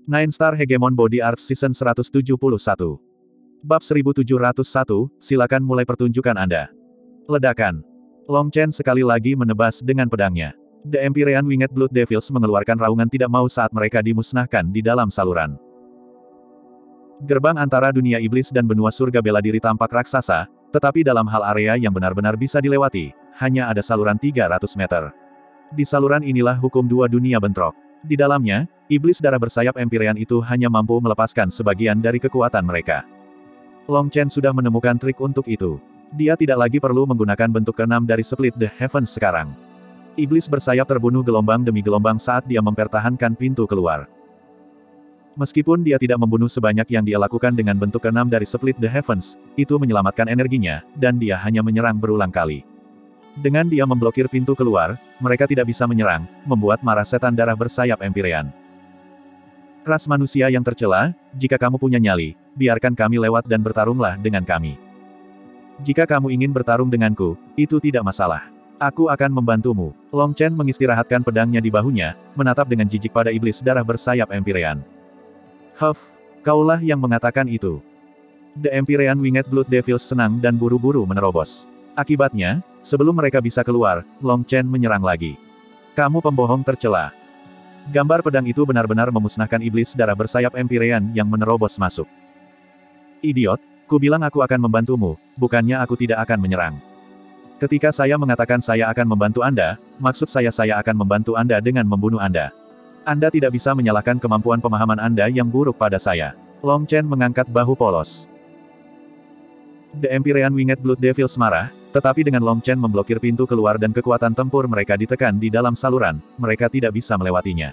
Nine Star Hegemon Body Art Season 171. Bab 1701, silakan mulai pertunjukan Anda. Ledakan. Long Chen sekali lagi menebas dengan pedangnya. The Empyrean Winged Blood Devils mengeluarkan raungan tidak mau saat mereka dimusnahkan di dalam saluran. Gerbang antara dunia iblis dan benua surga bela diri tampak raksasa, tetapi dalam hal area yang benar-benar bisa dilewati, hanya ada saluran 300 meter. Di saluran inilah hukum dua dunia bentrok. Di dalamnya, iblis darah bersayap Empyrean itu hanya mampu melepaskan sebagian dari kekuatan mereka. Long Chen sudah menemukan trik untuk itu. Dia tidak lagi perlu menggunakan bentuk keenam dari Split the Heavens sekarang. Iblis bersayap terbunuh gelombang demi gelombang saat dia mempertahankan pintu keluar. Meskipun dia tidak membunuh sebanyak yang dia lakukan dengan bentuk keenam dari Split the Heavens, itu menyelamatkan energinya, dan dia hanya menyerang berulang kali. Dengan dia memblokir pintu keluar, mereka tidak bisa menyerang, membuat marah setan darah bersayap Empyrean. Ras manusia yang tercela, jika kamu punya nyali, biarkan kami lewat dan bertarunglah dengan kami. Jika kamu ingin bertarung denganku, itu tidak masalah. Aku akan membantumu. Long Chen mengistirahatkan pedangnya di bahunya, menatap dengan jijik pada iblis darah bersayap Empyrean. Huff, kaulah yang mengatakan itu. The Empyrean Winged Blood Devils senang dan buru-buru menerobos. Akibatnya, sebelum mereka bisa keluar, Long Chen menyerang lagi. Kamu pembohong tercela. Gambar pedang itu benar-benar memusnahkan iblis darah bersayap Empyrean yang menerobos masuk. Idiot, ku bilang aku akan membantumu, bukannya aku tidak akan menyerang. Ketika saya mengatakan saya akan membantu Anda, maksud saya akan membantu Anda dengan membunuh Anda. Anda tidak bisa menyalahkan kemampuan pemahaman Anda yang buruk pada saya. Long Chen mengangkat bahu polos. The Empyrean Winged Blood Devils marah, tetapi dengan Long Chen memblokir pintu keluar dan kekuatan tempur mereka ditekan di dalam saluran, mereka tidak bisa melewatinya.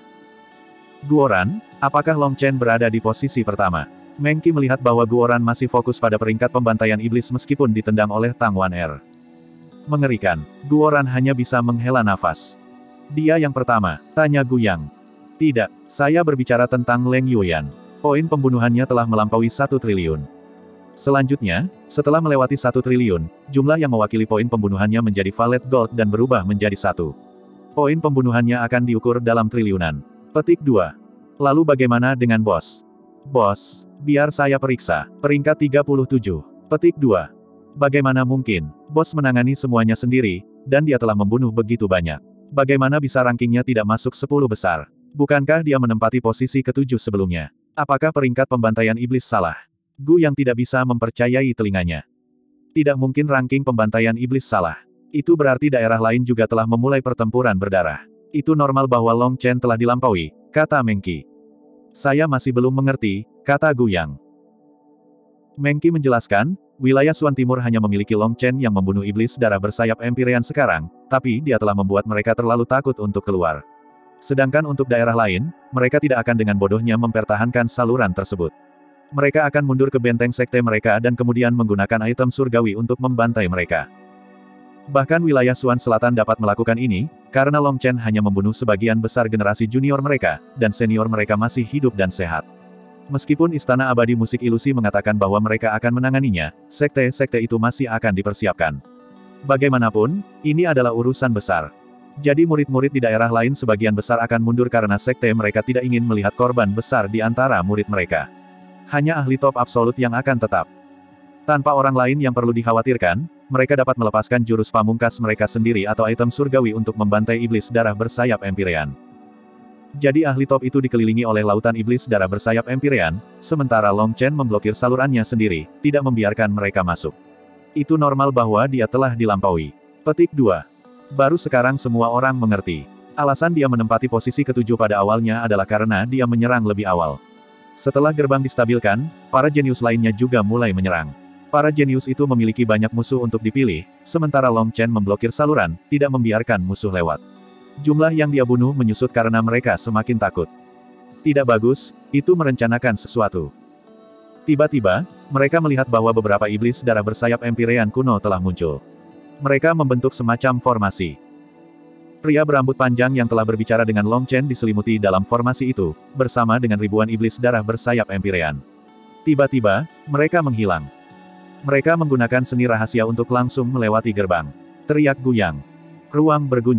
Guoran, apakah Long Chen berada di posisi pertama? Meng Qi melihat bahwa Guoran masih fokus pada peringkat pembantaian iblis meskipun ditendang oleh Tang Wan-er. Mengerikan, Guoran hanya bisa menghela nafas. Dia yang pertama, tanya Gu Yang. Tidak, saya berbicara tentang Leng Yuyan. Poin pembunuhannya telah melampaui 1 triliun. Selanjutnya, setelah melewati 1 triliun, jumlah yang mewakili poin pembunuhannya menjadi Valet Gold dan berubah menjadi 1. Poin pembunuhannya akan diukur dalam triliunan. Petik 2. Lalu bagaimana dengan bos? Bos, biar saya periksa. Peringkat 37. Petik 2. Bagaimana mungkin, bos menangani semuanya sendiri, dan dia telah membunuh begitu banyak. Bagaimana bisa rankingnya tidak masuk 10 besar? Bukankah dia menempati posisi ke-7 sebelumnya? Apakah peringkat pembantaian iblis salah? Gu yang tidak bisa mempercayai telinganya. Tidak mungkin ranking pembantaian iblis salah. Itu berarti daerah lain juga telah memulai pertempuran berdarah. Itu normal bahwa Long Chen telah dilampaui, kata Meng Qi. Saya masih belum mengerti, kata Gu Yang. Meng Qi menjelaskan, wilayah Suan Timur hanya memiliki Long Chen yang membunuh iblis darah bersayap Empyrean sekarang, tapi dia telah membuat mereka terlalu takut untuk keluar. Sedangkan untuk daerah lain, mereka tidak akan dengan bodohnya mempertahankan saluran tersebut. Mereka akan mundur ke benteng sekte mereka dan kemudian menggunakan item surgawi untuk membantai mereka. Bahkan wilayah Suan Selatan dapat melakukan ini, karena Long Chen hanya membunuh sebagian besar generasi junior mereka, dan senior mereka masih hidup dan sehat. Meskipun Istana Abadi Musik Ilusi mengatakan bahwa mereka akan menanganinya, sekte-sekte itu masih akan dipersiapkan. Bagaimanapun, ini adalah urusan besar. Jadi murid-murid di daerah lain sebagian besar akan mundur karena sekte mereka tidak ingin melihat korban besar di antara murid mereka. Hanya ahli top absolut yang akan tetap. Tanpa orang lain yang perlu dikhawatirkan, mereka dapat melepaskan jurus pamungkas mereka sendiri atau item surgawi untuk membantai iblis darah bersayap Empyrean. Jadi ahli top itu dikelilingi oleh lautan iblis darah bersayap Empyrean, sementara Long Chen memblokir salurannya sendiri, tidak membiarkan mereka masuk. Itu normal bahwa dia telah dilampaui. Petik 2. Baru sekarang semua orang mengerti. Alasan dia menempati posisi ke-7 pada awalnya adalah karena dia menyerang lebih awal. Setelah gerbang distabilkan, para jenius lainnya juga mulai menyerang. Para jenius itu memiliki banyak musuh untuk dipilih, sementara Long Chen memblokir saluran, tidak membiarkan musuh lewat. Jumlah yang dia bunuh menyusut karena mereka semakin takut. Tidak bagus, itu merencanakan sesuatu. Tiba-tiba, mereka melihat bahwa beberapa iblis darah bersayap Empyrean kuno telah muncul. Mereka membentuk semacam formasi. Pria berambut panjang yang telah berbicara dengan Long Chen diselimuti dalam formasi itu, bersama dengan ribuan iblis darah bersayap Empyrean. Tiba-tiba, mereka menghilang. Mereka menggunakan seni rahasia untuk langsung melewati gerbang. Teriak Gu Yang. Ruang berguncang.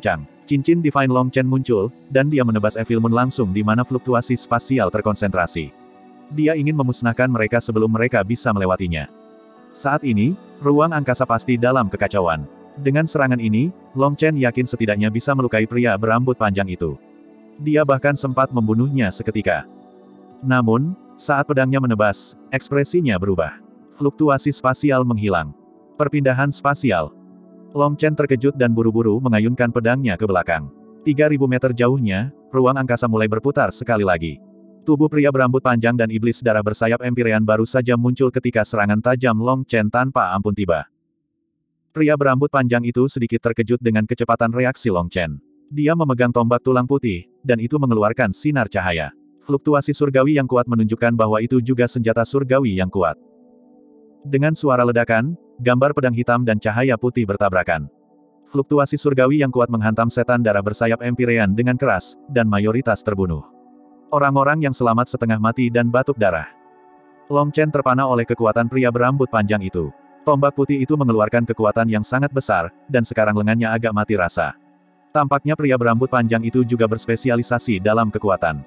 Cincin Divine Long Chen muncul, dan dia menebas Evil Moon langsung di mana fluktuasi spasial terkonsentrasi. Dia ingin memusnahkan mereka sebelum mereka bisa melewatinya. Saat ini, ruang angkasa pasti dalam kekacauan. Dengan serangan ini, Long Chen yakin setidaknya bisa melukai pria berambut panjang itu. Dia bahkan sempat membunuhnya seketika. Namun, saat pedangnya menebas, ekspresinya berubah. Fluktuasi spasial menghilang. Perpindahan spasial. Long Chen terkejut dan buru-buru mengayunkan pedangnya ke belakang. 3.000 meter jauhnya, ruang angkasa mulai berputar sekali lagi. Tubuh pria berambut panjang dan iblis darah bersayap Empyrean baru saja muncul ketika serangan tajam Long Chen tanpa ampun tiba. Pria berambut panjang itu sedikit terkejut dengan kecepatan reaksi Long Chen. Dia memegang tombak tulang putih, dan itu mengeluarkan sinar cahaya. Fluktuasi surgawi yang kuat menunjukkan bahwa itu juga senjata surgawi yang kuat. Dengan suara ledakan, gambar pedang hitam dan cahaya putih bertabrakan. Fluktuasi surgawi yang kuat menghantam setan darah bersayap Empyrean dengan keras, dan mayoritas terbunuh. Orang-orang yang selamat setengah mati dan batuk darah. Long Chen terpana oleh kekuatan pria berambut panjang itu. Tombak putih itu mengeluarkan kekuatan yang sangat besar, dan sekarang lengannya agak mati rasa. Tampaknya pria berambut panjang itu juga berspesialisasi dalam kekuatan.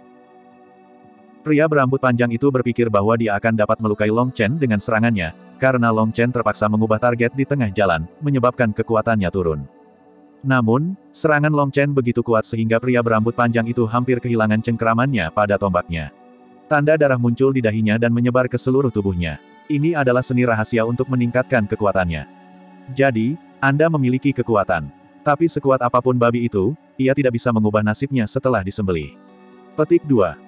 Pria berambut panjang itu berpikir bahwa dia akan dapat melukai Long Chen dengan serangannya, karena Long Chen terpaksa mengubah target di tengah jalan, menyebabkan kekuatannya turun. Namun, serangan Long Chen begitu kuat sehingga pria berambut panjang itu hampir kehilangan cengkeramannya pada tombaknya. Tanda darah muncul di dahinya dan menyebar ke seluruh tubuhnya. Ini adalah seni rahasia untuk meningkatkan kekuatannya. Jadi, Anda memiliki kekuatan. Tapi sekuat apapun babi itu, ia tidak bisa mengubah nasibnya setelah disembelih. Petik 2.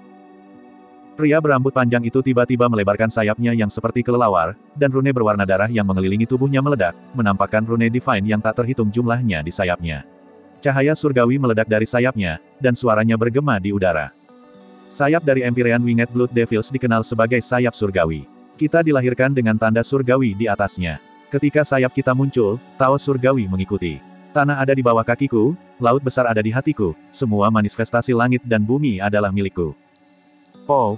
Pria berambut panjang itu tiba-tiba melebarkan sayapnya yang seperti kelelawar, dan rune berwarna darah yang mengelilingi tubuhnya meledak, menampakkan rune divine yang tak terhitung jumlahnya di sayapnya. Cahaya surgawi meledak dari sayapnya, dan suaranya bergema di udara. Sayap dari Empyrean Winged Blood Devils dikenal sebagai sayap surgawi. Kita dilahirkan dengan tanda surgawi di atasnya. Ketika sayap kita muncul, Taos surgawi mengikuti. Tanah ada di bawah kakiku, laut besar ada di hatiku, semua manifestasi langit dan bumi adalah milikku. Oh.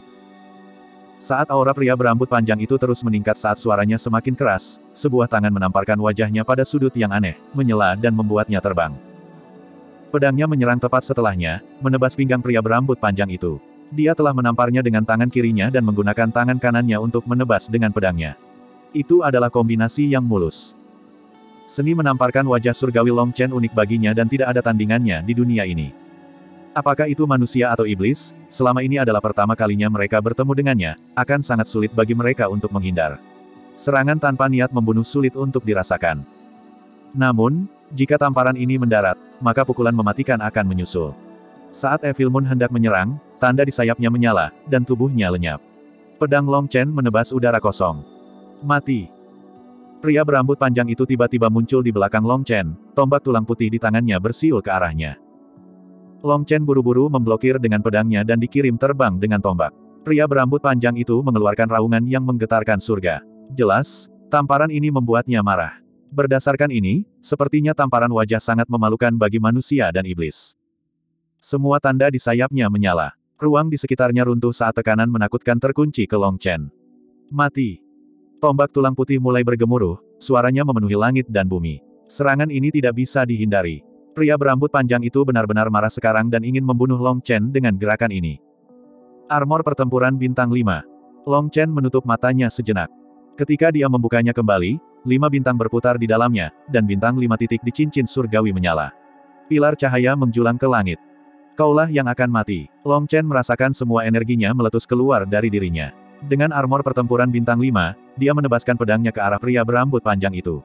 Saat aura pria berambut panjang itu terus meningkat saat suaranya semakin keras, sebuah tangan menamparkan wajahnya pada sudut yang aneh, menyela dan membuatnya terbang. Pedangnya menyerang tepat setelahnya, menebas pinggang pria berambut panjang itu. Dia telah menamparnya dengan tangan kirinya dan menggunakan tangan kanannya untuk menebas dengan pedangnya. Itu adalah kombinasi yang mulus. Seni menamparkan wajah surgawi Long Chen unik baginya dan tidak ada tandingannya di dunia ini. Apakah itu manusia atau iblis, selama ini adalah pertama kalinya mereka bertemu dengannya, akan sangat sulit bagi mereka untuk menghindar. Serangan tanpa niat membunuh sulit untuk dirasakan. Namun, jika tamparan ini mendarat, maka pukulan mematikan akan menyusul. Saat Evil Moon hendak menyerang, tanda di sayapnya menyala, dan tubuhnya lenyap. Pedang Long Chen menebas udara kosong. Mati. Pria berambut panjang itu tiba-tiba muncul di belakang Long Chen, tombak tulang putih di tangannya bersiul ke arahnya. Long Chen buru-buru memblokir dengan pedangnya dan dikirim terbang dengan tombak. Pria berambut panjang itu mengeluarkan raungan yang menggetarkan surga. Jelas, tamparan ini membuatnya marah. Berdasarkan ini, sepertinya tamparan wajah sangat memalukan bagi manusia dan iblis. Semua tanda di sayapnya menyala. Ruang di sekitarnya runtuh saat tekanan menakutkan terkunci ke Long Chen. Mati. Tombak tulang putih mulai bergemuruh, suaranya memenuhi langit dan bumi. Serangan ini tidak bisa dihindari. Pria berambut panjang itu benar-benar marah sekarang dan ingin membunuh Long Chen dengan gerakan ini. Armor pertempuran bintang 5. Long Chen menutup matanya sejenak. Ketika dia membukanya kembali, 5 bintang berputar di dalamnya, dan bintang 5 titik di cincin surgawi menyala. Pilar cahaya menjulang ke langit. Kaulah yang akan mati. Long Chen merasakan semua energinya meletus keluar dari dirinya. Dengan armor pertempuran bintang 5, dia menebaskan pedangnya ke arah pria berambut panjang itu.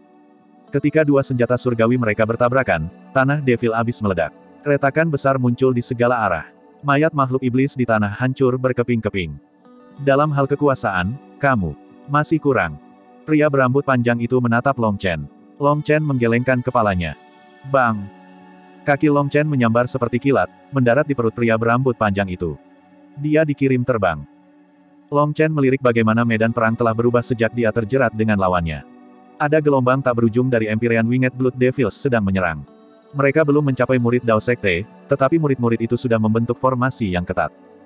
Ketika dua senjata surgawi mereka bertabrakan, tanah Devil Abyss meledak. Retakan besar muncul di segala arah. Mayat makhluk iblis di tanah hancur berkeping-keping. Dalam hal kekuasaan, kamu masih kurang. Pria berambut panjang itu menatap Long Chen. Long Chen menggelengkan kepalanya. Bang! Kaki Long Chen menyambar seperti kilat, mendarat di perut pria berambut panjang itu. Dia dikirim terbang. Long Chen melirik bagaimana medan perang telah berubah sejak dia terjerat dengan lawannya. Ada gelombang tak berujung dari Empyrean Winged Blood Devils sedang menyerang. Mereka belum mencapai murid Dao Sekte, tetapi murid-murid itu sudah membentuk formasi yang ketat.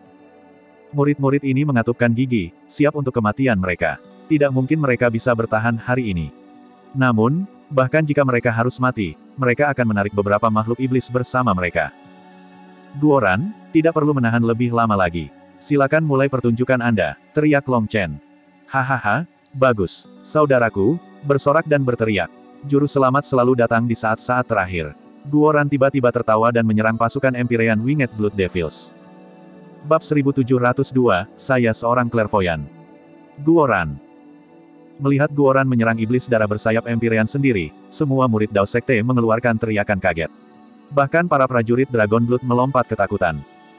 Murid-murid ini mengatupkan gigi, siap untuk kematian mereka. Tidak mungkin mereka bisa bertahan hari ini. Namun, bahkan jika mereka harus mati, mereka akan menarik beberapa makhluk iblis bersama mereka. Guoran, tidak perlu menahan lebih lama lagi. Silakan mulai pertunjukan Anda, teriak Long Chen. Hahaha, bagus, saudaraku, bersorak dan berteriak. Juru selamat selalu datang di saat-saat terakhir. Guoran tiba-tiba tertawa dan menyerang pasukan Empyrean Winged Blood Devils. Bab 1702, saya seorang clairvoyant. Guoran. Melihat Guoran menyerang iblis darah bersayap Empyrean sendiri, semua murid Dao Sekte mengeluarkan teriakan kaget. Bahkan para prajurit Dragon Blood melompat ketakutan.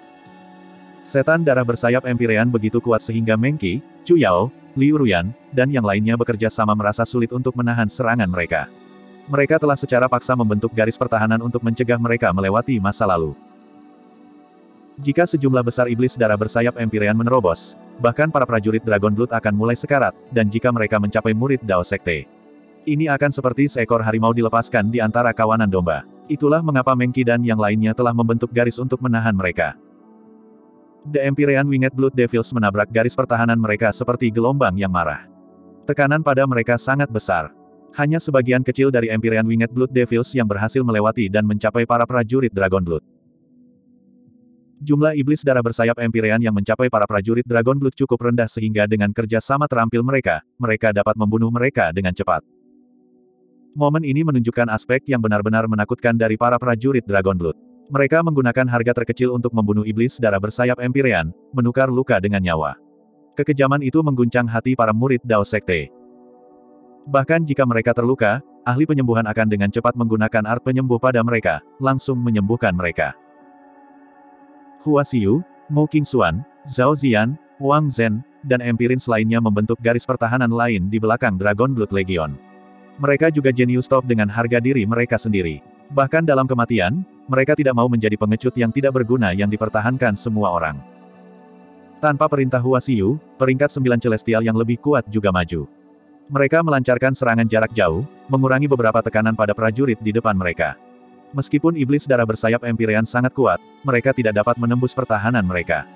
Setan darah bersayap Empyrean begitu kuat sehingga Meng Qi, Chu Yao, Liu Ruyan, dan yang lainnya bekerja sama merasa sulit untuk menahan serangan mereka. Mereka telah secara paksa membentuk garis pertahanan untuk mencegah mereka melewati masa lalu. Jika sejumlah besar iblis darah bersayap Empyrean menerobos, bahkan para prajurit Dragon Blood akan mulai sekarat, dan jika mereka mencapai murid Dao Sekte, ini akan seperti seekor harimau dilepaskan di antara kawanan domba. Itulah mengapa Meng Qi dan yang lainnya telah membentuk garis untuk menahan mereka. The Empyrean Winged Blood Devils menabrak garis pertahanan mereka seperti gelombang yang marah. Tekanan pada mereka sangat besar. Hanya sebagian kecil dari Empyrean Winged Blood Devils yang berhasil melewati dan mencapai para prajurit Dragon Blood. Jumlah iblis darah bersayap Empyrean yang mencapai para prajurit Dragon Blood cukup rendah sehingga dengan kerja sama terampil mereka, mereka dapat membunuh mereka dengan cepat. Momen ini menunjukkan aspek yang benar-benar menakutkan dari para prajurit Dragon Blood. Mereka menggunakan harga terkecil untuk membunuh iblis darah bersayap Empyrean, menukar luka dengan nyawa. Kekejaman itu mengguncang hati para murid Dao Sekte. Bahkan jika mereka terluka, ahli penyembuhan akan dengan cepat menggunakan art penyembuh pada mereka, langsung menyembuhkan mereka. Hua Xiu, Mu Qingxuan, Zhao Ziyan, Wang Zhen, dan Empyreans lainnya membentuk garis pertahanan lain di belakang Dragon Blood Legion. Mereka juga jenius top dengan harga diri mereka sendiri. Bahkan dalam kematian, mereka tidak mau menjadi pengecut yang tidak berguna yang dipertahankan semua orang. Tanpa perintah Hua Xiu, peringkat 9 Celestial yang lebih kuat juga maju. Mereka melancarkan serangan jarak jauh, mengurangi beberapa tekanan pada prajurit di depan mereka. Meskipun iblis darah bersayap Empyrean sangat kuat, mereka tidak dapat menembus pertahanan mereka.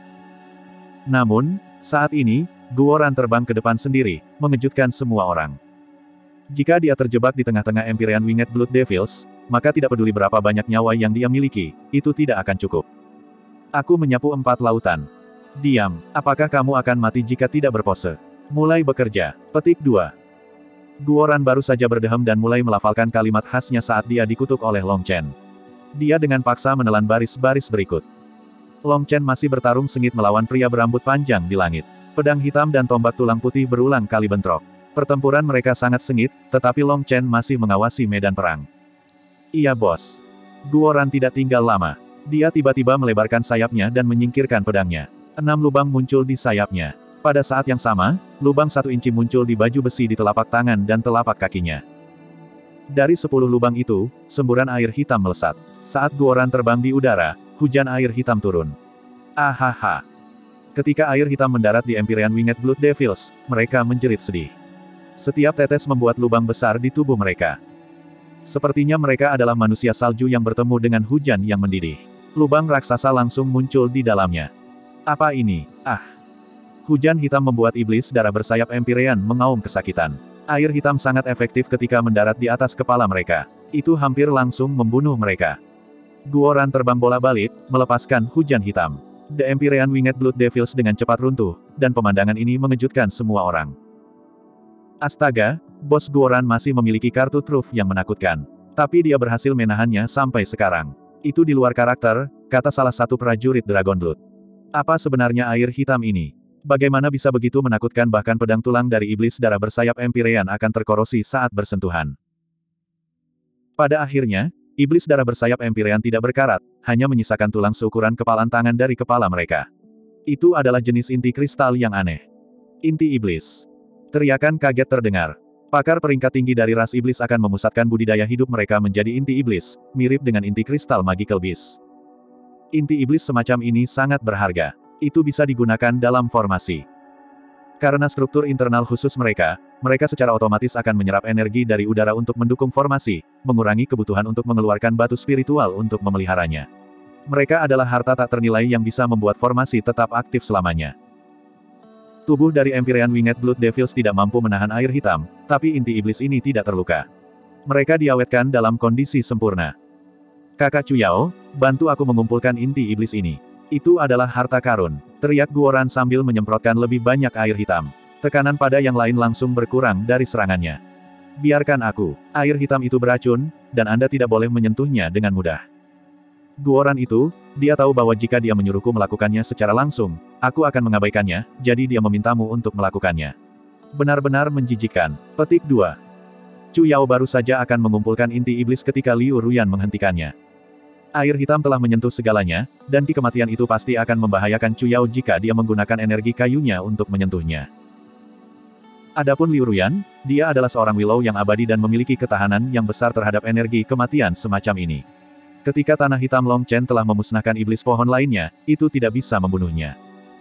Namun, saat ini, Guoran terbang ke depan sendiri, mengejutkan semua orang. Jika dia terjebak di tengah-tengah Empyrean Winged Blood Devils, maka tidak peduli berapa banyak nyawa yang dia miliki, itu tidak akan cukup. Aku menyapu 4 lautan. Diam, apakah kamu akan mati jika tidak berpose? Mulai bekerja. Petik 2. Guoran baru saja berdehem dan mulai melafalkan kalimat khasnya saat dia dikutuk oleh Long Chen. Dia dengan paksa menelan baris-baris berikut. Long Chen masih bertarung sengit melawan pria berambut panjang di langit. Pedang hitam dan tombak tulang putih berulang kali bentrok. Pertempuran mereka sangat sengit, tetapi Long Chen masih mengawasi medan perang. Iya bos. Guoran tidak tinggal lama. Dia tiba-tiba melebarkan sayapnya dan menyingkirkan pedangnya. 6 lubang muncul di sayapnya. Pada saat yang sama, lubang 1 inci muncul di baju besi di telapak tangan dan telapak kakinya. Dari 10 lubang itu, semburan air hitam melesat. Saat Guoran terbang di udara, hujan air hitam turun. Ahaha. Ketika air hitam mendarat di Empyrean Winged Blood Devils, mereka menjerit sedih. Setiap tetes membuat lubang besar di tubuh mereka. Sepertinya mereka adalah manusia salju yang bertemu dengan hujan yang mendidih. Lubang raksasa langsung muncul di dalamnya. Apa ini? Ah! Hujan hitam membuat iblis darah bersayap Empyrean mengaum kesakitan. Air hitam sangat efektif ketika mendarat di atas kepala mereka. Itu hampir langsung membunuh mereka. Guoran terbang bola-balik, melepaskan hujan hitam. The Empyrean Winged Blood Devils dengan cepat runtuh, dan pemandangan ini mengejutkan semua orang. Astaga, bos Guoran masih memiliki kartu truf yang menakutkan. Tapi dia berhasil menahannya sampai sekarang. Itu di luar karakter, kata salah satu prajurit Dragon Blood. Apa sebenarnya air hitam ini? Bagaimana bisa begitu menakutkan bahkan pedang tulang dari iblis darah bersayap Empyrean akan terkorosi saat bersentuhan. Pada akhirnya, iblis darah bersayap Empyrean tidak berkarat, hanya menyisakan tulang seukuran kepalan tangan dari kepala mereka. Itu adalah jenis inti kristal yang aneh. Inti iblis. Teriakan kaget terdengar. Pakar peringkat tinggi dari ras iblis akan memusatkan budidaya hidup mereka menjadi inti iblis, mirip dengan inti kristal Magical Beast. Inti iblis semacam ini sangat berharga. Itu bisa digunakan dalam formasi. Karena struktur internal khusus mereka, mereka secara otomatis akan menyerap energi dari udara untuk mendukung formasi, mengurangi kebutuhan untuk mengeluarkan batu spiritual untuk memeliharanya. Mereka adalah harta tak ternilai yang bisa membuat formasi tetap aktif selamanya. Tubuh dari Empyrean Winged Blood Devils tidak mampu menahan air hitam, tapi inti iblis ini tidak terluka. Mereka diawetkan dalam kondisi sempurna. Kakak Cuyao, bantu aku mengumpulkan inti iblis ini. Itu adalah harta karun, teriak Guoran sambil menyemprotkan lebih banyak air hitam. Tekanan pada yang lain langsung berkurang dari serangannya. Biarkan aku, air hitam itu beracun, dan Anda tidak boleh menyentuhnya dengan mudah. Guoran itu, dia tahu bahwa jika dia menyuruhku melakukannya secara langsung, aku akan mengabaikannya, jadi dia memintamu untuk melakukannya. Benar-benar menjijikkan. Petik 2. Cuyao baru saja akan mengumpulkan inti iblis ketika Liu Ruyan menghentikannya. Air hitam telah menyentuh segalanya, dan kematian itu pasti akan membahayakan Cuyao jika dia menggunakan energi kayunya untuk menyentuhnya. Adapun Liu Ruyan, dia adalah seorang Willow yang abadi dan memiliki ketahanan yang besar terhadap energi kematian semacam ini. Ketika tanah hitam Long Chen telah memusnahkan iblis pohon lainnya, itu tidak bisa membunuhnya.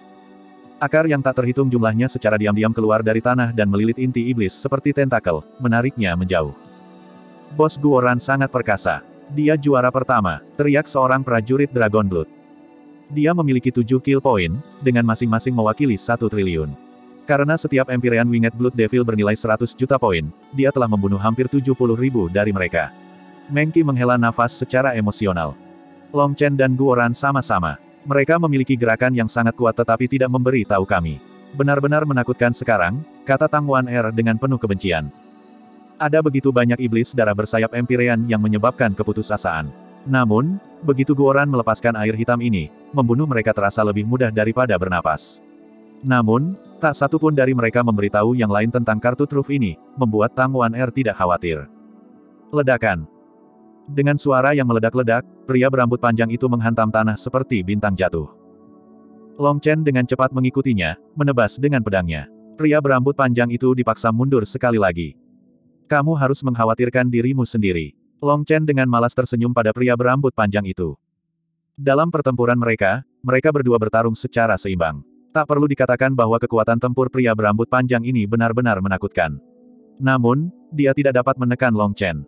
Akar yang tak terhitung jumlahnya secara diam-diam keluar dari tanah dan melilit inti iblis seperti tentakel, menariknya menjauh. Bos Guoran sangat perkasa. Dia juara pertama, teriak seorang prajurit Dragon Blood. Dia memiliki 7 kill point, dengan masing-masing mewakili 1 triliun. Karena setiap Empyrean Winged Blood Devil bernilai 100 juta poin, dia telah membunuh hampir 70.000 dari mereka. Meng Qi menghela nafas secara emosional. Long Chen dan Guoran sama-sama. Mereka memiliki gerakan yang sangat kuat tetapi tidak memberi tahu kami. Benar-benar menakutkan sekarang, kata Tang Wan-er dengan penuh kebencian. Ada begitu banyak iblis darah bersayap Empyrean yang menyebabkan keputusasaan. Namun, begitu Guoran melepaskan air hitam ini, membunuh mereka terasa lebih mudah daripada bernapas. Namun, tak satu pun dari mereka memberitahu yang lain tentang kartu truf ini, membuat Tang Wan-er tidak khawatir. Ledakan. Dengan suara yang meledak-ledak, pria berambut panjang itu menghantam tanah seperti bintang jatuh. Long Chen dengan cepat mengikutinya, menebas dengan pedangnya. Pria berambut panjang itu dipaksa mundur sekali lagi. Kamu harus mengkhawatirkan dirimu sendiri. Long Chen dengan malas tersenyum pada pria berambut panjang itu. Dalam pertempuran mereka, mereka berdua bertarung secara seimbang. Tak perlu dikatakan bahwa kekuatan tempur pria berambut panjang ini benar-benar menakutkan. Namun, dia tidak dapat menekan Long Chen.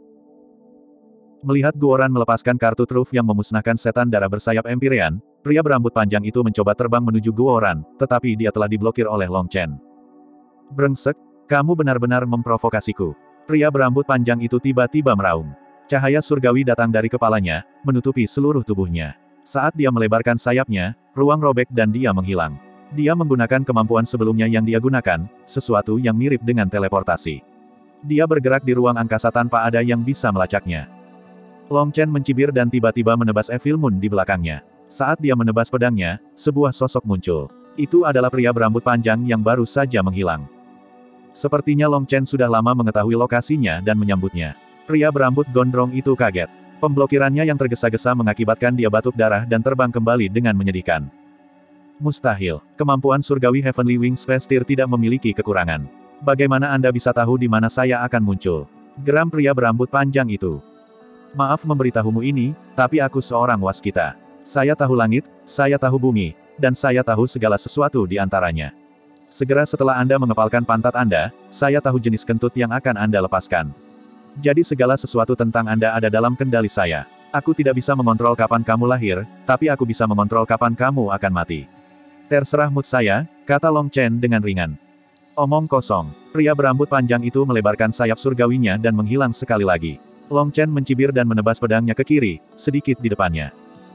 Melihat Guoran melepaskan kartu truf yang memusnahkan setan darah bersayap Empyrean, pria berambut panjang itu mencoba terbang menuju Guoran, tetapi dia telah diblokir oleh Long Chen. Brengsek, kamu benar-benar memprovokasiku. Pria berambut panjang itu tiba-tiba meraung. Cahaya surgawi datang dari kepalanya, menutupi seluruh tubuhnya. Saat dia melebarkan sayapnya, ruang robek dan dia menghilang. Dia menggunakan kemampuan sebelumnya yang dia gunakan, sesuatu yang mirip dengan teleportasi. Dia bergerak di ruang angkasa tanpa ada yang bisa melacaknya. Long Chen mencibir dan tiba-tiba menebas Evil Moon di belakangnya. Saat dia menebas pedangnya, sebuah sosok muncul. Itu adalah pria berambut panjang yang baru saja menghilang. Sepertinya Long Chen sudah lama mengetahui lokasinya dan menyambutnya. Pria berambut gondrong itu kaget. Pemblokirannya yang tergesa-gesa mengakibatkan dia batuk darah dan terbang kembali dengan menyedihkan. Mustahil. Kemampuan surgawi Heavenly Wing Sphere tidak memiliki kekurangan. Bagaimana Anda bisa tahu di mana saya akan muncul? Geram pria berambut panjang itu. Maaf memberitahumu ini, tapi aku seorang waskita. Saya tahu langit, saya tahu bumi, dan saya tahu segala sesuatu di antaranya. Segera setelah Anda mengepalkan pantat Anda, saya tahu jenis kentut yang akan Anda lepaskan. Jadi segala sesuatu tentang Anda ada dalam kendali saya. Aku tidak bisa mengontrol kapan kamu lahir, tapi aku bisa mengontrol kapan kamu akan mati. Terserah mood saya, kata Long Chen dengan ringan. Omong kosong. Pria berambut panjang itu melebarkan sayap surgawinya dan menghilang sekali lagi. Long Chen mencibir dan menebas pedangnya ke kiri, sedikit di depannya.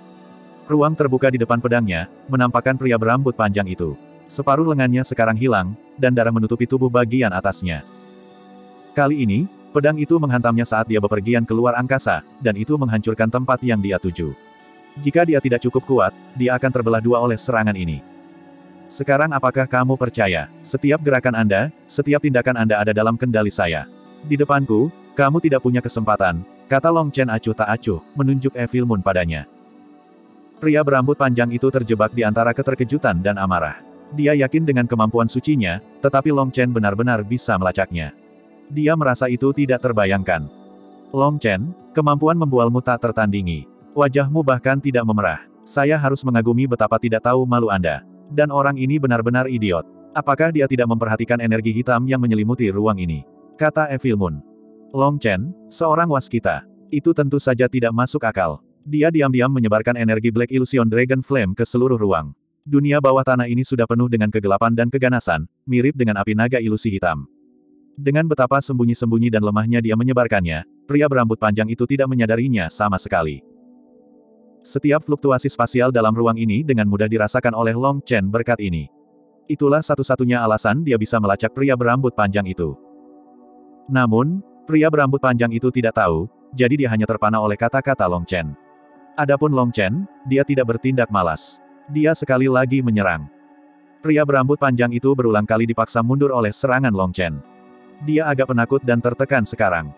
Ruang terbuka di depan pedangnya, menampakkan pria berambut panjang itu. Separuh lengannya sekarang hilang, dan darah menutupi tubuh bagian atasnya. Kali ini, pedang itu menghantamnya saat dia bepergian keluar angkasa, dan itu menghancurkan tempat yang dia tuju. Jika dia tidak cukup kuat, dia akan terbelah dua oleh serangan ini. Sekarang apakah kamu percaya? Setiap gerakan Anda, setiap tindakan Anda ada dalam kendali saya. Di depanku, kamu tidak punya kesempatan, kata Long Chen acuh tak acuh, menunjuk Evil Moon padanya. Pria berambut panjang itu terjebak di antara keterkejutan dan amarah. Dia yakin dengan kemampuan sucinya, tetapi Long Chen benar-benar bisa melacaknya. Dia merasa itu tidak terbayangkan. Long Chen, kemampuan membualmu tak tertandingi. Wajahmu bahkan tidak memerah. Saya harus mengagumi betapa tidak tahu malu Anda. Dan orang ini benar-benar idiot. Apakah dia tidak memperhatikan energi hitam yang menyelimuti ruang ini? Kata Evil Moon. Long Chen, seorang waskita. Itu tentu saja tidak masuk akal. Dia diam-diam menyebarkan energi Black Illusion Dragon Flame ke seluruh ruang. Dunia bawah tanah ini sudah penuh dengan kegelapan dan keganasan, mirip dengan api naga ilusi hitam. Dengan betapa sembunyi-sembunyi dan lemahnya dia menyebarkannya, pria berambut panjang itu tidak menyadarinya sama sekali. Setiap fluktuasi spasial dalam ruang ini dengan mudah dirasakan oleh Long Chen berkat ini. Itulah satu-satunya alasan dia bisa melacak pria berambut panjang itu. Namun, pria berambut panjang itu tidak tahu, jadi dia hanya terpana oleh kata-kata Long Chen. Adapun Long Chen, dia tidak bertindak malas. Dia sekali lagi menyerang. Pria berambut panjang itu berulang kali dipaksa mundur oleh serangan Long Chen. Dia agak penakut dan tertekan sekarang.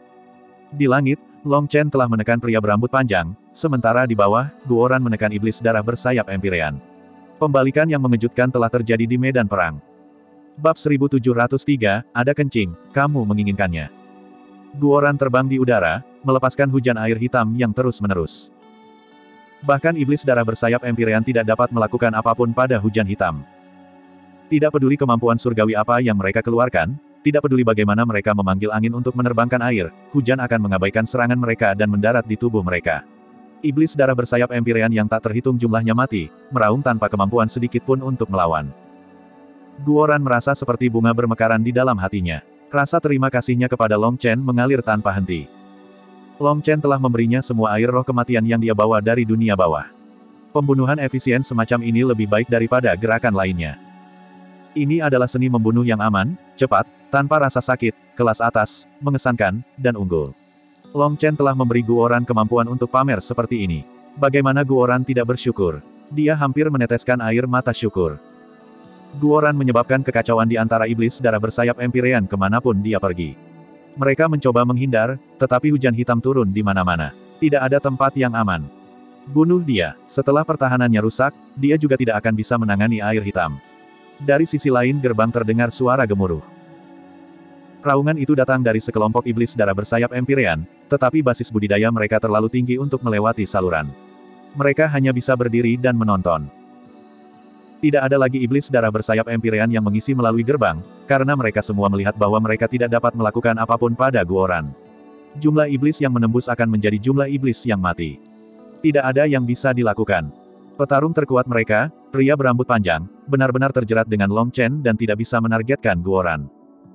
Di langit, Long Chen telah menekan pria berambut panjang, sementara di bawah, Guoran menekan iblis darah bersayap Empyrean. Pembalikan yang mengejutkan telah terjadi di medan perang. Bab 1703, ada kencing, kamu menginginkannya. Guoran terbang di udara, melepaskan hujan air hitam yang terus-menerus. Bahkan iblis darah bersayap Empyrean tidak dapat melakukan apapun pada hujan hitam. Tidak peduli kemampuan surgawi apa yang mereka keluarkan, tidak peduli bagaimana mereka memanggil angin untuk menerbangkan air, hujan akan mengabaikan serangan mereka dan mendarat di tubuh mereka. Iblis darah bersayap Empyrean yang tak terhitung jumlahnya mati, meraung tanpa kemampuan sedikit pun untuk melawan. Guoran merasa seperti bunga bermekaran di dalam hatinya. Rasa terima kasihnya kepada Long Chen mengalir tanpa henti. Long Chen telah memberinya semua air roh kematian yang dia bawa dari dunia bawah. Pembunuhan efisien semacam ini lebih baik daripada gerakan lainnya. Ini adalah seni membunuh yang aman, cepat, tanpa rasa sakit, kelas atas, mengesankan, dan unggul. Long Chen telah memberi Guoran kemampuan untuk pamer seperti ini. Bagaimana Guoran tidak bersyukur? Dia hampir meneteskan air mata syukur. Guoran menyebabkan kekacauan di antara iblis darah bersayap Empyrean kemanapun dia pergi. Mereka mencoba menghindar, tetapi hujan hitam turun di mana-mana. Tidak ada tempat yang aman. Bunuh dia. Setelah pertahanannya rusak, dia juga tidak akan bisa menangani air hitam. Dari sisi lain gerbang terdengar suara gemuruh. Raungan itu datang dari sekelompok iblis darah bersayap Empyrean, tetapi basis budidaya mereka terlalu tinggi untuk melewati saluran. Mereka hanya bisa berdiri dan menonton. Tidak ada lagi iblis darah bersayap Empyrean yang mengisi melalui gerbang, karena mereka semua melihat bahwa mereka tidak dapat melakukan apapun pada Guoran. Jumlah iblis yang menembus akan menjadi jumlah iblis yang mati. Tidak ada yang bisa dilakukan. Petarung terkuat mereka, pria berambut panjang, benar-benar terjerat dengan Long Chen dan tidak bisa menargetkan Guoran.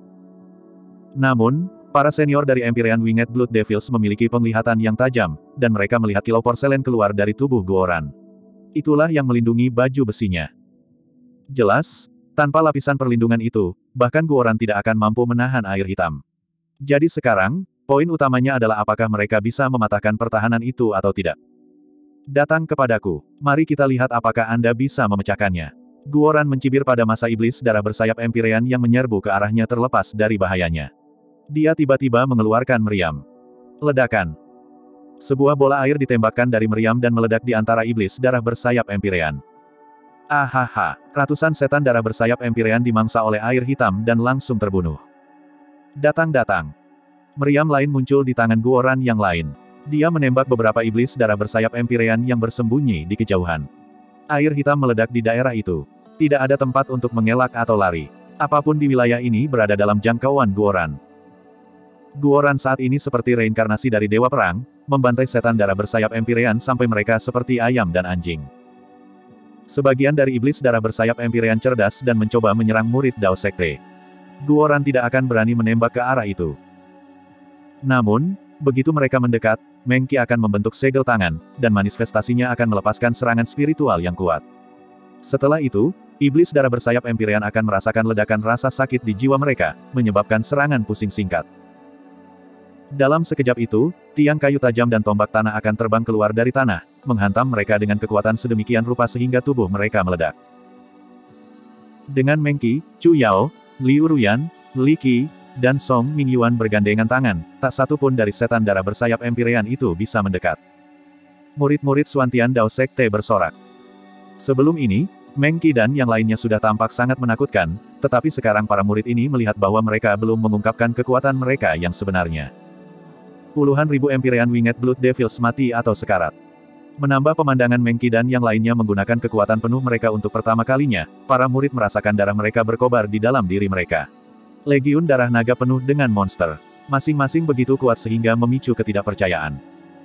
Namun, para senior dari Empyrean Winged Blood Devils memiliki penglihatan yang tajam, dan mereka melihat kilau porselen keluar dari tubuh Guoran. Itulah yang melindungi baju besinya. Jelas, tanpa lapisan perlindungan itu, bahkan Guoran tidak akan mampu menahan air hitam. Jadi sekarang, poin utamanya adalah apakah mereka bisa mematahkan pertahanan itu atau tidak. Datang kepadaku. Mari kita lihat apakah Anda bisa memecahkannya. Guoran mencibir pada masa iblis darah bersayap Empyrean yang menyerbu ke arahnya terlepas dari bahayanya. Dia tiba-tiba mengeluarkan meriam. Ledakan. Sebuah bola air ditembakkan dari meriam dan meledak di antara iblis darah bersayap Empyrean. Ahaha, ratusan setan darah bersayap Empyrean dimangsa oleh air hitam dan langsung terbunuh. Datang-datang. Meriam lain muncul di tangan Guoran yang lain. Dia menembak beberapa iblis darah bersayap Empyrean yang bersembunyi di kejauhan. Air hitam meledak di daerah itu. Tidak ada tempat untuk mengelak atau lari. Apapun di wilayah ini berada dalam jangkauan Guoran. Guoran saat ini seperti reinkarnasi dari Dewa Perang, membantai setan darah bersayap Empyrean sampai mereka seperti ayam dan anjing. Sebagian dari iblis darah bersayap Empyrean cerdas dan mencoba menyerang murid Dao Sekte. Guoran tidak akan berani menembak ke arah itu. Namun, begitu mereka mendekat, Meng Qi akan membentuk segel tangan, dan manifestasinya akan melepaskan serangan spiritual yang kuat. Setelah itu, iblis darah bersayap Empyrean akan merasakan ledakan rasa sakit di jiwa mereka, menyebabkan serangan pusing singkat. Dalam sekejap itu, tiang kayu tajam dan tombak tanah akan terbang keluar dari tanah, menghantam mereka dengan kekuatan sedemikian rupa sehingga tubuh mereka meledak. Dengan Meng Qi, Chu Yao, Liu Ruyan, Li Qi, dan Song Mingyuan bergandengan tangan, tak satu pun dari setan darah bersayap Empyrean itu bisa mendekat. Murid-murid Xuantian Dao Sekte bersorak. Sebelum ini, Meng Qi dan yang lainnya sudah tampak sangat menakutkan, tetapi sekarang para murid ini melihat bahwa mereka belum mengungkapkan kekuatan mereka yang sebenarnya. Puluhan ribu Empyrean Winged Blood Devils mati atau sekarat. Menambah pemandangan Meng Qi dan yang lainnya menggunakan kekuatan penuh mereka untuk pertama kalinya, para murid merasakan darah mereka berkobar di dalam diri mereka. Legiun darah naga penuh dengan monster. Masing-masing begitu kuat sehingga memicu ketidakpercayaan.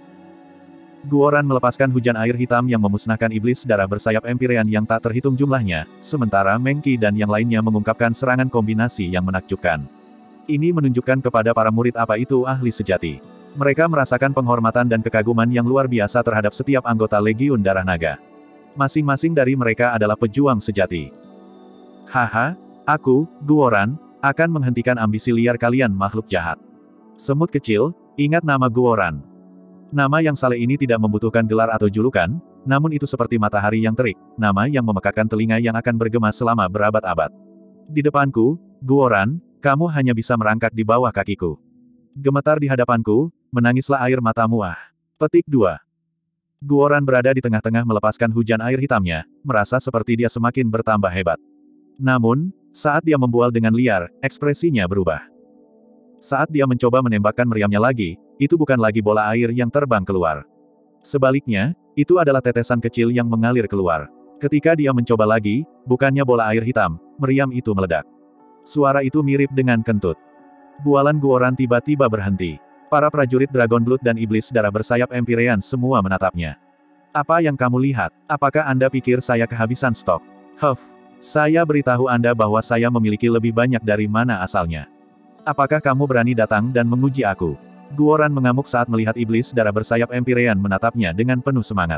Guoran melepaskan hujan air hitam yang memusnahkan iblis darah bersayap Empyrean yang tak terhitung jumlahnya, sementara Meng Qi dan yang lainnya mengungkapkan serangan kombinasi yang menakjubkan. Ini menunjukkan kepada para murid apa itu ahli sejati. Mereka merasakan penghormatan dan kekaguman yang luar biasa terhadap setiap anggota Legiun Darah Naga. Masing-masing dari mereka adalah pejuang sejati. Haha, aku, Guoran, akan menghentikan ambisi liar kalian makhluk jahat. Semut kecil, ingat nama Guoran. Nama yang saleh ini tidak membutuhkan gelar atau julukan, namun itu seperti matahari yang terik, nama yang memekakkan telinga yang akan bergema selama berabad-abad. Di depanku, Guoran, kamu hanya bisa merangkak di bawah kakiku. Gemetar di hadapanku, menangislah air matamu ah. Petik 2. Guoran berada di tengah-tengah melepaskan hujan air hitamnya, merasa seperti dia semakin bertambah hebat. Namun, saat dia membual dengan liar, ekspresinya berubah. Saat dia mencoba menembakkan meriamnya lagi, itu bukan lagi bola air yang terbang keluar. Sebaliknya, itu adalah tetesan kecil yang mengalir keluar. Ketika dia mencoba lagi, bukannya bola air hitam, meriam itu meledak. Suara itu mirip dengan kentut. Bualan Guoran tiba-tiba berhenti. Para prajurit Dragon Blood dan Iblis Darah Bersayap Empyrean semua menatapnya. Apa yang kamu lihat? Apakah Anda pikir saya kehabisan stok? Saya beritahu Anda bahwa saya memiliki lebih banyak dari mana asalnya. Apakah kamu berani datang dan menguji aku? Guoran mengamuk saat melihat Iblis Darah Bersayap Empyrean menatapnya dengan penuh semangat.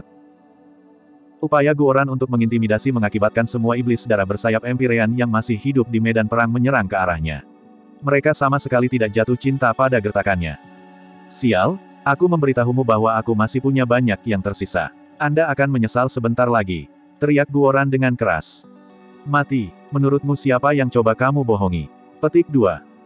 Upaya Guoran untuk mengintimidasi mengakibatkan semua Iblis Darah Bersayap Empyrean yang masih hidup di medan perang menyerang ke arahnya. Mereka sama sekali tidak jatuh cinta pada gertakannya. Sial, aku memberitahumu bahwa aku masih punya banyak yang tersisa. Anda akan menyesal sebentar lagi. Teriak Guoran dengan keras. Mati, menurutmu siapa yang coba kamu bohongi? Petik 2.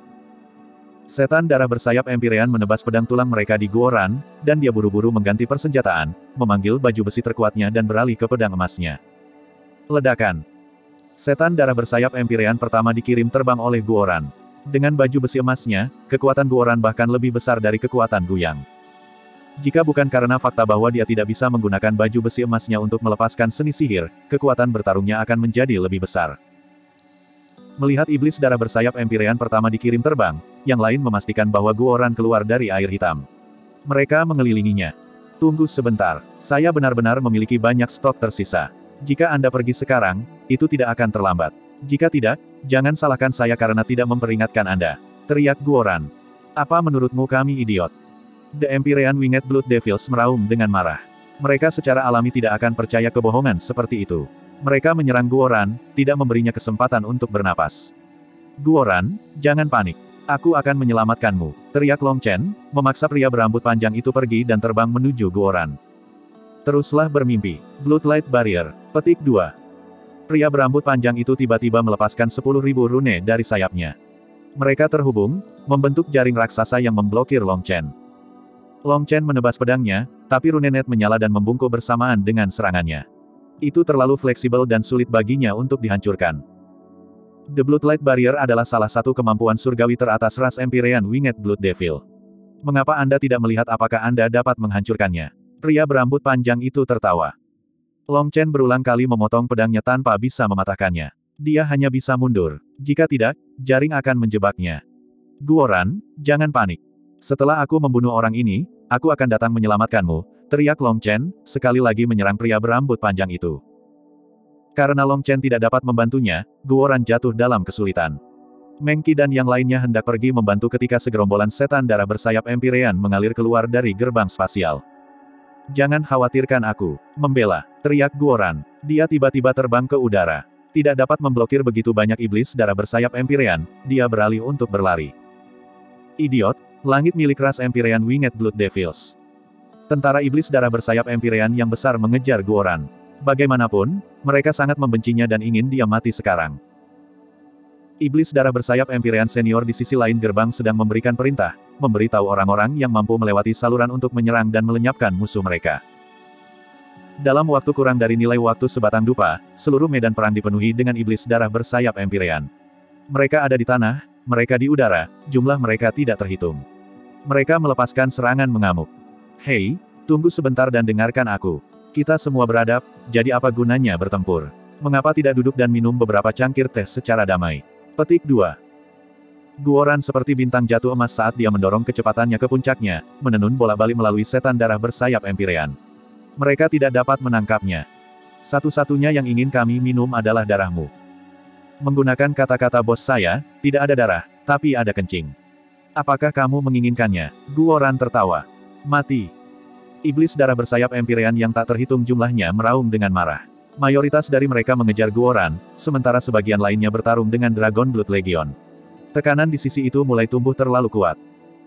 Setan Darah Bersayap Empyrean menebas pedang tulang mereka di Guoran, dan dia buru-buru mengganti persenjataan, memanggil baju besi terkuatnya dan beralih ke pedang emasnya. Ledakan. Setan Darah Bersayap Empyrean pertama dikirim terbang oleh Guoran. Dengan baju besi emasnya, kekuatan Guoran bahkan lebih besar dari kekuatan Guyang. Jika bukan karena fakta bahwa dia tidak bisa menggunakan baju besi emasnya untuk melepaskan seni sihir, kekuatan bertarungnya akan menjadi lebih besar. Melihat Iblis Darah Bersayap Empyrean pertama dikirim terbang, yang lain memastikan bahwa Guoran keluar dari air hitam. Mereka mengelilinginya. Tunggu sebentar, saya benar-benar memiliki banyak stok tersisa. Jika Anda pergi sekarang, itu tidak akan terlambat. Jika tidak, jangan salahkan saya karena tidak memperingatkan Anda. Teriak Guoran. Apa menurutmu kami idiot? The Empyrean Winged Blood Devils meraung dengan marah. Mereka secara alami tidak akan percaya kebohongan seperti itu. Mereka menyerang Guoran, tidak memberinya kesempatan untuk bernapas. Guoran, jangan panik. Aku akan menyelamatkanmu, teriak Long Chen, memaksa pria berambut panjang itu pergi dan terbang menuju Guoran. Teruslah bermimpi. Bloodlight Barrier. Petik 2. Pria berambut panjang itu tiba-tiba melepaskan 10.000 rune dari sayapnya. Mereka terhubung, membentuk jaring raksasa yang memblokir Long Chen. Long Chen menebas pedangnya, tapi runenet menyala dan membungkuk bersamaan dengan serangannya. Itu terlalu fleksibel dan sulit baginya untuk dihancurkan. The Bloodlight Barrier adalah salah satu kemampuan surgawi teratas ras Empyrean Winged Blood Devil. Mengapa Anda tidak melihat apakah Anda dapat menghancurkannya? Pria berambut panjang itu tertawa. Long Chen berulang kali memotong pedangnya tanpa bisa mematahkannya. Dia hanya bisa mundur. Jika tidak, jaring akan menjebaknya. Guoran, jangan panik. Setelah aku membunuh orang ini, aku akan datang menyelamatkanmu, teriak Long Chen, sekali lagi menyerang pria berambut panjang itu. Karena Long Chen tidak dapat membantunya, Guoran jatuh dalam kesulitan. Meng Qi dan yang lainnya hendak pergi membantu ketika segerombolan setan darah bersayap Empyrean mengalir keluar dari gerbang spasial. Jangan khawatirkan aku, membela, teriak Guoran. Dia tiba-tiba terbang ke udara. Tidak dapat memblokir begitu banyak iblis darah bersayap Empyrean, dia beralih untuk berlari. Idiot, langit milik ras Empyrean Winged Blood Devils. Tentara iblis darah bersayap Empyrean yang besar mengejar Guoran. Bagaimanapun, mereka sangat membencinya dan ingin dia mati sekarang. Iblis darah bersayap Empyrean senior di sisi lain gerbang sedang memberikan perintah, memberitahu orang-orang yang mampu melewati saluran untuk menyerang dan melenyapkan musuh mereka. Dalam waktu kurang dari nilai waktu sebatang dupa, seluruh medan perang dipenuhi dengan iblis darah bersayap Empyrean. Mereka ada di tanah, mereka di udara, jumlah mereka tidak terhitung. Mereka melepaskan serangan mengamuk. Hei, tunggu sebentar dan dengarkan aku. Kita semua beradab, jadi apa gunanya bertempur? Mengapa tidak duduk dan minum beberapa cangkir teh secara damai? Petik 2. Guoran seperti bintang jatuh emas saat dia mendorong kecepatannya ke puncaknya, menenun bola-balik melalui setan darah bersayap Empyrean. Mereka tidak dapat menangkapnya. Satu-satunya yang ingin kami minum adalah darahmu. Menggunakan kata-kata bos saya, tidak ada darah, Tapi ada kencing. Apakah kamu menginginkannya? Guoran tertawa. Mati. Iblis darah bersayap Empyrean yang tak terhitung jumlahnya meraung dengan marah. Mayoritas dari mereka mengejar Guoran, sementara sebagian lainnya bertarung dengan Dragon Blood Legion. Tekanan di sisi itu mulai tumbuh terlalu kuat.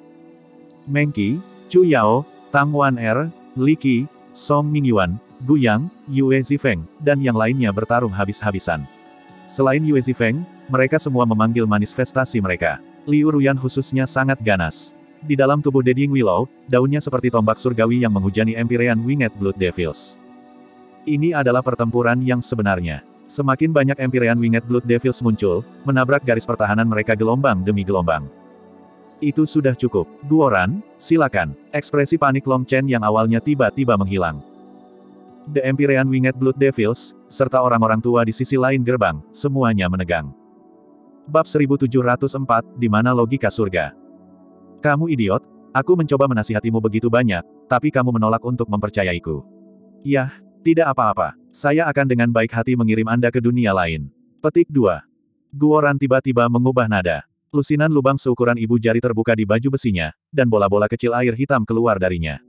Meng Qi, Chu Yao, Tang Wan-er, Li Qi, Song Mingyuan, Gu Yang, Yue Zifeng, dan yang lainnya bertarung habis-habisan. Selain Yue Zifeng, mereka semua memanggil manifestasi mereka. Liu Ruyan khususnya sangat ganas. Di dalam tubuh Deding Willow, daunnya seperti tombak surgawi yang menghujani Empyrean Winged Blood Devils. Ini adalah pertempuran yang sebenarnya. Semakin banyak Empyrean Winged Blood Devils muncul, menabrak garis pertahanan mereka gelombang demi gelombang. Itu sudah cukup. Guoran, silakan. Ekspresi panik Long Chen yang awalnya tiba-tiba menghilang. The Empyrean Winged Blood Devils, serta orang-orang tua di sisi lain gerbang, semuanya menegang. Bab 1704, di mana logika surga? Kamu idiot, aku mencoba menasihatimu begitu banyak, tapi kamu menolak untuk mempercayaiku. Yah, tidak apa-apa. Saya akan dengan baik hati mengirim Anda ke dunia lain. Petik 2. Guoran tiba-tiba mengubah nada. Lusinan lubang seukuran ibu jari terbuka di baju besinya, dan bola-bola kecil air hitam keluar darinya.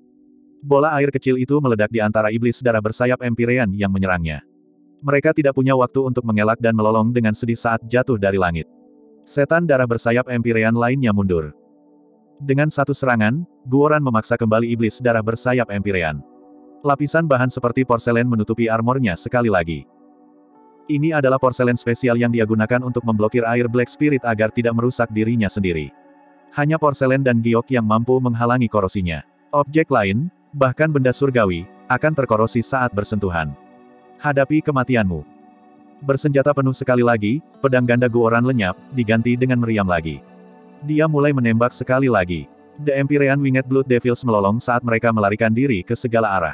Bola air kecil itu meledak di antara iblis darah bersayap Empyrean yang menyerangnya. Mereka tidak punya waktu untuk mengelak dan melolong dengan sedih saat jatuh dari langit. Setan darah bersayap Empyrean lainnya mundur. Dengan satu serangan, Guoran memaksa kembali iblis darah bersayap Empyrean. Lapisan bahan seperti porselen menutupi armornya sekali lagi. Ini adalah porselen spesial yang dia gunakan untuk memblokir air Black Spirit agar tidak merusak dirinya sendiri. Hanya porselen dan giok yang mampu menghalangi korosinya. Objek lain, bahkan benda surgawi, akan terkorosi saat bersentuhan. Hadapi kematianmu. Bersenjata penuh sekali lagi, pedang ganda Guoran lenyap, diganti dengan meriam lagi. Dia mulai menembak sekali lagi. The Empyrean Winged Blood Devils melolong saat mereka melarikan diri ke segala arah.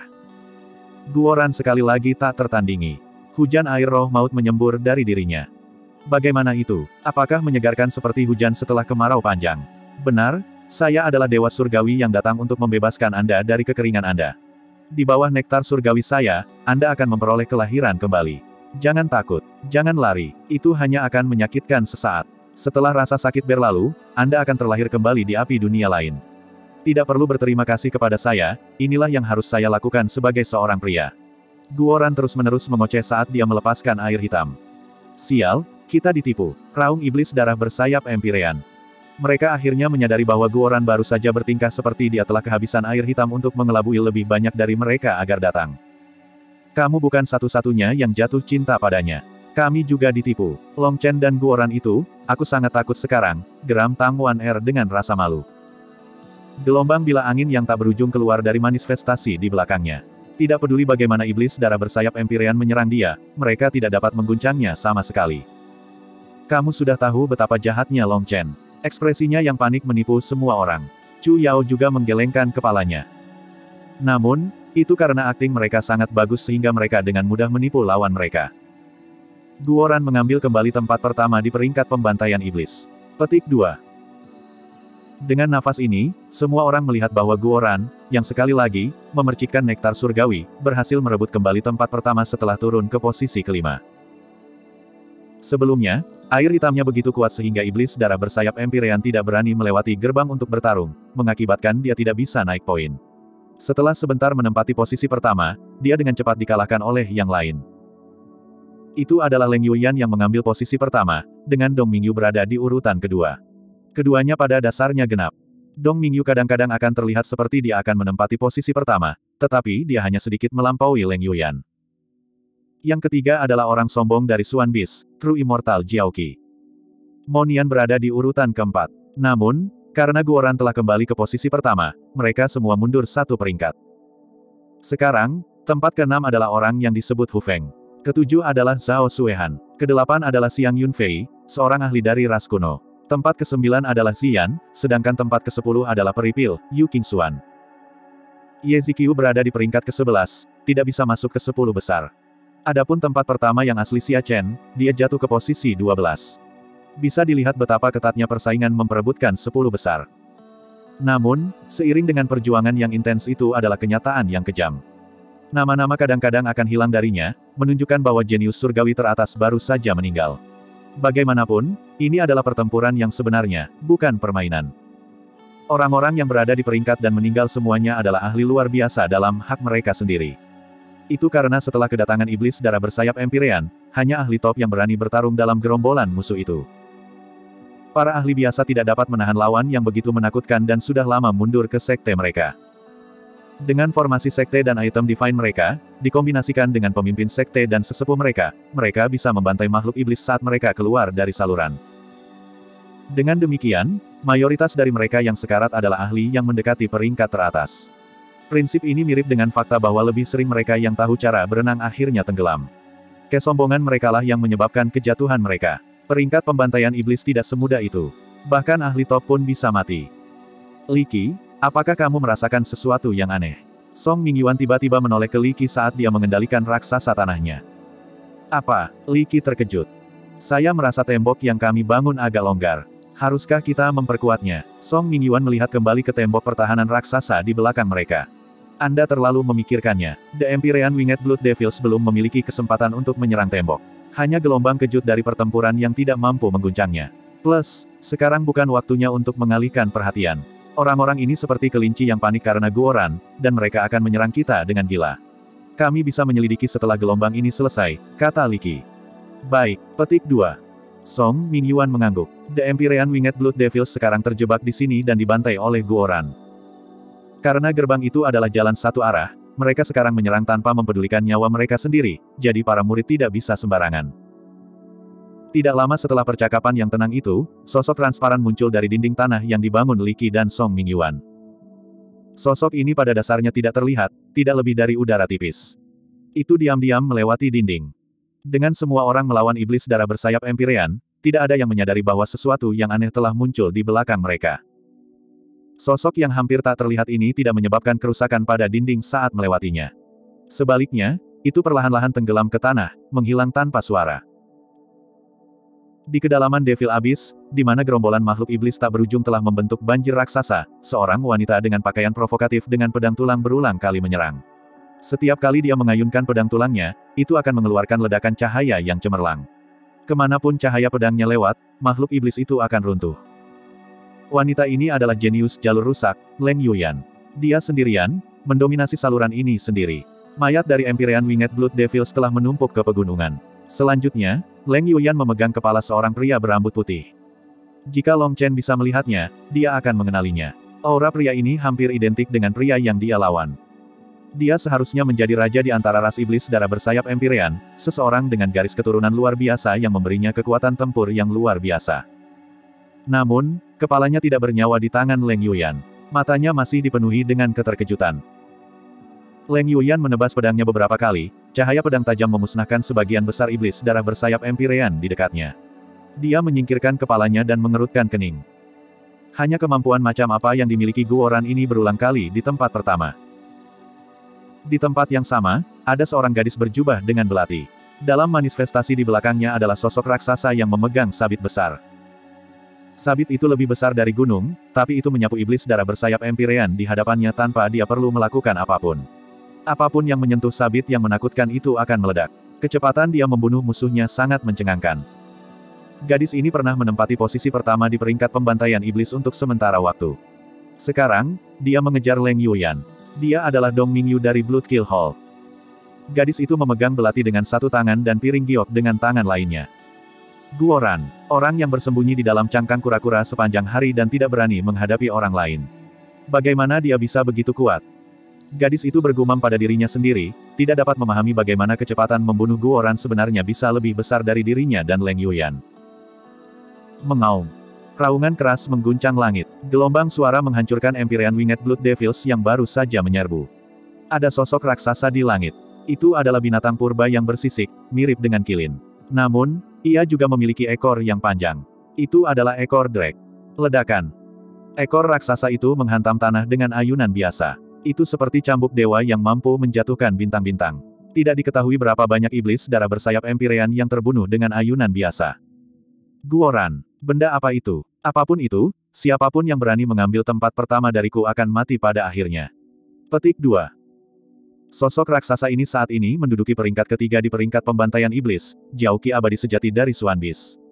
Guoran sekali lagi tak tertandingi. Hujan air roh maut menyembur dari dirinya. Bagaimana itu? Apakah menyegarkan seperti hujan setelah kemarau panjang? Benar, saya adalah dewa surgawi yang datang untuk membebaskan Anda dari kekeringan Anda. Di bawah nektar surgawi saya, Anda akan memperoleh kelahiran kembali. Jangan takut, jangan lari, itu hanya akan menyakitkan sesaat. Setelah rasa sakit berlalu, Anda akan terlahir kembali di api dunia lain. Tidak perlu berterima kasih kepada saya, inilah yang harus saya lakukan sebagai seorang pria. Guoran terus-menerus mengoceh saat dia melepaskan air hitam. Sial, kita ditipu, raung iblis darah bersayap Empyrean. Mereka akhirnya menyadari bahwa Guoran baru saja bertingkah seperti dia telah kehabisan air hitam untuk mengelabui lebih banyak dari mereka agar datang. Kamu bukan satu-satunya yang jatuh cinta padanya. Kami juga ditipu. Long Chen dan Guoran itu, aku sangat takut sekarang, geram Tang Wan-er dengan rasa malu. Gelombang bila angin yang tak berujung keluar dari manifestasi di belakangnya. Tidak peduli bagaimana iblis darah bersayap Empyrean menyerang dia, mereka tidak dapat mengguncangnya sama sekali. Kamu sudah tahu betapa jahatnya Long Chen. Ekspresinya yang panik menipu semua orang. Chu Yao juga menggelengkan kepalanya. Namun, itu karena akting mereka sangat bagus sehingga mereka dengan mudah menipu lawan mereka. Guoran mengambil kembali tempat pertama di peringkat pembantaian iblis. Petik 2. Dengan nafas ini, semua orang melihat bahwa Guoran, yang sekali lagi, memercikkan nektar surgawi, berhasil merebut kembali tempat pertama setelah turun ke posisi kelima. Sebelumnya, air hitamnya begitu kuat sehingga iblis darah bersayap Empyrean tidak berani melewati gerbang untuk bertarung, mengakibatkan dia tidak bisa naik poin. Setelah sebentar menempati posisi pertama, dia dengan cepat dikalahkan oleh yang lain. Itu adalah Leng Yuyan yang mengambil posisi pertama, dengan Dong Mingyu berada di urutan kedua. Keduanya pada dasarnya genap. Dong Mingyu kadang-kadang akan terlihat seperti dia akan menempati posisi pertama, tetapi dia hanya sedikit melampaui Leng Yuyan. Yang ketiga adalah orang sombong dari Xuan Beast, True Immortal Jiaoqi. Monian berada di urutan keempat. Namun, karena Guoran telah kembali ke posisi pertama, mereka semua mundur satu peringkat. Sekarang, tempat keenam adalah orang yang disebut Hu Feng. Ketujuh adalah Zhao Xuehan. Kedelapan adalah Xiang Yunfei, seorang ahli dari ras kuno. Tempat ke-9 adalah Xian, sedangkan tempat ke-10 adalah peripil, Yu Qingxuan. Ye Ziqiu berada di peringkat ke-11, tidak bisa masuk ke 10 besar. Adapun tempat pertama yang asli Xia Chen, dia jatuh ke posisi 12. Bisa dilihat betapa ketatnya persaingan memperebutkan 10 besar. Namun, seiring dengan perjuangan yang intens itu adalah kenyataan yang kejam. Nama-nama kadang-kadang akan hilang darinya, menunjukkan bahwa jenius surgawi teratas baru saja meninggal. Bagaimanapun, ini adalah pertempuran yang sebenarnya, bukan permainan. Orang-orang yang berada di peringkat dan meninggal semuanya adalah ahli luar biasa dalam hak mereka sendiri. Itu karena setelah kedatangan iblis darah bersayap Empyrean, hanya ahli top yang berani bertarung dalam gerombolan musuh itu. Para ahli biasa tidak dapat menahan lawan yang begitu menakutkan dan sudah lama mundur ke sekte mereka. Dengan formasi sekte dan item divine mereka, dikombinasikan dengan pemimpin sekte dan sesepuh mereka, mereka bisa membantai makhluk iblis saat mereka keluar dari saluran. Dengan demikian, mayoritas dari mereka yang sekarat adalah ahli yang mendekati peringkat teratas. Prinsip ini mirip dengan fakta bahwa lebih sering mereka yang tahu cara berenang akhirnya tenggelam. Kesombongan merekalah yang menyebabkan kejatuhan mereka. Peringkat pembantaian iblis tidak semudah itu. Bahkan ahli top pun bisa mati. Li Qi, apakah kamu merasakan sesuatu yang aneh? Song Mingyuan tiba-tiba menoleh ke Li Qi saat dia mengendalikan raksasa tanahnya. Apa? Li Qi terkejut. Saya merasa tembok yang kami bangun agak longgar. Haruskah kita memperkuatnya? Song Mingyuan melihat kembali ke tembok pertahanan raksasa di belakang mereka. Anda terlalu memikirkannya. The Empyrean Winged Blood Devils belum memiliki kesempatan untuk menyerang tembok. Hanya gelombang kejut dari pertempuran yang tidak mampu mengguncangnya. Plus, sekarang bukan waktunya untuk mengalihkan perhatian. Orang-orang ini seperti kelinci yang panik karena Guoran, dan mereka akan menyerang kita dengan gila. Kami bisa menyelidiki setelah gelombang ini selesai, kata Li Qi. Baik, petik 2. Song Mingyuan mengangguk. The Empyrean Winged Blood Devils sekarang terjebak di sini dan dibantai oleh Guoran. Karena gerbang itu adalah jalan satu arah, mereka sekarang menyerang tanpa mempedulikan nyawa mereka sendiri, jadi para murid tidak bisa sembarangan. Tidak lama setelah percakapan yang tenang itu, sosok transparan muncul dari dinding tanah yang dibangun Li Qi dan Song Mingyuan. Sosok ini pada dasarnya tidak terlihat, tidak lebih dari udara tipis. Itu diam-diam melewati dinding. Dengan semua orang melawan iblis darah bersayap Empyrean, tidak ada yang menyadari bahwa sesuatu yang aneh telah muncul di belakang mereka. Sosok yang hampir tak terlihat ini tidak menyebabkan kerusakan pada dinding saat melewatinya. Sebaliknya, itu perlahan-lahan tenggelam ke tanah, menghilang tanpa suara. Di kedalaman Devil Abyss, di mana gerombolan makhluk iblis tak berujung telah membentuk banjir raksasa, seorang wanita dengan pakaian provokatif dengan pedang tulang berulang kali menyerang. Setiap kali dia mengayunkan pedang tulangnya, itu akan mengeluarkan ledakan cahaya yang cemerlang. Kemanapun cahaya pedangnya lewat, makhluk iblis itu akan runtuh. Wanita ini adalah jenius jalur rusak, Leng Yuyan. Dia sendirian, mendominasi saluran ini sendiri. Mayat dari Empyrean Winged Blood Devils telah menumpuk ke pegunungan. Selanjutnya, Leng Yuyan memegang kepala seorang pria berambut putih. Jika Long Chen bisa melihatnya, dia akan mengenalinya. Aura pria ini hampir identik dengan pria yang dia lawan. Dia seharusnya menjadi raja di antara ras iblis darah bersayap Empyrean, seseorang dengan garis keturunan luar biasa yang memberinya kekuatan tempur yang luar biasa. Namun, kepalanya tidak bernyawa di tangan Leng Yuyan. Matanya masih dipenuhi dengan keterkejutan. Leng Yuyan menebas pedangnya beberapa kali, cahaya pedang tajam memusnahkan sebagian besar iblis darah bersayap Empyrean di dekatnya. Dia menyingkirkan kepalanya dan mengerutkan kening. Hanya kemampuan macam apa yang dimiliki Guoran ini berulang kali di tempat pertama. Di tempat yang sama, ada seorang gadis berjubah dengan belati. Dalam manifestasi di belakangnya adalah sosok raksasa yang memegang sabit besar. Sabit itu lebih besar dari gunung, tapi itu menyapu iblis darah bersayap Empyrean di hadapannya tanpa dia perlu melakukan apapun. Apapun yang menyentuh sabit yang menakutkan itu akan meledak. Kecepatan dia membunuh musuhnya sangat mencengangkan. Gadis ini pernah menempati posisi pertama di peringkat pembantaian iblis untuk sementara waktu. Sekarang, dia mengejar Leng Yuyan. Dia adalah Dong Mingyu dari Bloodkill Hall. Gadis itu memegang belati dengan satu tangan dan piring giok dengan tangan lainnya. Guoran, orang yang bersembunyi di dalam cangkang kura-kura sepanjang hari dan tidak berani menghadapi orang lain. Bagaimana dia bisa begitu kuat? Gadis itu bergumam pada dirinya sendiri, tidak dapat memahami bagaimana kecepatan membunuh Guoran sebenarnya bisa lebih besar dari dirinya dan Leng Yuyan. Mengaum. Raungan keras mengguncang langit. Gelombang suara menghancurkan Empyrean Winged Blood Devils yang baru saja menyerbu. Ada sosok raksasa di langit. Itu adalah binatang purba yang bersisik, mirip dengan kilin. Namun, ia juga memiliki ekor yang panjang. Itu adalah ekor drake. Ledakan. Ekor raksasa itu menghantam tanah dengan ayunan biasa. Itu seperti cambuk dewa yang mampu menjatuhkan bintang-bintang. Tidak diketahui berapa banyak iblis darah bersayap Empyrean yang terbunuh dengan ayunan biasa. Guoran. Benda apa itu? Apapun itu, siapapun yang berani mengambil tempat pertama dariku akan mati pada akhirnya. Petik 2. Sosok raksasa ini saat ini menduduki peringkat ketiga di peringkat pembantaian iblis, Jiao Qi abadi sejati dari Xuan Beast.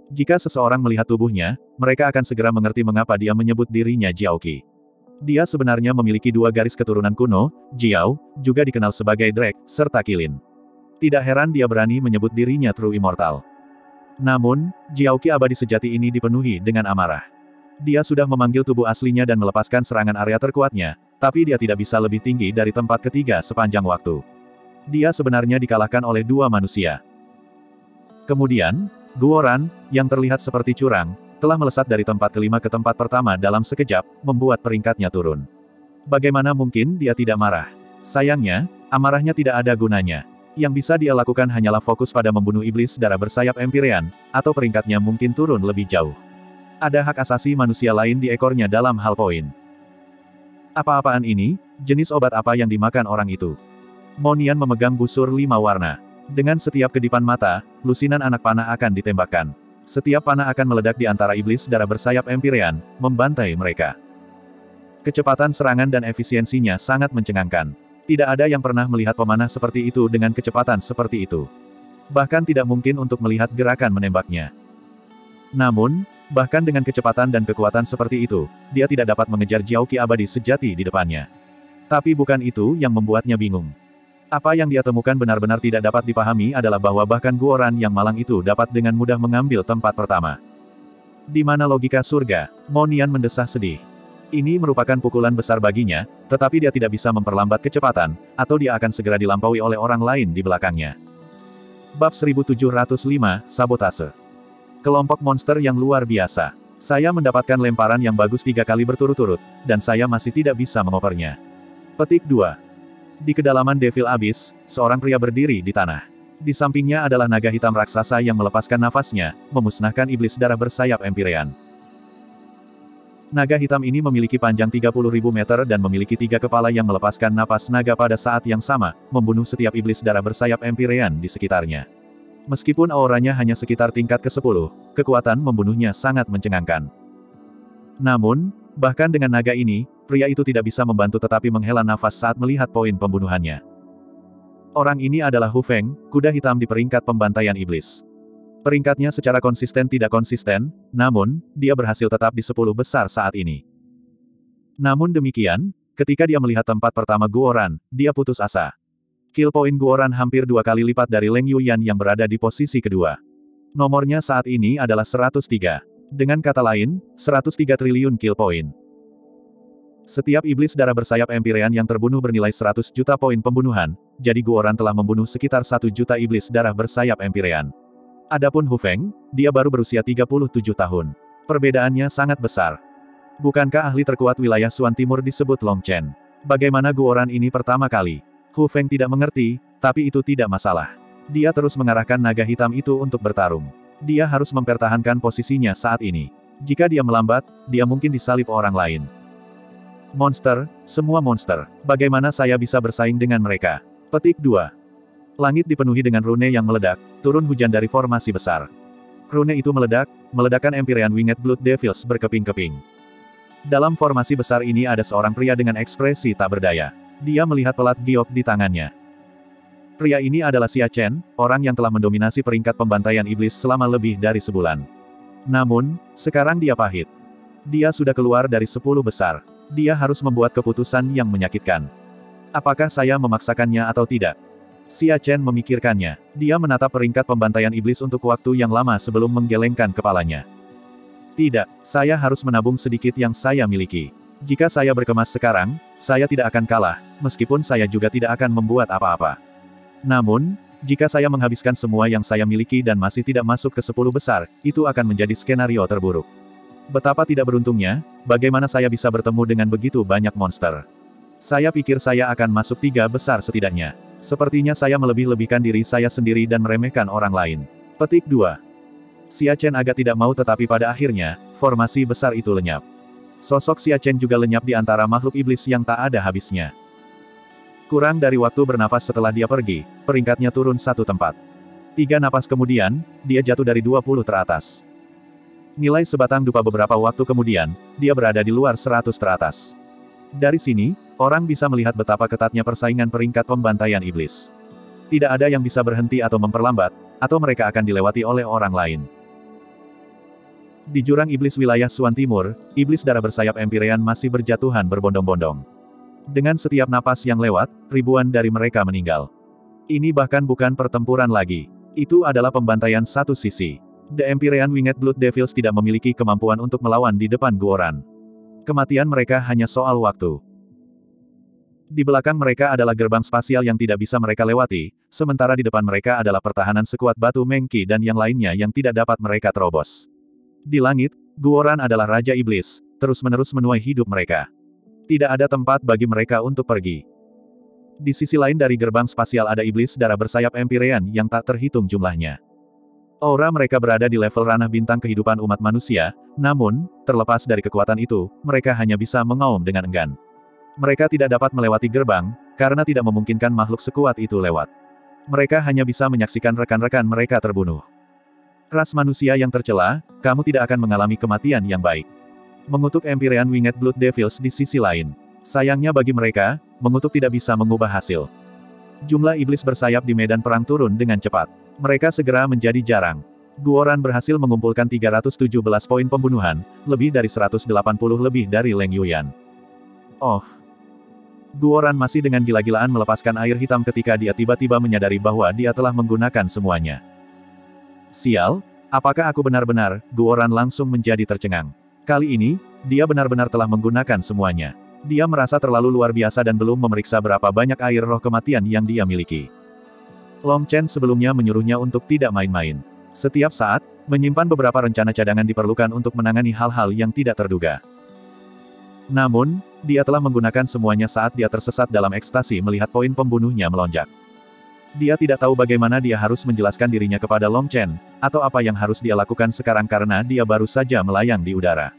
Jika seseorang melihat tubuhnya, mereka akan segera mengerti mengapa dia menyebut dirinya Jiaoqi. Dia sebenarnya memiliki dua garis keturunan kuno, Jiao, juga dikenal sebagai Drake, serta Qilin. Tidak heran dia berani menyebut dirinya True Immortal. Namun, Jiaoqi abadi sejati ini dipenuhi dengan amarah. Dia sudah memanggil tubuh aslinya dan melepaskan serangan area terkuatnya, tapi dia tidak bisa lebih tinggi dari tempat ketiga sepanjang waktu. Dia sebenarnya dikalahkan oleh dua manusia. Kemudian, Guoran, yang terlihat seperti curang, telah melesat dari tempat kelima ke tempat pertama dalam sekejap, membuat peringkatnya turun. Bagaimana mungkin dia tidak marah? Sayangnya, amarahnya tidak ada gunanya. Yang bisa dia lakukan hanyalah fokus pada membunuh iblis darah bersayap Empyrean, atau peringkatnya mungkin turun lebih jauh. Ada hak asasi manusia lain di ekornya dalam hal poin. Apa-apaan ini? Jenis obat apa yang dimakan orang itu? Monian memegang busur 5 warna. Dengan setiap kedipan mata, lusinan anak panah akan ditembakkan. Setiap panah akan meledak di antara iblis darah bersayap Empyrean, membantai mereka. Kecepatan serangan dan efisiensinya sangat mencengangkan. Tidak ada yang pernah melihat pemanah seperti itu dengan kecepatan seperti itu. Bahkan tidak mungkin untuk melihat gerakan menembaknya. Namun, bahkan dengan kecepatan dan kekuatan seperti itu, dia tidak dapat mengejar Jiaoqi abadi sejati di depannya. Tapi bukan itu yang membuatnya bingung. Apa yang dia temukan benar-benar tidak dapat dipahami adalah bahwa bahkan Guoran yang malang itu dapat dengan mudah mengambil tempat pertama. Di mana logika surga? Monian mendesah sedih. Ini merupakan pukulan besar baginya, tetapi dia tidak bisa memperlambat kecepatan, atau dia akan segera dilampaui oleh orang lain di belakangnya. Bab 1705, Sabotase. Kelompok monster yang luar biasa. Saya mendapatkan lemparan yang bagus 3 kali berturut-turut, dan saya masih tidak bisa mengopernya. Petik 2. Di kedalaman Devil Abyss, seorang pria berdiri di tanah. Di sampingnya adalah naga hitam raksasa yang melepaskan nafasnya, memusnahkan iblis darah bersayap Empyrean. Naga hitam ini memiliki panjang 30.000 meter dan memiliki 3 kepala yang melepaskan napas naga pada saat yang sama, membunuh setiap iblis darah bersayap Empyrean di sekitarnya. Meskipun auranya hanya sekitar tingkat ke-10, kekuatan membunuhnya sangat mencengangkan. Namun, bahkan dengan naga ini, pria itu tidak bisa membantu tetapi menghela nafas saat melihat poin pembunuhannya. Orang ini adalah Hu Feng, kuda hitam di peringkat pembantaian iblis. Peringkatnya secara konsisten tidak konsisten, namun, dia berhasil tetap di 10 besar saat ini. Namun demikian, ketika dia melihat tempat pertama Guoran, dia putus asa. Kill point Guoran hampir 2 kali lipat dari Leng Yuyan yang berada di posisi kedua. Nomornya saat ini adalah 103. Dengan kata lain, 103 triliun kill point. Setiap iblis darah bersayap Empyrean yang terbunuh bernilai 100 juta poin pembunuhan, jadi Guoran telah membunuh sekitar 1 juta iblis darah bersayap Empyrean. Adapun Hu Feng, dia baru berusia 37 tahun. Perbedaannya sangat besar. Bukankah ahli terkuat wilayah Suan Timur disebut Long Chen? Bagaimana Guoran ini pertama kali? Hu Feng tidak mengerti, tapi itu tidak masalah. Dia terus mengarahkan naga hitam itu untuk bertarung. Dia harus mempertahankan posisinya saat ini. Jika dia melambat, dia mungkin disalib orang lain. Monster, semua monster. Bagaimana saya bisa bersaing dengan mereka? Petik 2. Langit dipenuhi dengan rune yang meledak, turun hujan dari formasi besar. Rune itu meledak, meledakkan Empyrean Winged Blood Devils berkeping-keping. Dalam formasi besar ini ada seorang pria dengan ekspresi tak berdaya. Dia melihat pelat giok di tangannya. Pria ini adalah Xia Chen, orang yang telah mendominasi peringkat pembantaian iblis selama lebih dari sebulan. Namun, sekarang dia pahit. Dia sudah keluar dari 10 besar. Dia harus membuat keputusan yang menyakitkan. Apakah saya memaksakannya atau tidak? Xia Chen memikirkannya. Dia menatap peringkat pembantaian iblis untuk waktu yang lama sebelum menggelengkan kepalanya. Tidak, saya harus menabung sedikit yang saya miliki. Jika saya berkemas sekarang, saya tidak akan kalah, meskipun saya juga tidak akan membuat apa-apa. Namun, jika saya menghabiskan semua yang saya miliki dan masih tidak masuk ke 10 besar, itu akan menjadi skenario terburuk. Betapa tidak beruntungnya, bagaimana saya bisa bertemu dengan begitu banyak monster. Saya pikir saya akan masuk 3 besar setidaknya. Sepertinya saya melebih-lebihkan diri saya sendiri dan meremehkan orang lain. Petik 2. Xia Chen agak tidak mau tetapi pada akhirnya, formasi besar itu lenyap. Sosok Xia Chen juga lenyap di antara makhluk iblis yang tak ada habisnya. Kurang dari waktu bernafas setelah dia pergi, peringkatnya turun 1 tempat. 3 napas kemudian, dia jatuh dari 20 teratas. Nilai sebatang dupa beberapa waktu kemudian, dia berada di luar 100 teratas. Dari sini, orang bisa melihat betapa ketatnya persaingan peringkat pembantaian iblis. Tidak ada yang bisa berhenti atau memperlambat, atau mereka akan dilewati oleh orang lain. Di jurang iblis wilayah Suan Timur, iblis darah bersayap Empyrean masih berjatuhan berbondong-bondong. Dengan setiap napas yang lewat, ribuan dari mereka meninggal. Ini bahkan bukan pertempuran lagi. Itu adalah pembantaian satu sisi. The Empyrean Winged Blood Devils tidak memiliki kemampuan untuk melawan di depan Guoran. Kematian mereka hanya soal waktu. Di belakang mereka adalah gerbang spasial yang tidak bisa mereka lewati, sementara di depan mereka adalah pertahanan sekuat batu Mengki dan yang lainnya yang tidak dapat mereka terobos. Di langit, Guoran adalah Raja Iblis, terus-menerus menuai hidup mereka. Tidak ada tempat bagi mereka untuk pergi. Di sisi lain dari gerbang spasial ada iblis darah bersayap Empyrean yang tak terhitung jumlahnya. Aura mereka berada di level ranah bintang kehidupan umat manusia, namun, terlepas dari kekuatan itu, mereka hanya bisa mengaum dengan enggan. Mereka tidak dapat melewati gerbang, karena tidak memungkinkan makhluk sekuat itu lewat. Mereka hanya bisa menyaksikan rekan-rekan mereka terbunuh. Ras manusia yang tercela, kamu tidak akan mengalami kematian yang baik. Mengutuk Empyrean Winged Blood Devils di sisi lain. Sayangnya bagi mereka, mengutuk tidak bisa mengubah hasil. Jumlah iblis bersayap di medan perang turun dengan cepat. Mereka segera menjadi jarang. Guoran berhasil mengumpulkan 317 poin pembunuhan, lebih dari 180 lebih dari Leng Yuyan. Oh! Guoran masih dengan gila-gilaan melepaskan air hitam ketika dia tiba-tiba menyadari bahwa dia telah menggunakan semuanya. Sial, apakah aku benar-benar? Guoran langsung menjadi tercengang. Kali ini, dia benar-benar telah menggunakan semuanya. Dia merasa terlalu luar biasa dan belum memeriksa berapa banyak air roh kematian yang dia miliki. Long Chen sebelumnya menyuruhnya untuk tidak main-main. Setiap saat, menyimpan beberapa rencana cadangan diperlukan untuk menangani hal-hal yang tidak terduga. Namun, dia telah menggunakan semuanya saat dia tersesat dalam ekstasi melihat poin pembunuhnya melonjak. Dia tidak tahu bagaimana dia harus menjelaskan dirinya kepada Long Chen, atau apa yang harus dia lakukan sekarang karena dia baru saja melayang di udara.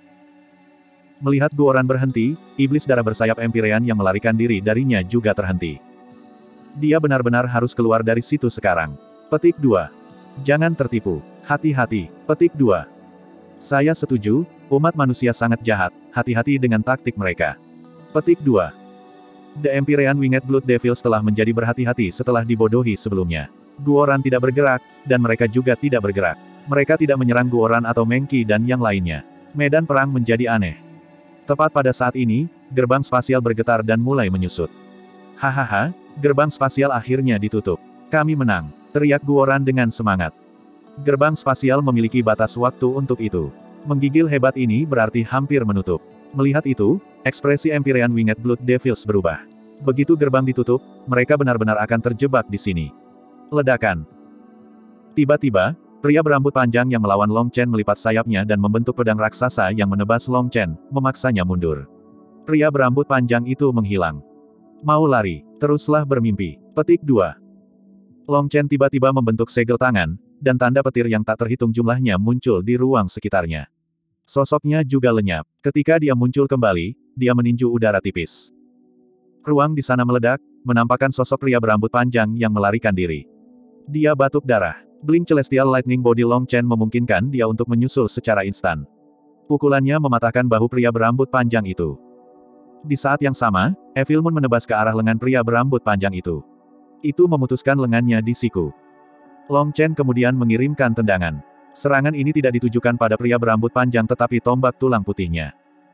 Melihat Guoran berhenti, iblis darah bersayap Empyrean yang melarikan diri darinya juga terhenti. Dia benar-benar harus keluar dari situ sekarang. Petik 2. Jangan tertipu. Hati-hati. Petik 2. Saya setuju, umat manusia sangat jahat, hati-hati dengan taktik mereka. Petik 2. The Empyrean Winged Blood Devils telah menjadi berhati-hati setelah dibodohi sebelumnya. Guoran tidak bergerak, dan mereka juga tidak bergerak. Mereka tidak menyerang Guoran atau Mengki dan yang lainnya. Medan perang menjadi aneh. Tepat pada saat ini, gerbang spasial bergetar dan mulai menyusut. Hahaha, gerbang spasial akhirnya ditutup. Kami menang, teriak Guoran dengan semangat. Gerbang spasial memiliki batas waktu untuk itu. Menggigil hebat ini berarti hampir menutup. Melihat itu, ekspresi Empyrean Winged Blood Devils berubah. Begitu gerbang ditutup, mereka benar-benar akan terjebak di sini. Ledakan. Tiba-tiba, pria berambut panjang yang melawan Long Chen melipat sayapnya dan membentuk pedang raksasa yang menebas Long Chen, memaksanya mundur. Pria berambut panjang itu menghilang. Mau lari, teruslah bermimpi. Petik 2. Long Chen tiba-tiba membentuk segel tangan, dan tanda petir yang tak terhitung jumlahnya muncul di ruang sekitarnya. Sosoknya juga lenyap. Ketika dia muncul kembali, dia meninju udara tipis. Ruang di sana meledak, menampakkan sosok pria berambut panjang yang melarikan diri. Dia batuk darah. Blink Celestial Lightning Body Long Chen memungkinkan dia untuk menyusul secara instan. Pukulannya mematahkan bahu pria berambut panjang itu. Di saat yang sama, Evil Moon menebas ke arah lengan pria berambut panjang itu. Itu memutuskan lengannya di siku. Long Chen kemudian mengirimkan tendangan. Serangan ini tidak ditujukan pada pria berambut panjang tetapi tombak tulang putihnya.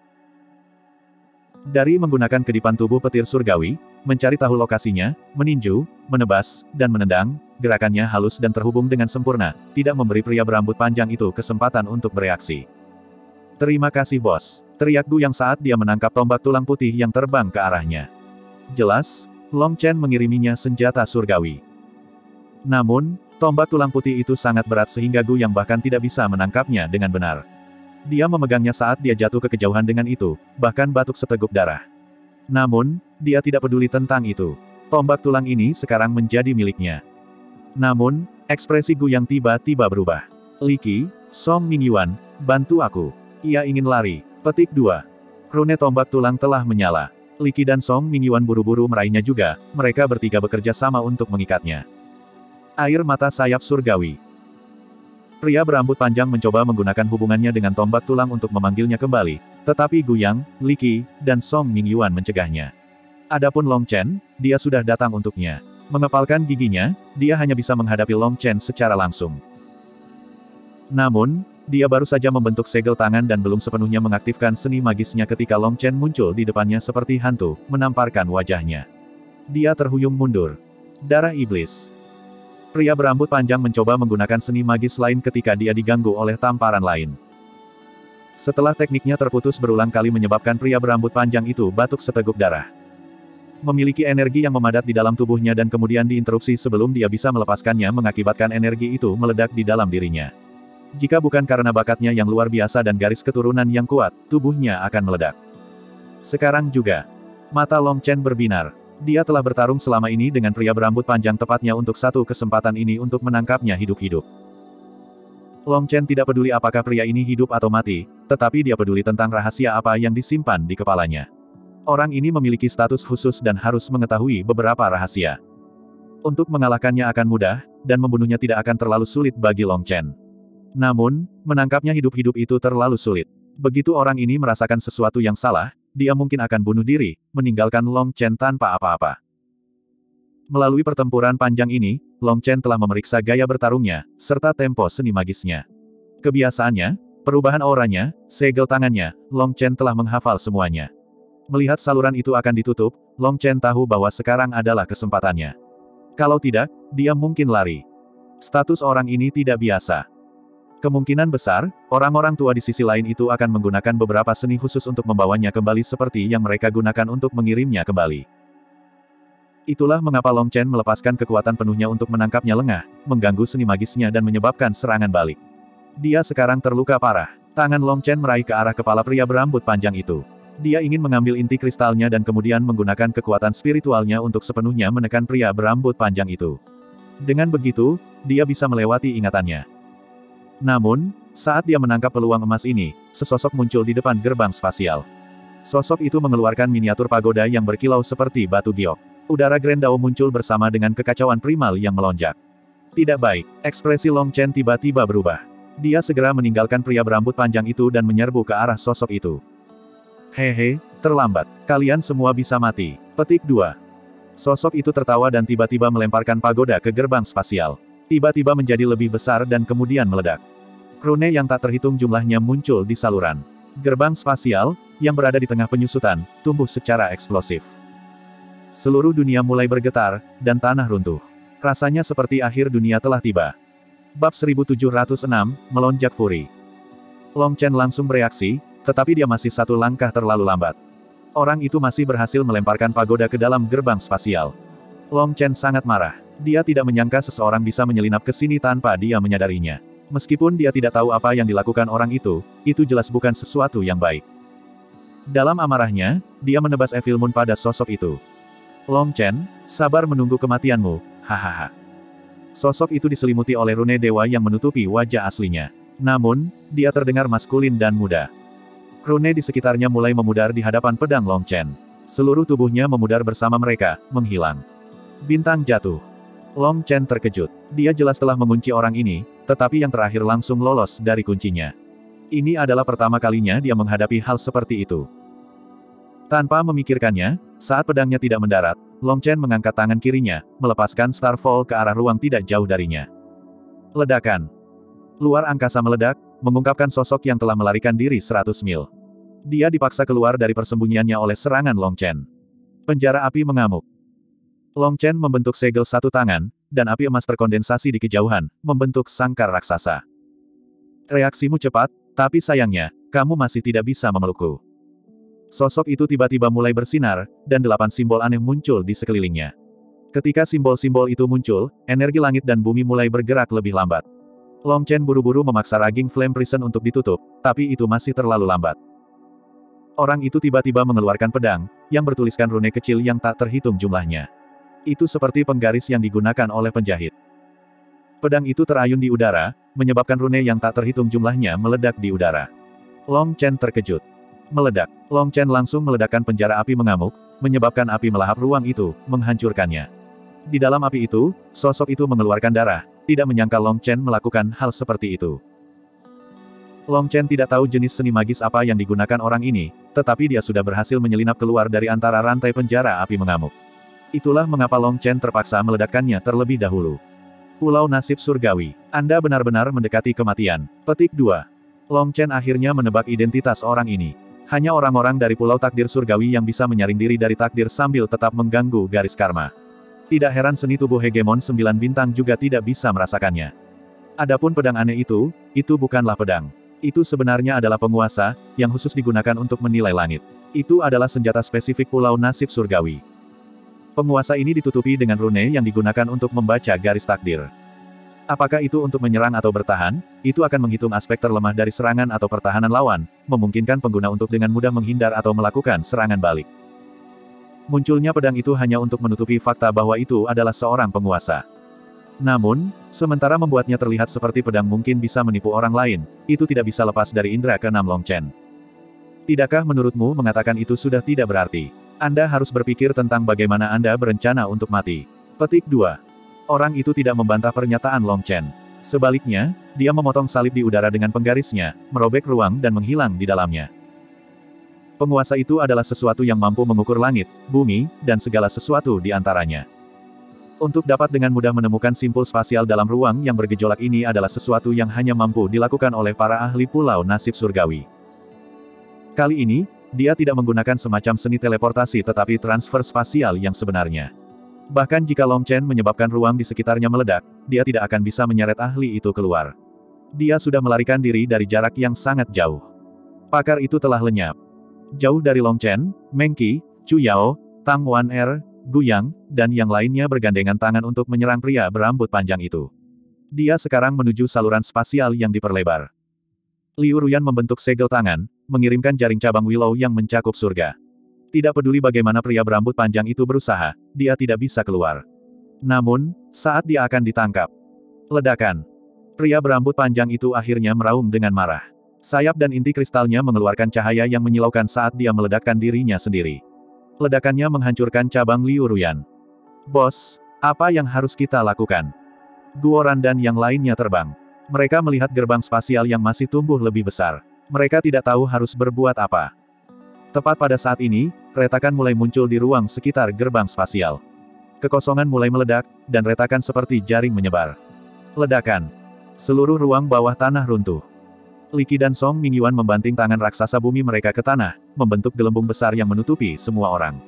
Dari menggunakan kedipan tubuh petir surgawi, mencari tahu lokasinya, meninju, menebas, dan menendang, gerakannya halus dan terhubung dengan sempurna, tidak memberi pria berambut panjang itu kesempatan untuk bereaksi. Terima kasih bos, teriak Gu yang saat dia menangkap tombak tulang putih yang terbang ke arahnya. Jelas, Long Chen mengiriminya senjata surgawi. Namun, tombak tulang putih itu sangat berat sehingga Gu yang bahkan tidak bisa menangkapnya dengan benar. Dia memegangnya saat dia jatuh ke kejauhan dengan itu, bahkan batuk seteguk darah. Namun, dia tidak peduli tentang itu. Tombak tulang ini sekarang menjadi miliknya. Namun, ekspresi Gu yang tiba-tiba berubah. Li Qi, Song Mingyuan, bantu aku. Ia ingin lari. Petik 2. Rune tombak tulang telah menyala. Li Qi dan Song Mingyuan buru-buru meraihnya juga, mereka bertiga bekerja sama untuk mengikatnya. Air mata sayap surgawi. Pria berambut panjang mencoba menggunakan hubungannya dengan tombak tulang untuk memanggilnya kembali, tetapi Gu Yang, Li Qi, dan Song Mingyuan mencegahnya. Adapun Long Chen, dia sudah datang untuknya. Mengepalkan giginya, dia hanya bisa menghadapi Long Chen secara langsung. Namun, Dia baru saja membentuk segel tangan dan belum sepenuhnya mengaktifkan seni magisnya ketika Long Chen muncul di depannya seperti hantu, menamparkan wajahnya. Dia terhuyung mundur. Darah iblis. Pria berambut panjang mencoba menggunakan seni magis lain ketika dia diganggu oleh tamparan lain. Setelah tekniknya terputus berulang kali menyebabkan pria berambut panjang itu batuk seteguk darah. Memiliki energi yang memadat di dalam tubuhnya dan kemudian diinterupsi sebelum dia bisa melepaskannya mengakibatkan energi itu meledak di dalam dirinya. Jika bukan karena bakatnya yang luar biasa dan garis keturunan yang kuat, tubuhnya akan meledak. Sekarang juga, mata Long Chen berbinar. Dia telah bertarung selama ini dengan pria berambut panjang tepatnya untuk satu kesempatan ini untuk menangkapnya hidup-hidup. Long Chen tidak peduli apakah pria ini hidup atau mati, tetapi dia peduli tentang rahasia apa yang disimpan di kepalanya. Orang ini memiliki status khusus dan harus mengetahui beberapa rahasia. Untuk mengalahkannya akan mudah, dan membunuhnya tidak akan terlalu sulit bagi Long Chen. Namun, menangkapnya hidup-hidup itu terlalu sulit. Begitu orang ini merasakan sesuatu yang salah, dia mungkin akan bunuh diri, meninggalkan Long Chen tanpa apa-apa. Melalui pertempuran panjang ini, Long Chen telah memeriksa gaya bertarungnya, serta tempo seni magisnya. Kebiasaannya, perubahan auranya, segel tangannya, Long Chen telah menghafal semuanya. Melihat saluran itu akan ditutup, Long Chen tahu bahwa sekarang adalah kesempatannya. Kalau tidak, dia mungkin lari. Status orang ini tidak biasa. Kemungkinan besar, orang-orang tua di sisi lain itu akan menggunakan beberapa seni khusus untuk membawanya kembali seperti yang mereka gunakan untuk mengirimnya kembali. Itulah mengapa Long Chen melepaskan kekuatan penuhnya untuk menangkapnya lengah, mengganggu seni magisnya dan menyebabkan serangan balik. Dia sekarang terluka parah. Tangan Long Chen meraih ke arah kepala pria berambut panjang itu. Dia ingin mengambil inti kristalnya dan kemudian menggunakan kekuatan spiritualnya untuk sepenuhnya menekan pria berambut panjang itu. Dengan begitu, dia bisa melewati ingatannya. Namun, saat dia menangkap peluang emas ini, sesosok muncul di depan gerbang spasial. Sosok itu mengeluarkan miniatur pagoda yang berkilau seperti batu giok. Udara Grandao muncul bersama dengan kekacauan primal yang melonjak. Tidak baik, ekspresi Long Chen tiba-tiba berubah. Dia segera meninggalkan pria berambut panjang itu dan menyerbu ke arah sosok itu. Hehe, terlambat. Kalian semua bisa mati. Petik 2. Sosok itu tertawa dan tiba-tiba melemparkan pagoda ke gerbang spasial. Tiba-tiba menjadi lebih besar dan kemudian meledak. Rune yang tak terhitung jumlahnya muncul di saluran. Gerbang spasial, yang berada di tengah penyusutan, tumbuh secara eksplosif. Seluruh dunia mulai bergetar, dan tanah runtuh. Rasanya seperti akhir dunia telah tiba. Bab 1706, Melonjak Furi. Long Chen langsung bereaksi, tetapi dia masih satu langkah terlalu lambat. Orang itu masih berhasil melemparkan pagoda ke dalam gerbang spasial. Long Chen sangat marah. Dia tidak menyangka seseorang bisa menyelinap ke sini tanpa dia menyadarinya. Meskipun dia tidak tahu apa yang dilakukan orang itu jelas bukan sesuatu yang baik. Dalam amarahnya, dia menebas Evil Moon pada sosok itu. Long Chen, sabar menunggu kematianmu, hahaha. Sosok itu diselimuti oleh rune dewa yang menutupi wajah aslinya. Namun, dia terdengar maskulin dan muda. Rune di sekitarnya mulai memudar di hadapan pedang Long Chen. Seluruh tubuhnya memudar bersama mereka, menghilang. Bintang jatuh. Long Chen terkejut. Dia jelas telah mengunci orang ini, tetapi yang terakhir langsung lolos dari kuncinya. Ini adalah pertama kalinya dia menghadapi hal seperti itu. Tanpa memikirkannya, saat pedangnya tidak mendarat, Long Chen mengangkat tangan kirinya, melepaskan Starfall ke arah ruang tidak jauh darinya. Ledakan. Luar angkasa meledak, mengungkapkan sosok yang telah melarikan diri 100 mil. Dia dipaksa keluar dari persembunyiannya oleh serangan Long Chen. Penjara api mengamuk. Long Chen membentuk segel satu tangan, dan api emas terkondensasi di kejauhan, membentuk sangkar raksasa. Reaksimu cepat, tapi sayangnya, kamu masih tidak bisa memelukku. Sosok itu tiba-tiba mulai bersinar, dan 8 simbol aneh muncul di sekelilingnya. Ketika simbol-simbol itu muncul, energi langit dan bumi mulai bergerak lebih lambat. Long Chen buru-buru memaksa Raging Flame Prison untuk ditutup, tapi itu masih terlalu lambat. Orang itu tiba-tiba mengeluarkan pedang, yang bertuliskan rune kecil yang tak terhitung jumlahnya. Itu seperti penggaris yang digunakan oleh penjahit. Pedang itu terayun di udara, menyebabkan rune yang tak terhitung jumlahnya meledak di udara. Long Chen terkejut. Meledak. Long Chen langsung meledakkan penjara api mengamuk, menyebabkan api melahap ruang itu, menghancurkannya. Di dalam api itu, sosok itu mengeluarkan darah, tidak menyangka Long Chen melakukan hal seperti itu. Long Chen tidak tahu jenis seni magis apa yang digunakan orang ini, tetapi dia sudah berhasil menyelinap keluar dari antara rantai penjara api mengamuk. Itulah mengapa Long Chen terpaksa meledakkannya terlebih dahulu. Pulau Nasib Surgawi. Anda benar-benar mendekati kematian. Petik 2. Long Chen akhirnya menebak identitas orang ini. Hanya orang-orang dari Pulau Takdir Surgawi yang bisa menyaring diri dari takdir sambil tetap mengganggu garis karma. Tidak heran seni tubuh hegemon 9 bintang juga tidak bisa merasakannya. Adapun pedang aneh itu bukanlah pedang. Itu sebenarnya adalah penguasa, yang khusus digunakan untuk menilai langit. Itu adalah senjata spesifik Pulau Nasib Surgawi. Penguasa ini ditutupi dengan rune yang digunakan untuk membaca garis takdir. Apakah itu untuk menyerang atau bertahan? Itu akan menghitung aspek terlemah dari serangan atau pertahanan lawan, memungkinkan pengguna untuk dengan mudah menghindar atau melakukan serangan balik. Munculnya pedang itu hanya untuk menutupi fakta bahwa itu adalah seorang penguasa. Namun, sementara membuatnya terlihat seperti pedang mungkin bisa menipu orang lain, itu tidak bisa lepas dari indera keenam Long Chen. Tidakkah menurutmu mengatakan itu sudah tidak berarti? Anda harus berpikir tentang bagaimana Anda berencana untuk mati. Petik 2. Orang itu tidak membantah pernyataan Long Chen. Sebaliknya, dia memotong salib di udara dengan penggarisnya, merobek ruang dan menghilang di dalamnya. Penguasa itu adalah sesuatu yang mampu mengukur langit, bumi, dan segala sesuatu di antaranya. Untuk dapat dengan mudah menemukan simpul spasial dalam ruang yang bergejolak ini adalah sesuatu yang hanya mampu dilakukan oleh para ahli Pulau Nasib Surgawi. Kali ini, dia tidak menggunakan semacam seni teleportasi tetapi transfer spasial yang sebenarnya. Bahkan jika Long Chen menyebabkan ruang di sekitarnya meledak, dia tidak akan bisa menyeret ahli itu keluar. Dia sudah melarikan diri dari jarak yang sangat jauh. Pakar itu telah lenyap. Jauh dari Long Chen, Meng Qi, Chu Yao, Tang Wan-er, Gu Yang, dan yang lainnya bergandengan tangan untuk menyerang pria berambut panjang itu. Dia sekarang menuju saluran spasial yang diperlebar. Liu Ruyan membentuk segel tangan, mengirimkan jaring cabang Willow yang mencakup surga. Tidak peduli bagaimana pria berambut panjang itu berusaha, dia tidak bisa keluar. Namun, saat dia akan ditangkap. Ledakan. Pria berambut panjang itu akhirnya meraung dengan marah. Sayap dan inti kristalnya mengeluarkan cahaya yang menyilaukan saat dia meledakkan dirinya sendiri. Ledakannya menghancurkan cabang Liu Ruyan. Bos, apa yang harus kita lakukan? Guoran dan yang lainnya terbang. Mereka melihat gerbang spasial yang masih tumbuh lebih besar. Mereka tidak tahu harus berbuat apa. Tepat pada saat ini, retakan mulai muncul di ruang sekitar gerbang spasial. Kekosongan mulai meledak, dan retakan seperti jaring menyebar. Ledakan. Seluruh ruang bawah tanah runtuh. Li Qi dan Song Mingyuan membanting tangan raksasa bumi mereka ke tanah, membentuk gelembung besar yang menutupi semua orang.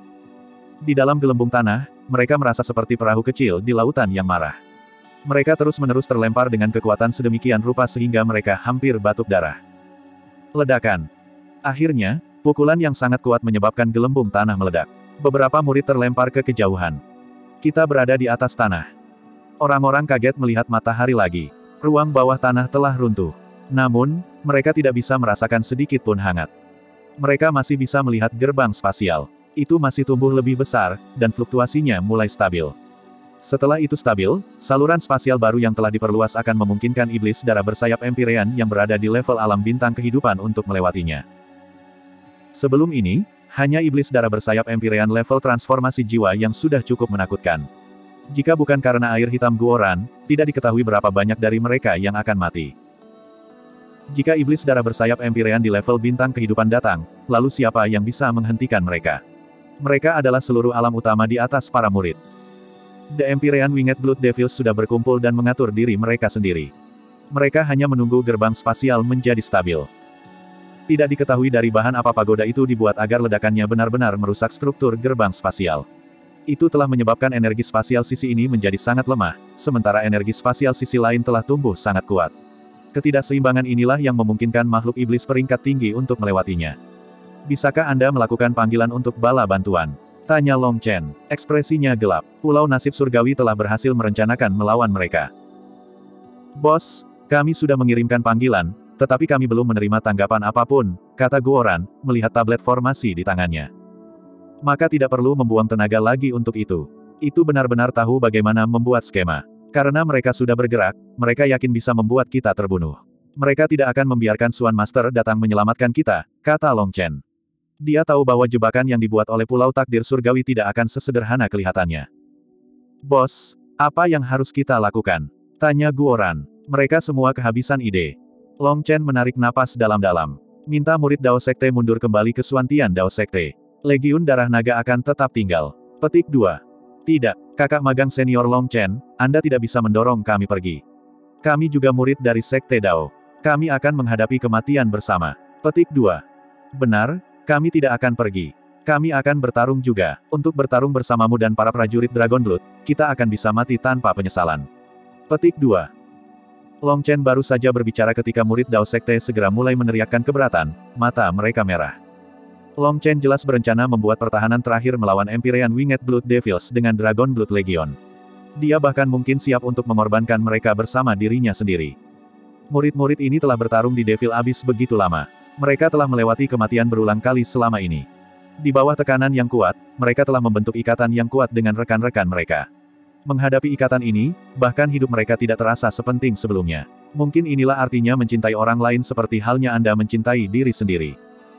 Di dalam gelembung tanah, mereka merasa seperti perahu kecil di lautan yang marah. Mereka terus-menerus terlempar dengan kekuatan sedemikian rupa sehingga mereka hampir batuk darah. Ledakan. Akhirnya, pukulan yang sangat kuat menyebabkan gelembung tanah meledak. Beberapa murid terlempar ke kejauhan. Kita berada di atas tanah. Orang-orang kaget melihat matahari lagi. Ruang bawah tanah telah runtuh. Namun, mereka tidak bisa merasakan sedikit pun hangat. Mereka masih bisa melihat gerbang spasial. Itu masih tumbuh lebih besar, dan fluktuasinya mulai stabil. Setelah itu stabil, saluran spasial baru yang telah diperluas akan memungkinkan iblis darah bersayap Empyrean yang berada di level alam bintang kehidupan untuk melewatinya. Sebelum ini, hanya iblis darah bersayap Empyrean level transformasi jiwa yang sudah cukup menakutkan. Jika bukan karena air hitam Guoran, tidak diketahui berapa banyak dari mereka yang akan mati. Jika iblis darah bersayap Empyrean di level bintang kehidupan datang, lalu siapa yang bisa menghentikan mereka? Mereka adalah seluruh alam utama di atas para murid. The Empyrean Winged Blood Devils sudah berkumpul dan mengatur diri mereka sendiri. Mereka hanya menunggu gerbang spasial menjadi stabil. Tidak diketahui dari bahan apa pagoda itu dibuat agar ledakannya benar-benar merusak struktur gerbang spasial. Itu telah menyebabkan energi spasial sisi ini menjadi sangat lemah, sementara energi spasial sisi lain telah tumbuh sangat kuat. Ketidakseimbangan inilah yang memungkinkan makhluk iblis peringkat tinggi untuk melewatinya. Bisakah Anda melakukan panggilan untuk bala bantuan? Tanya Long Chen. Ekspresinya gelap. Pulau Nasib Surgawi telah berhasil merencanakan melawan mereka. Bos, kami sudah mengirimkan panggilan, tetapi kami belum menerima tanggapan apapun, kata Guoran, melihat tablet formasi di tangannya. Maka tidak perlu membuang tenaga lagi untuk itu. Itu benar-benar tahu bagaimana membuat skema. Karena mereka sudah bergerak, mereka yakin bisa membuat kita terbunuh. Mereka tidak akan membiarkan Suan Master datang menyelamatkan kita, kata Long Chen. Dia tahu bahwa jebakan yang dibuat oleh Pulau Takdir Surgawi tidak akan sesederhana kelihatannya. Bos, apa yang harus kita lakukan? Tanya Guoran. Mereka semua kehabisan ide. Long Chen menarik napas dalam-dalam. Minta murid Dao Sekte mundur kembali ke Suantian Dao Sekte. Legiun Darah Naga akan tetap tinggal. Petik 2. Tidak, kakak magang senior Long Chen, Anda tidak bisa mendorong kami pergi. Kami juga murid dari Sekte Dao. Kami akan menghadapi kematian bersama. Petik 2. Benar, kami tidak akan pergi. Kami akan bertarung juga. Untuk bertarung bersamamu dan para prajurit Dragonblood, kita akan bisa mati tanpa penyesalan. Petik 2. Long Chen baru saja berbicara ketika murid Dao Sekte segera mulai meneriakkan keberatan, mata mereka merah. Long Chen jelas berencana membuat pertahanan terakhir melawan Empyrean Winged Blood Devils dengan Dragonblood Legion. Dia bahkan mungkin siap untuk mengorbankan mereka bersama dirinya sendiri. Murid-murid ini telah bertarung di Devil Abyss begitu lama. Mereka telah melewati kematian berulang kali selama ini. Di bawah tekanan yang kuat, mereka telah membentuk ikatan yang kuat dengan rekan-rekan mereka. Menghadapi ikatan ini, bahkan hidup mereka tidak terasa sepenting sebelumnya. Mungkin inilah artinya mencintai orang lain seperti halnya Anda mencintai diri sendiri.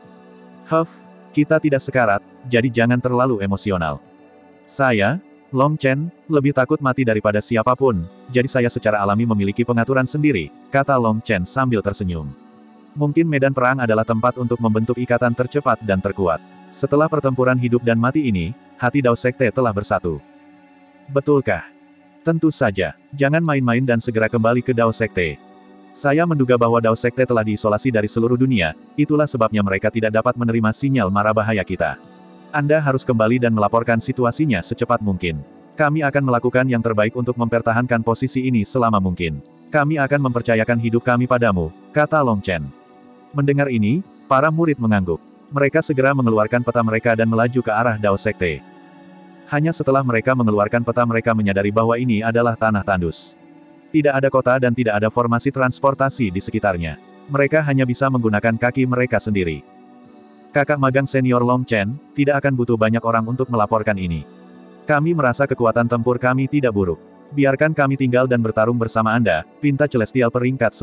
Kita tidak sekarat, jadi jangan terlalu emosional. Saya, Long Chen, lebih takut mati daripada siapapun, jadi saya secara alami memiliki pengaturan sendiri, kata Long Chen sambil tersenyum. Mungkin medan perang adalah tempat untuk membentuk ikatan tercepat dan terkuat. Setelah pertempuran hidup dan mati ini, hati Dao Sekte telah bersatu. Betulkah? Tentu saja. Jangan main-main dan segera kembali ke Dao Sekte. Saya menduga bahwa Dao Sekte telah diisolasi dari seluruh dunia, itulah sebabnya mereka tidak dapat menerima sinyal mara bahaya kita. Anda harus kembali dan melaporkan situasinya secepat mungkin. Kami akan melakukan yang terbaik untuk mempertahankan posisi ini selama mungkin. Kami akan mempercayakan hidup kami padamu, kata Long Chen. Mendengar ini, para murid mengangguk. Mereka segera mengeluarkan peta mereka dan melaju ke arah Dao Sekte. Hanya setelah mereka mengeluarkan peta mereka menyadari bahwa ini adalah tanah tandus. Tidak ada kota dan tidak ada formasi transportasi di sekitarnya. Mereka hanya bisa menggunakan kaki mereka sendiri. Kakak magang senior Long Chen, tidak akan butuh banyak orang untuk melaporkan ini. Kami merasa kekuatan tempur kami tidak buruk. Biarkan kami tinggal dan bertarung bersama Anda, Pinta Celestial peringkat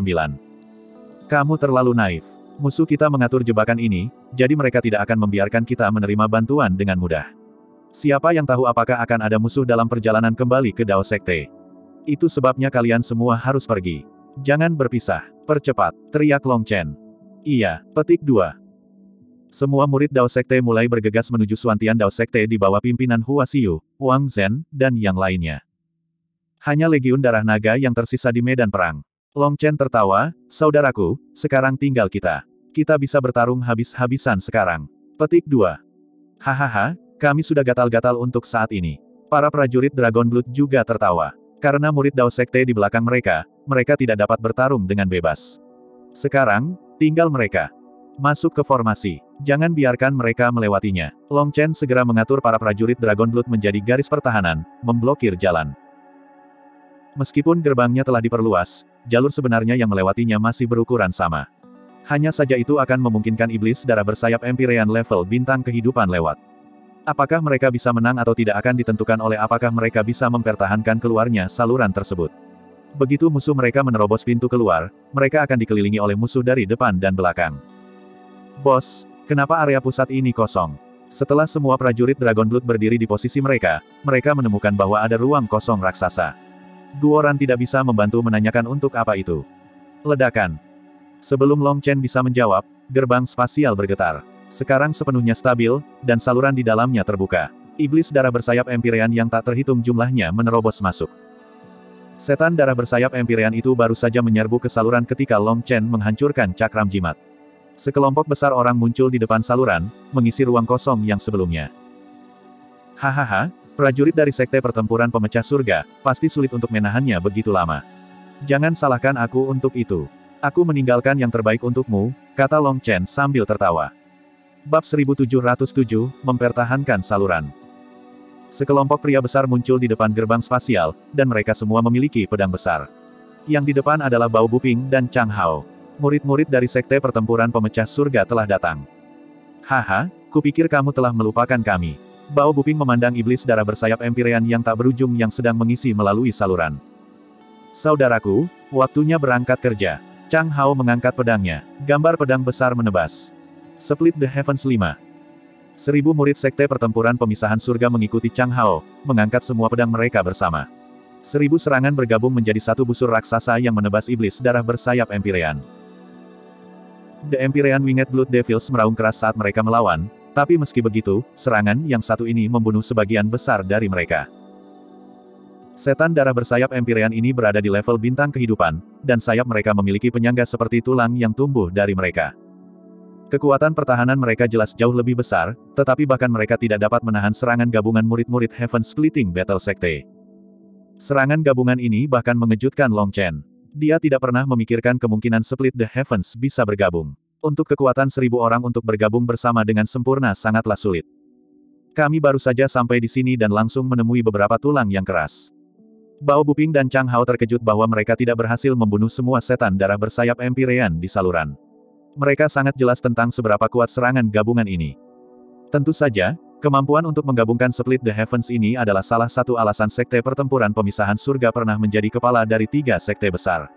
9. Kamu terlalu naif. Musuh kita mengatur jebakan ini, jadi mereka tidak akan membiarkan kita menerima bantuan dengan mudah. Siapa yang tahu apakah akan ada musuh dalam perjalanan kembali ke Dao Sekte? Itu sebabnya kalian semua harus pergi. Jangan berpisah. Percepat, teriak Long Chen. Iya, petik 2. Semua murid Dao Sekte mulai bergegas menuju Suantian Dao Sekte di bawah pimpinan Hua Xiu, Wang Zhen, dan yang lainnya. Hanya Legiun Darah Naga yang tersisa di medan perang. Long Chen tertawa, saudaraku, sekarang tinggal kita. Kita bisa bertarung habis-habisan sekarang. Petik 2. Hahaha, kami sudah gatal-gatal untuk saat ini. Para prajurit Dragonblood juga tertawa. Karena murid Dao Sekte di belakang mereka, mereka tidak dapat bertarung dengan bebas. Sekarang, tinggal mereka. Masuk ke formasi. Jangan biarkan mereka melewatinya. Long Chen segera mengatur para prajurit Dragonblood menjadi garis pertahanan, memblokir jalan. Meskipun gerbangnya telah diperluas, jalur sebenarnya yang melewatinya masih berukuran sama. Hanya saja itu akan memungkinkan iblis darah bersayap Empyrean level bintang kehidupan lewat. Apakah mereka bisa menang atau tidak akan ditentukan oleh apakah mereka bisa mempertahankan keluarnya saluran tersebut. Begitu musuh mereka menerobos pintu keluar, mereka akan dikelilingi oleh musuh dari depan dan belakang. Bos, kenapa area pusat ini kosong? Setelah semua prajurit Dragonblood berdiri di posisi mereka, mereka menemukan bahwa ada ruang kosong raksasa. Guoran tidak bisa membantu menanyakan untuk apa itu. Ledakan. Sebelum Long Chen bisa menjawab, gerbang spasial bergetar. Sekarang sepenuhnya stabil, dan saluran di dalamnya terbuka. Iblis darah bersayap Empyrean yang tak terhitung jumlahnya menerobos masuk. Setan darah bersayap Empyrean itu baru saja menyerbu ke saluran ketika Long Chen menghancurkan cakram jimat. Sekelompok besar orang muncul di depan saluran, mengisi ruang kosong yang sebelumnya. Hahaha, prajurit dari Sekte Pertempuran Pemecah Surga, pasti sulit untuk menahannya begitu lama. Jangan salahkan aku untuk itu. Aku meninggalkan yang terbaik untukmu, kata Long Chen sambil tertawa. Bab 1707, mempertahankan saluran. Sekelompok pria besar muncul di depan gerbang spasial, dan mereka semua memiliki pedang besar. Yang di depan adalah Bao Buping dan Chang Hao. Murid-murid dari Sekte Pertempuran Pemecah Surga telah datang. Haha, kupikir kamu telah melupakan kami. Bao Buping memandang iblis darah bersayap Empyrean yang tak berujung yang sedang mengisi melalui saluran. Saudaraku, waktunya berangkat kerja. Chang Hao mengangkat pedangnya. Gambar pedang besar menebas. Split the Heavens 5. 1000 murid Sekte Pertempuran Pemisahan Surga mengikuti Chang Hao, mengangkat semua pedang mereka bersama. 1000 serangan bergabung menjadi satu busur raksasa yang menebas iblis darah bersayap Empyrean. The Empyrean Winged Blood Devils meraung keras saat mereka melawan, tapi meski begitu, serangan yang satu ini membunuh sebagian besar dari mereka. Setan darah bersayap Empyrean ini berada di level bintang kehidupan, dan sayap mereka memiliki penyangga seperti tulang yang tumbuh dari mereka. Kekuatan pertahanan mereka jelas jauh lebih besar, tetapi bahkan mereka tidak dapat menahan serangan gabungan murid-murid Heaven Splitting Battle Sekte. Serangan gabungan ini bahkan mengejutkan Long Chen. Dia tidak pernah memikirkan kemungkinan Split the Heavens bisa bergabung. Untuk kekuatan 1000 orang untuk bergabung bersama dengan sempurna sangatlah sulit. Kami baru saja sampai di sini dan langsung menemui beberapa tulang yang keras. Bao Buping dan Chang Hao terkejut bahwa mereka tidak berhasil membunuh semua setan darah bersayap Empyrean di saluran. Mereka sangat jelas tentang seberapa kuat serangan gabungan ini. Tentu saja, kemampuan untuk menggabungkan Split the Heavens ini adalah salah satu alasan Sekte Pertempuran Pemisahan Surga pernah menjadi kepala dari 3 sekte besar.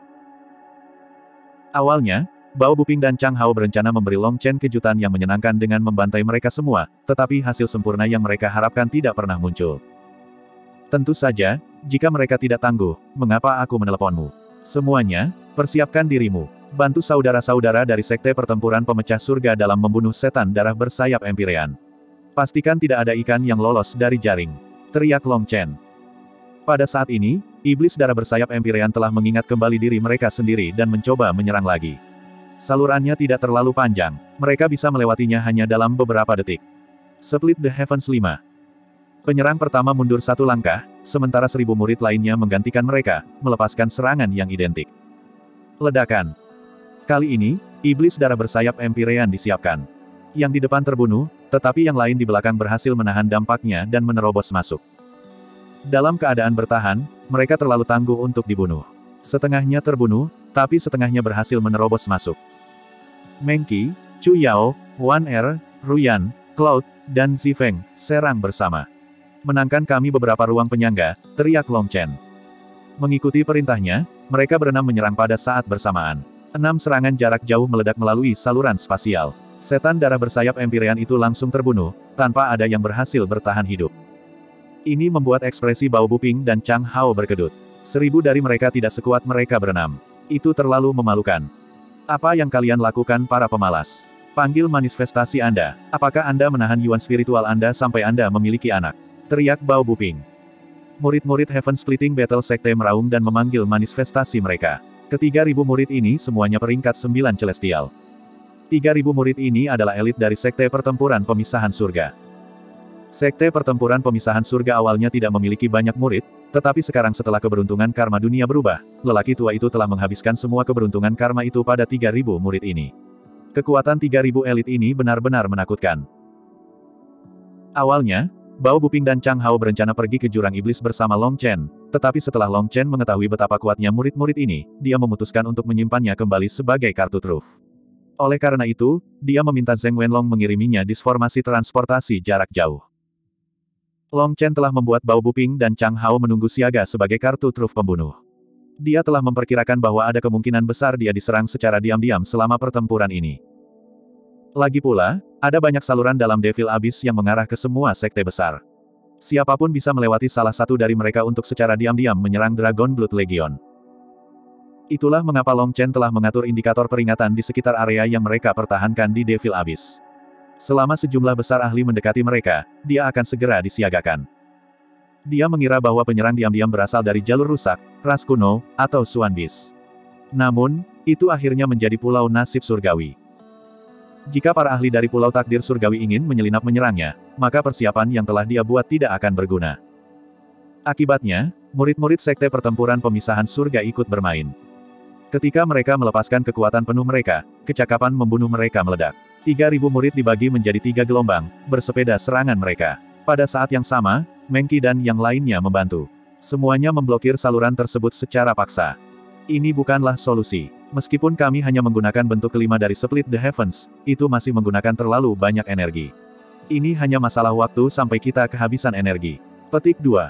Awalnya, Bao Buping dan Chang Hao berencana memberi Long Chen kejutan yang menyenangkan dengan membantai mereka semua, tetapi hasil sempurna yang mereka harapkan tidak pernah muncul. Tentu saja, jika mereka tidak tangguh, mengapa aku meneleponmu? Semuanya, persiapkan dirimu. Bantu saudara-saudara dari Sekte Pertempuran Pemecah Surga dalam membunuh setan darah bersayap Empyrean. Pastikan tidak ada ikan yang lolos dari jaring. Teriak Long Chen. Pada saat ini, iblis darah bersayap Empyrean telah mengingat kembali diri mereka sendiri dan mencoba menyerang lagi. Salurannya tidak terlalu panjang. Mereka bisa melewatinya hanya dalam beberapa detik. Split the Heavens 5. Penyerang pertama mundur 1 langkah, sementara 1000 murid lainnya menggantikan mereka, melepaskan serangan yang identik. Ledakan. Kali ini, iblis darah bersayap Empyrean disiapkan. Yang di depan terbunuh, tetapi yang lain di belakang berhasil menahan dampaknya dan menerobos masuk. Dalam keadaan bertahan, mereka terlalu tangguh untuk dibunuh. Setengahnya terbunuh, tapi setengahnya berhasil menerobos masuk. Meng Qi, Chu Yao, Wan Er, Ruyan, Cloud, dan Zifeng serang bersama. Menangkan kami beberapa ruang penyangga, teriak Long Chen. Mengikuti perintahnya, mereka berenam menyerang pada saat bersamaan. 6 serangan jarak jauh meledak melalui saluran spasial. Setan darah bersayap Empyrean itu langsung terbunuh, tanpa ada yang berhasil bertahan hidup. Ini membuat ekspresi Bao Buping dan Chang Hao berkedut. 1000 dari mereka tidak sekuat mereka berenam. Itu terlalu memalukan. Apa yang kalian lakukan para pemalas? Panggil manifestasi Anda. Apakah Anda menahan yuan spiritual Anda sampai Anda memiliki anak? Teriak Bao Buping. Murid-murid Heaven Splitting Battle Sekte meraung dan memanggil manifestasi mereka. Ke-3000 murid ini semuanya peringkat 9 celestial. 3000 murid ini adalah elit dari Sekte Pertempuran Pemisahan Surga. Sekte Pertempuran Pemisahan Surga awalnya tidak memiliki banyak murid, tetapi sekarang setelah keberuntungan karma dunia berubah, lelaki tua itu telah menghabiskan semua keberuntungan karma itu pada 3000 murid ini. Kekuatan 3000 elit ini benar-benar menakutkan. Awalnya, Bao Buping dan Chang Hao berencana pergi ke jurang iblis bersama Long Chen, tetapi setelah Long Chen mengetahui betapa kuatnya murid-murid ini, dia memutuskan untuk menyimpannya kembali sebagai kartu truf. Oleh karena itu, dia meminta Zheng Wenlong mengiriminya disformasi transportasi jarak jauh. Long Chen telah membuat Bao Buping dan Chang Hao menunggu siaga sebagai kartu truf pembunuh. Dia telah memperkirakan bahwa ada kemungkinan besar dia diserang secara diam-diam selama pertempuran ini. Lagi pula, ada banyak saluran dalam Devil Abyss yang mengarah ke semua sekte besar. Siapapun bisa melewati salah satu dari mereka untuk secara diam-diam menyerang Dragon Blood Legion. Itulah mengapa Long Chen telah mengatur indikator peringatan di sekitar area yang mereka pertahankan di Devil Abyss. Selama sejumlah besar ahli mendekati mereka, dia akan segera disiagakan. Dia mengira bahwa penyerang diam-diam berasal dari jalur rusak, ras kuno, atau Suan Beast. Namun, itu akhirnya menjadi pulau nasib surgawi. Jika para ahli dari Pulau Takdir Surgawi ingin menyelinap menyerangnya, maka persiapan yang telah dia buat tidak akan berguna. Akibatnya, murid-murid Sekte Pertempuran Pemisahan Surga ikut bermain. Ketika mereka melepaskan kekuatan penuh mereka, kecakapan membunuh mereka meledak. 3000 murid dibagi menjadi 3 gelombang, bersepeda serangan mereka. Pada saat yang sama, Meng Qi dan yang lainnya membantu. Semuanya memblokir saluran tersebut secara paksa. Ini bukanlah solusi. Meskipun kami hanya menggunakan bentuk kelima dari Split the Heavens, itu masih menggunakan terlalu banyak energi. Ini hanya masalah waktu sampai kita kehabisan energi. Petik 2.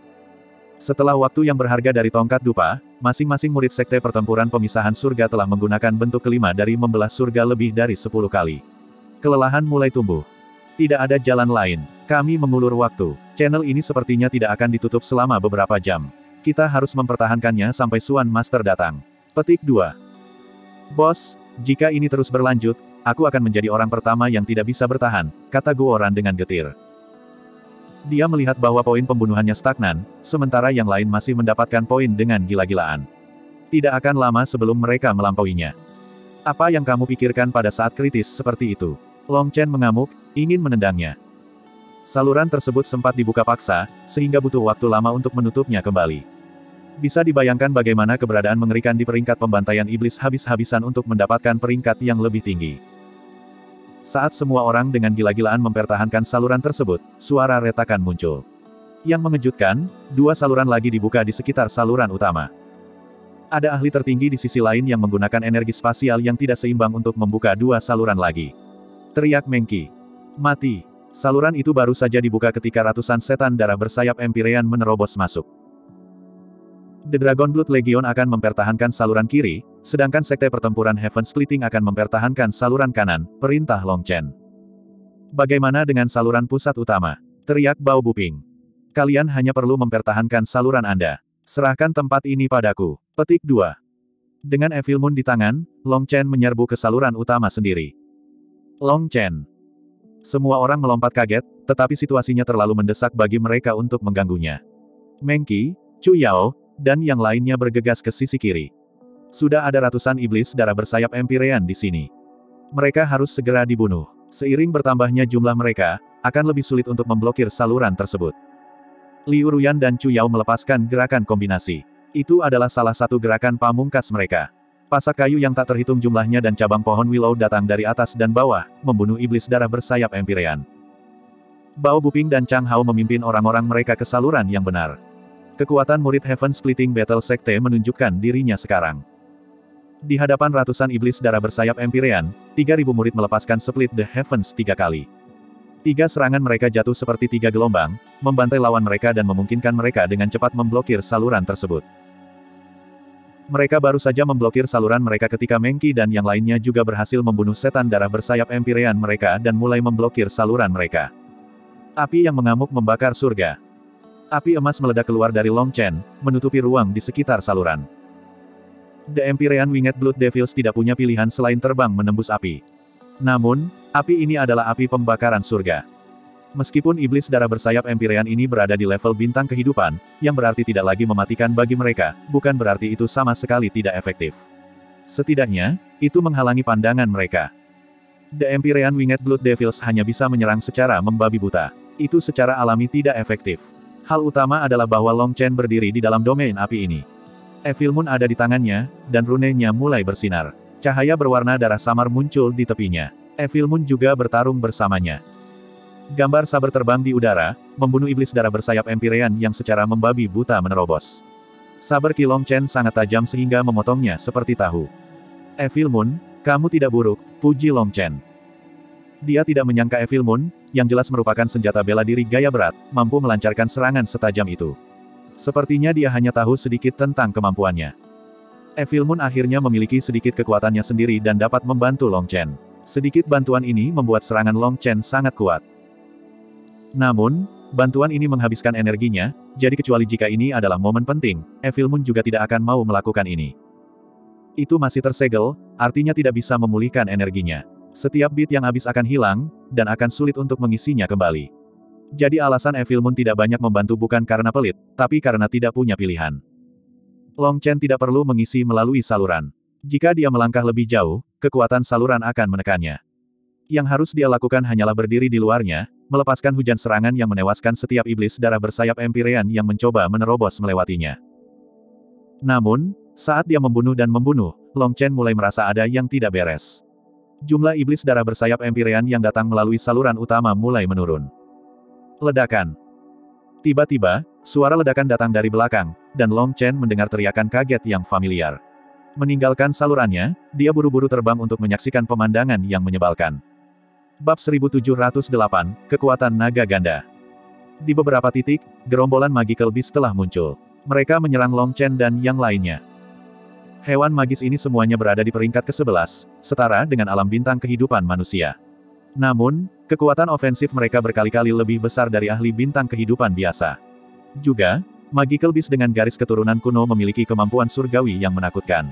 Setelah waktu yang berharga dari tongkat dupa, masing-masing murid Sekte Pertempuran Pemisahan Surga telah menggunakan bentuk kelima dari membelah surga lebih dari 10 kali. Kelelahan mulai tumbuh. Tidak ada jalan lain. Kami mengulur waktu. Channel ini sepertinya tidak akan ditutup selama beberapa jam. Kita harus mempertahankannya sampai Suan Master datang. Petik 2. Bos, jika ini terus berlanjut, aku akan menjadi orang pertama yang tidak bisa bertahan, kata Guoran dengan getir. Dia melihat bahwa poin pembunuhannya stagnan, sementara yang lain masih mendapatkan poin dengan gila-gilaan. Tidak akan lama sebelum mereka melampauinya. Apa yang kamu pikirkan pada saat kritis seperti itu? Long Chen mengamuk, ingin menendangnya. Saluran tersebut sempat dibuka paksa, sehingga butuh waktu lama untuk menutupnya kembali. Bisa dibayangkan bagaimana keberadaan mengerikan di peringkat pembantaian iblis habis-habisan untuk mendapatkan peringkat yang lebih tinggi. Saat semua orang dengan gila-gilaan mempertahankan saluran tersebut, suara retakan muncul. Yang mengejutkan, 2 saluran lagi dibuka di sekitar saluran utama. Ada ahli tertinggi di sisi lain yang menggunakan energi spasial yang tidak seimbang untuk membuka 2 saluran lagi. Teriak Meng Qi. Mati. Saluran itu baru saja dibuka ketika ratusan setan darah bersayap Empyrean menerobos masuk. The Dragon Blood Legion akan mempertahankan saluran kiri, sedangkan Sekte Pertempuran Heaven Splitting akan mempertahankan saluran kanan, perintah Long Chen. Bagaimana dengan saluran pusat utama? Teriak Bao Buping. Kalian hanya perlu mempertahankan saluran Anda. Serahkan tempat ini padaku. Petik 2. Dengan Evil Moon di tangan, Long Chen menyerbu ke saluran utama sendiri. Long Chen. Semua orang melompat kaget, tetapi situasinya terlalu mendesak bagi mereka untuk mengganggunya. Meng Qi, Chu Yao, dan yang lainnya bergegas ke sisi kiri. Sudah ada ratusan iblis darah bersayap Empyrean di sini. Mereka harus segera dibunuh. Seiring bertambahnya jumlah mereka, akan lebih sulit untuk memblokir saluran tersebut. Liu Ruyan dan Chu Yao melepaskan gerakan kombinasi. Itu adalah salah satu gerakan pamungkas mereka. Pasak kayu yang tak terhitung jumlahnya dan cabang pohon willow datang dari atas dan bawah, membunuh iblis darah bersayap Empyrean. Bao Buping dan Chang Hao memimpin orang-orang mereka ke saluran yang benar. Kekuatan murid Heaven Splitting Battle Sekte menunjukkan dirinya sekarang. Di hadapan ratusan iblis darah bersayap Empyrean, 3.000 murid melepaskan Split the Heavens 3 kali. 3 serangan mereka jatuh seperti 3 gelombang, membantai lawan mereka dan memungkinkan mereka dengan cepat memblokir saluran tersebut. Mereka baru saja memblokir saluran mereka ketika Meng Qi dan yang lainnya juga berhasil membunuh setan darah bersayap Empyrean mereka dan mulai memblokir saluran mereka. Api yang mengamuk membakar surga. Api emas meledak keluar dari Long Chen, menutupi ruang di sekitar saluran. The Empyrean Winged Blood Devils tidak punya pilihan selain terbang menembus api. Namun, api ini adalah api pembakaran surga. Meskipun iblis darah bersayap Empyrean ini berada di level bintang kehidupan, yang berarti tidak lagi mematikan bagi mereka, bukan berarti itu sama sekali tidak efektif. Setidaknya, itu menghalangi pandangan mereka. The Empyrean Winged Blood Devils hanya bisa menyerang secara membabi buta. Itu secara alami tidak efektif. Hal utama adalah bahwa Long Chen berdiri di dalam domain api ini. Evil Moon ada di tangannya, dan runenya mulai bersinar. Cahaya berwarna darah samar muncul di tepinya. Evil Moon juga bertarung bersamanya. Gambar saber terbang di udara, membunuh iblis darah bersayap Empyrean yang secara membabi buta menerobos. Saber Ki Long Chen sangat tajam sehingga memotongnya seperti tahu. Evil Moon, kamu tidak buruk, puji Long Chen. Dia tidak menyangka Evil Moon, yang jelas merupakan senjata bela diri gaya berat, mampu melancarkan serangan setajam itu. Sepertinya dia hanya tahu sedikit tentang kemampuannya. Evil Moon akhirnya memiliki sedikit kekuatannya sendiri dan dapat membantu Long Chen. Sedikit bantuan ini membuat serangan Long Chen sangat kuat. Namun, bantuan ini menghabiskan energinya, jadi kecuali jika ini adalah momen penting, Evil Moon juga tidak akan mau melakukan ini. Itu masih tersegel, artinya tidak bisa memulihkan energinya. Setiap bit yang habis akan hilang, dan akan sulit untuk mengisinya kembali. Jadi alasan Evil Moon tidak banyak membantu bukan karena pelit, tapi karena tidak punya pilihan. Long Chen tidak perlu mengisi melalui saluran. Jika dia melangkah lebih jauh, kekuatan saluran akan menekannya. Yang harus dia lakukan hanyalah berdiri di luarnya, melepaskan hujan serangan yang menewaskan setiap iblis darah bersayap Empyrean yang mencoba menerobos melewatinya. Namun, saat dia membunuh dan membunuh, Long Chen mulai merasa ada yang tidak beres. Jumlah iblis darah bersayap Empyrean yang datang melalui saluran utama mulai menurun. Ledakan. Tiba-tiba, suara ledakan datang dari belakang, dan Long Chen mendengar teriakan kaget yang familiar. Meninggalkan salurannya, dia buru-buru terbang untuk menyaksikan pemandangan yang menyebalkan. Bab 1708, Kekuatan Naga Ganda. Di beberapa titik, gerombolan Magical Beast telah muncul. Mereka menyerang Long Chen dan yang lainnya. Hewan magis ini semuanya berada di peringkat ke-11, setara dengan alam bintang kehidupan manusia. Namun, kekuatan ofensif mereka berkali-kali lebih besar dari ahli bintang kehidupan biasa. Juga, Magical Beast dengan garis keturunan kuno memiliki kemampuan surgawi yang menakutkan.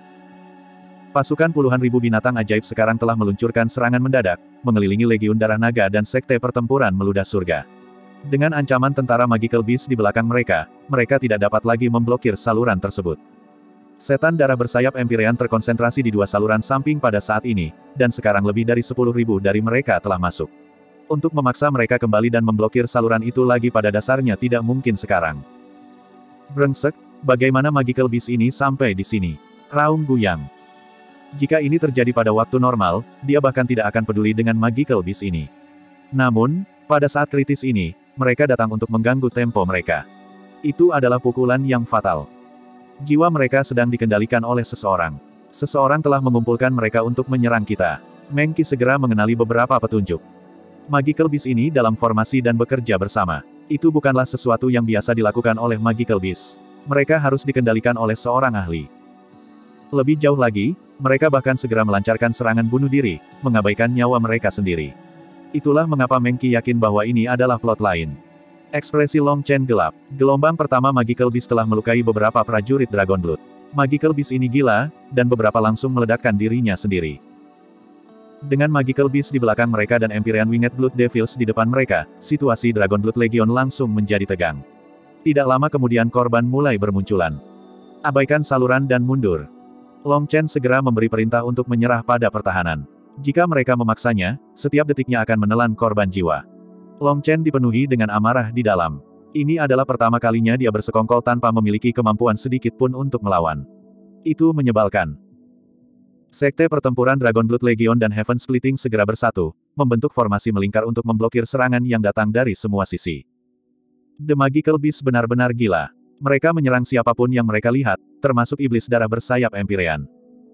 Pasukan puluhan ribu binatang ajaib sekarang telah meluncurkan serangan mendadak, mengelilingi Legiun Darah Naga dan Sekte Pertempuran Meludah Surga. Dengan ancaman tentara Magical Beast di belakang mereka, mereka tidak dapat lagi memblokir saluran tersebut. Setan darah bersayap Empyrean terkonsentrasi di dua saluran samping pada saat ini, dan sekarang lebih dari 10.000 dari mereka telah masuk. Untuk memaksa mereka kembali dan memblokir saluran itu lagi pada dasarnya tidak mungkin sekarang. Brengsek, bagaimana Magical Beast ini sampai di sini? Raung Guyang. Jika ini terjadi pada waktu normal, dia bahkan tidak akan peduli dengan Magical Beast ini. Namun, pada saat kritis ini, mereka datang untuk mengganggu tempo mereka. Itu adalah pukulan yang fatal. Jiwa mereka sedang dikendalikan oleh seseorang. Seseorang telah mengumpulkan mereka untuk menyerang kita. Mengki segera mengenali beberapa petunjuk. Magical Beast ini dalam formasi dan bekerja bersama. Itu bukanlah sesuatu yang biasa dilakukan oleh Magical Beast. Mereka harus dikendalikan oleh seorang ahli. Lebih jauh lagi, mereka bahkan segera melancarkan serangan bunuh diri, mengabaikan nyawa mereka sendiri. Itulah mengapa Mengki yakin bahwa ini adalah plot lain. Ekspresi Long Chen gelap. Gelombang pertama Magical Beast telah melukai beberapa prajurit Dragon Blood. Magical Beast ini gila, dan beberapa langsung meledakkan dirinya sendiri. Dengan Magical Beast di belakang mereka dan Empyrean Winged Blood Devils di depan mereka, situasi Dragon Blood Legion langsung menjadi tegang. Tidak lama kemudian korban mulai bermunculan. Abaikan saluran dan mundur. Long Chen segera memberi perintah untuk menyerah pada pertahanan. Jika mereka memaksanya, setiap detiknya akan menelan korban jiwa. Long Chen dipenuhi dengan amarah di dalam. Ini adalah pertama kalinya dia bersekongkol tanpa memiliki kemampuan sedikit pun untuk melawan. Itu menyebalkan. Sekte Pertempuran Dragon Blood Legion dan Heaven Splitting segera bersatu, membentuk formasi melingkar untuk memblokir serangan yang datang dari semua sisi. The Magical Beast benar-benar gila. Mereka menyerang siapapun yang mereka lihat, termasuk iblis darah bersayap Empyrean.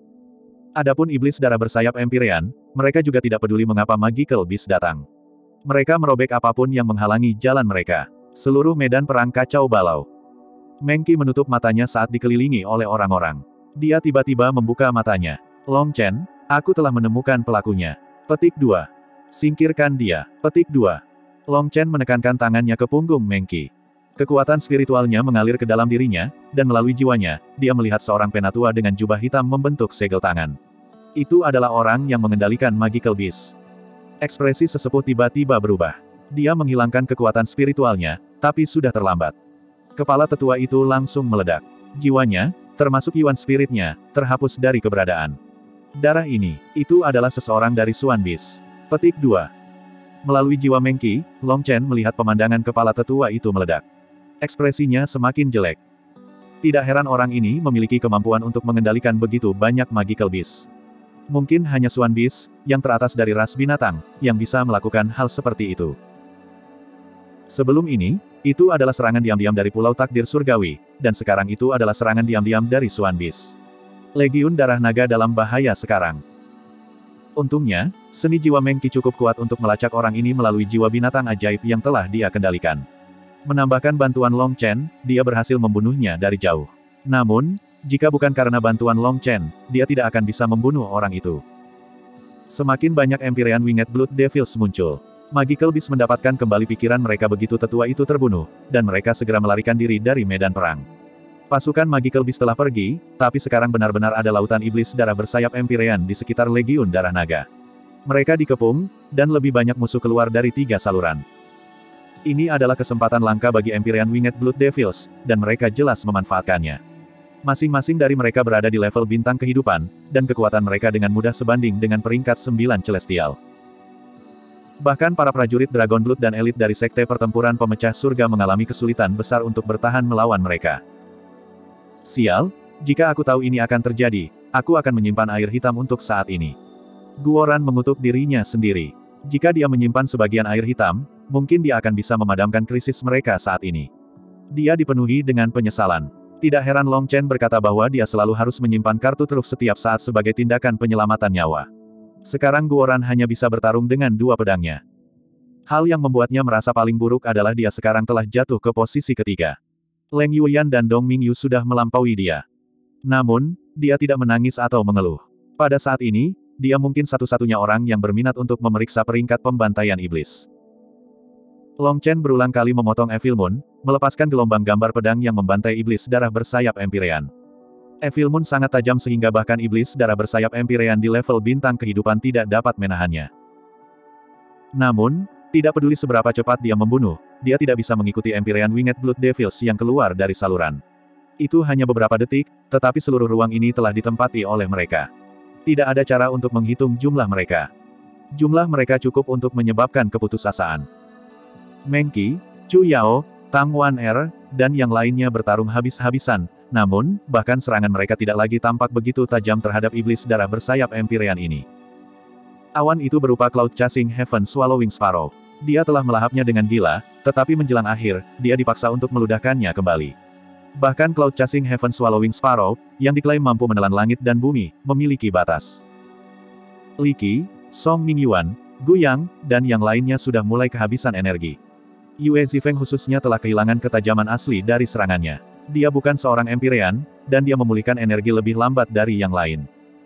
Adapun iblis darah bersayap Empyrean, mereka juga tidak peduli mengapa Magical Beast datang. Mereka merobek apapun yang menghalangi jalan mereka. Seluruh medan perang kacau balau. Mengki menutup matanya saat dikelilingi oleh orang-orang. Dia tiba-tiba membuka matanya. Long Chen, aku telah menemukan pelakunya. Petik 2. Singkirkan dia. Petik 2. Long Chen menekankan tangannya ke punggung Mengki. Kekuatan spiritualnya mengalir ke dalam dirinya, dan melalui jiwanya, dia melihat seorang penatua dengan jubah hitam membentuk segel tangan. Itu adalah orang yang mengendalikan Magical Beast. Ekspresi sesepuh tiba-tiba berubah. Dia menghilangkan kekuatan spiritualnya, tapi sudah terlambat. Kepala tetua itu langsung meledak. Jiwanya, termasuk Yuan spiritnya, terhapus dari keberadaan. Darah ini, itu adalah seseorang dari Swan Beast. Petik 2. Melalui jiwa Mengki, Long Chen melihat pemandangan kepala tetua itu meledak. Ekspresinya semakin jelek. Tidak heran orang ini memiliki kemampuan untuk mengendalikan begitu banyak Magical Beast. Mungkin hanya Swan Beast, yang teratas dari ras binatang, yang bisa melakukan hal seperti itu. Sebelum ini, itu adalah serangan diam-diam dari Pulau Takdir Surgawi, dan sekarang itu adalah serangan diam-diam dari Swan Beast. Legiun Darah Naga dalam bahaya sekarang. Untungnya, seni jiwa Mengki cukup kuat untuk melacak orang ini melalui jiwa binatang ajaib yang telah dia kendalikan. Menambahkan bantuan Long Chen, dia berhasil membunuhnya dari jauh. Namun, jika bukan karena bantuan Long Chen, dia tidak akan bisa membunuh orang itu. Semakin banyak Empyrean Winged Blood Devils muncul. Magical Beast mendapatkan kembali pikiran mereka begitu tetua itu terbunuh, dan mereka segera melarikan diri dari medan perang. Pasukan Magical Beast telah pergi, tapi sekarang benar-benar ada lautan iblis darah bersayap Empyrean di sekitar Legiun Darah Naga. Mereka dikepung, dan lebih banyak musuh keluar dari 3 saluran. Ini adalah kesempatan langka bagi Empyrean Winged Blood Devils, dan mereka jelas memanfaatkannya. Masing-masing dari mereka berada di level bintang kehidupan, dan kekuatan mereka dengan mudah sebanding dengan peringkat 9 Celestial. Bahkan para prajurit Dragon Blood dan elit dari Sekte Pertempuran Pemecah Surga mengalami kesulitan besar untuk bertahan melawan mereka. Sial, jika aku tahu ini akan terjadi, aku akan menyimpan air hitam untuk saat ini. Guoran mengutuk dirinya sendiri. Jika dia menyimpan sebagian air hitam, mungkin dia akan bisa memadamkan krisis mereka saat ini. Dia dipenuhi dengan penyesalan. Tidak heran Long Chen berkata bahwa dia selalu harus menyimpan kartu truf setiap saat sebagai tindakan penyelamatan nyawa. Sekarang Guoran hanya bisa bertarung dengan 2 pedangnya. Hal yang membuatnya merasa paling buruk adalah dia sekarang telah jatuh ke posisi ketiga. Leng Yuyan dan Dong Mingyu sudah melampaui dia. Namun, dia tidak menangis atau mengeluh. Pada saat ini, dia mungkin satu-satunya orang yang berminat untuk memeriksa peringkat pembantaian iblis. Long Chen berulang kali memotong Evil Moon, melepaskan gelombang gambar pedang yang membantai iblis darah bersayap Empyrean. Evil Moon sangat tajam sehingga bahkan iblis darah bersayap Empyrean di level bintang kehidupan tidak dapat menahannya. Namun, tidak peduli seberapa cepat dia membunuh, dia tidak bisa mengikuti Empyrean Winged Blood Devils yang keluar dari saluran. Itu hanya beberapa detik, tetapi seluruh ruang ini telah ditempati oleh mereka. Tidak ada cara untuk menghitung jumlah mereka. Jumlah mereka cukup untuk menyebabkan keputusasaan. Meng Qi, Chu Yao, Tang Wan-er, dan yang lainnya bertarung habis-habisan, namun, bahkan serangan mereka tidak lagi tampak begitu tajam terhadap iblis darah bersayap Empyrean ini. Awan itu berupa Cloud Chasing Heaven Swallowing Sparrow. Dia telah melahapnya dengan gila, tetapi menjelang akhir, dia dipaksa untuk meludahkannya kembali. Bahkan Cloud Chasing Heaven Swallowing Sparrow, yang diklaim mampu menelan langit dan bumi, memiliki batas. Li Qi, Song Mingyuan, Gu Yang, dan yang lainnya sudah mulai kehabisan energi. Yue Zifeng khususnya telah kehilangan ketajaman asli dari serangannya. Dia bukan seorang Empyrean, dan dia memulihkan energi lebih lambat dari yang lain.